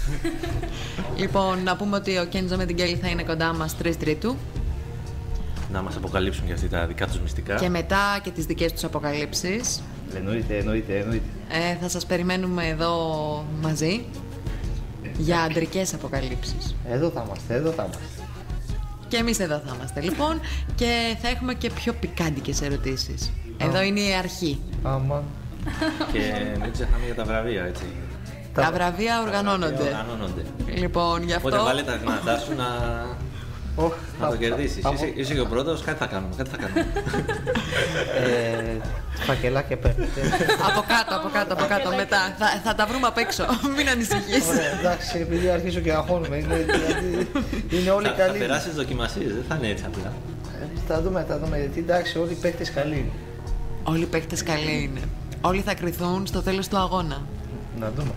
Speaker 3: Λοιπόν, να πούμε ότι ο Κέντζο με την Κέλλη θα είναι κοντά μας τρεις Τρίτου
Speaker 4: Να μας αποκαλύψουν και αυτοί τα δικά τους μυστικά.
Speaker 3: και μετά και τις δικές τους αποκαλύψεις.
Speaker 6: Εννοείται, εννοείται, εννοείται.
Speaker 3: Ε, θα σας περιμένουμε εδώ μαζί για αντρικές αποκαλύψεις.
Speaker 6: Εδώ θα είμαστε, εδώ θα είμαστε.
Speaker 3: Και εμείς εδώ θα είμαστε λοιπόν και θα έχουμε και πιο πικάντικες ερωτήσεις. Εδώ είναι η αρχή.
Speaker 6: Άμα.
Speaker 4: Και μην ξεχνάμε για τα βραβεία, έτσι.
Speaker 3: Τα βραβεία
Speaker 4: Τα
Speaker 3: οργανώνονται.
Speaker 4: Οργανώνονται.
Speaker 3: Λοιπόν, γι'
Speaker 4: Οπότε
Speaker 3: αυτό
Speaker 4: βάλε τα δυνατά σου να,
Speaker 6: Οχ,
Speaker 4: να
Speaker 6: θα-
Speaker 4: το κερδίσεις.
Speaker 6: θα-
Speaker 4: Είσαι, είσαι και ο πρώτος, κάτι θα κάνουμε. Κάτι θα κάνουμε.
Speaker 6: Ε, φακελάκια παίρνετε.
Speaker 3: από κάτω, από κάτω, από κάτω μετά. Θα, θα τα βρούμε απ' έξω. Μην ανησυχείς.
Speaker 6: Ωραία, εντάξει, επειδή αρχίζω και αγχώνομαι. Είναι, δηλαδή, είναι όλοι
Speaker 4: θα, θα
Speaker 6: καλοί.
Speaker 4: περάσεις δοκιμασίες, δεν θα είναι έτσι απλά.
Speaker 6: Ε, Θα δούμε, θα δούμε. Γιατί εντάξει, όλοι οι παίκτες καλοί είναι.
Speaker 3: Όλοι οι παίκτες καλοί είναι. Όλοι θα κρυθούν στο τέλος του αγώνα.
Speaker 6: Να δούμε.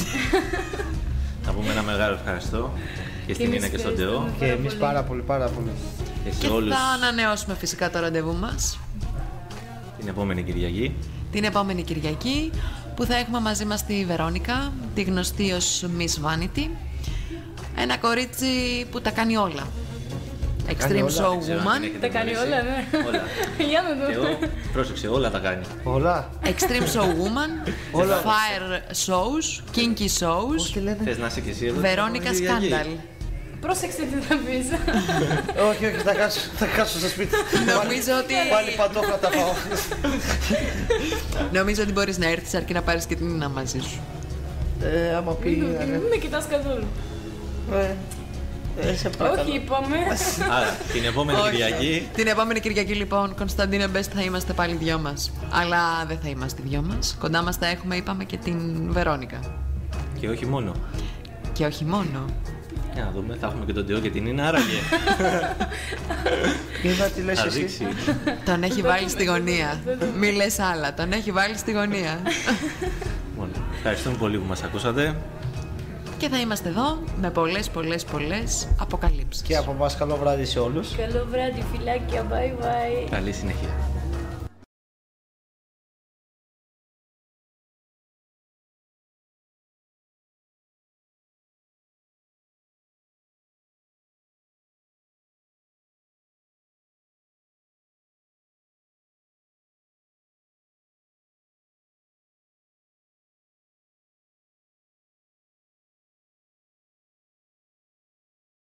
Speaker 4: Θα πούμε ένα μεγάλο ευχαριστώ και στην
Speaker 7: εμείς
Speaker 4: Ίνα και στον Θεό
Speaker 7: ευχαριστούμε.
Speaker 6: Και
Speaker 7: Πάρα
Speaker 6: εμείς
Speaker 7: πολύ.
Speaker 6: πάρα πολύ, πάρα πολύ.
Speaker 4: και σε
Speaker 3: Και
Speaker 4: όλους
Speaker 3: θα ανανεώσουμε φυσικά το ραντεβού μας
Speaker 4: την επόμενη Κυριακή.
Speaker 3: την επόμενη Κυριακή που θα έχουμε μαζί μας τη Βερόνικα, τη γνωστή ως Miss Vanity. Ένα κορίτσι που τα κάνει όλα. Extreme
Speaker 6: όλα.
Speaker 3: Show
Speaker 4: Δεν ξέρω αν την
Speaker 3: Woman.
Speaker 4: έχετε
Speaker 7: Τα κάνει
Speaker 4: γνωρίσει.
Speaker 7: όλα, ναι.
Speaker 4: Όλα.
Speaker 7: Για να
Speaker 4: Και
Speaker 7: δούμε.
Speaker 4: εγώ, πρόσεξε, όλα τα κάνει.
Speaker 6: Πολλά.
Speaker 3: Extreme Show Woman.
Speaker 6: Όλα.
Speaker 3: Fire Shows. Kinky Shows.
Speaker 6: Τι λένε.
Speaker 4: Θες να είσαι και εσύ εδώ?
Speaker 3: Βερόνικα
Speaker 4: την επόμενη Κυριακή?
Speaker 3: Σκάνταλ.
Speaker 7: Πρόσεξε τι θα πεις.
Speaker 6: Όχι, όχι, θα κάτσω, θα κάτσω στο σπίτι.
Speaker 3: Νομίζω ότι...
Speaker 6: Πάλι παντόφλα τα πάω.
Speaker 3: Νομίζω ότι μπορείς να έρθεις αρκεί να πάρεις και την Νίνα μαζί σου.
Speaker 6: Ε, άμα πει...
Speaker 7: Μην με κοιτάς καθόλου.
Speaker 6: Ε, ε, σε παρακαλώ.
Speaker 7: Όχι, είπαμε.
Speaker 4: Άρα, την επόμενη
Speaker 3: Όχι.
Speaker 4: Κυριακή.
Speaker 3: Την επόμενη Κυριακή, λοιπόν, Κωνσταντίνε Μπέστ, θα είμαστε πάλι δυο μας. Αλλά δεν θα είμαστε δυο μας. Κοντά μας θα έχουμε, είπαμε, και την Βερόνικα.
Speaker 4: Και όχι μόνο.
Speaker 3: Και όχι μόνο.
Speaker 4: Για να δούμε, θα έχουμε και τον Τεό και την Νίνα, άραγε.
Speaker 6: Είδα τι λες
Speaker 4: Θα
Speaker 6: εσύ.
Speaker 4: δείξει.
Speaker 3: Τον έχει βάλει στη γωνία. Μη λες άλλα. Τον έχει βάλει στη γωνία.
Speaker 4: Μόνο. Ευχαριστούμε πολύ που μας ακούσατε.
Speaker 3: Και θα είμαστε εδώ με πολλές, πολλές, πολλές αποκαλύψεις.
Speaker 6: Και από εμάς καλό βράδυ σε όλους.
Speaker 7: Καλό βράδυ, φιλάκια, bye bye.
Speaker 4: Καλή συνέχεια.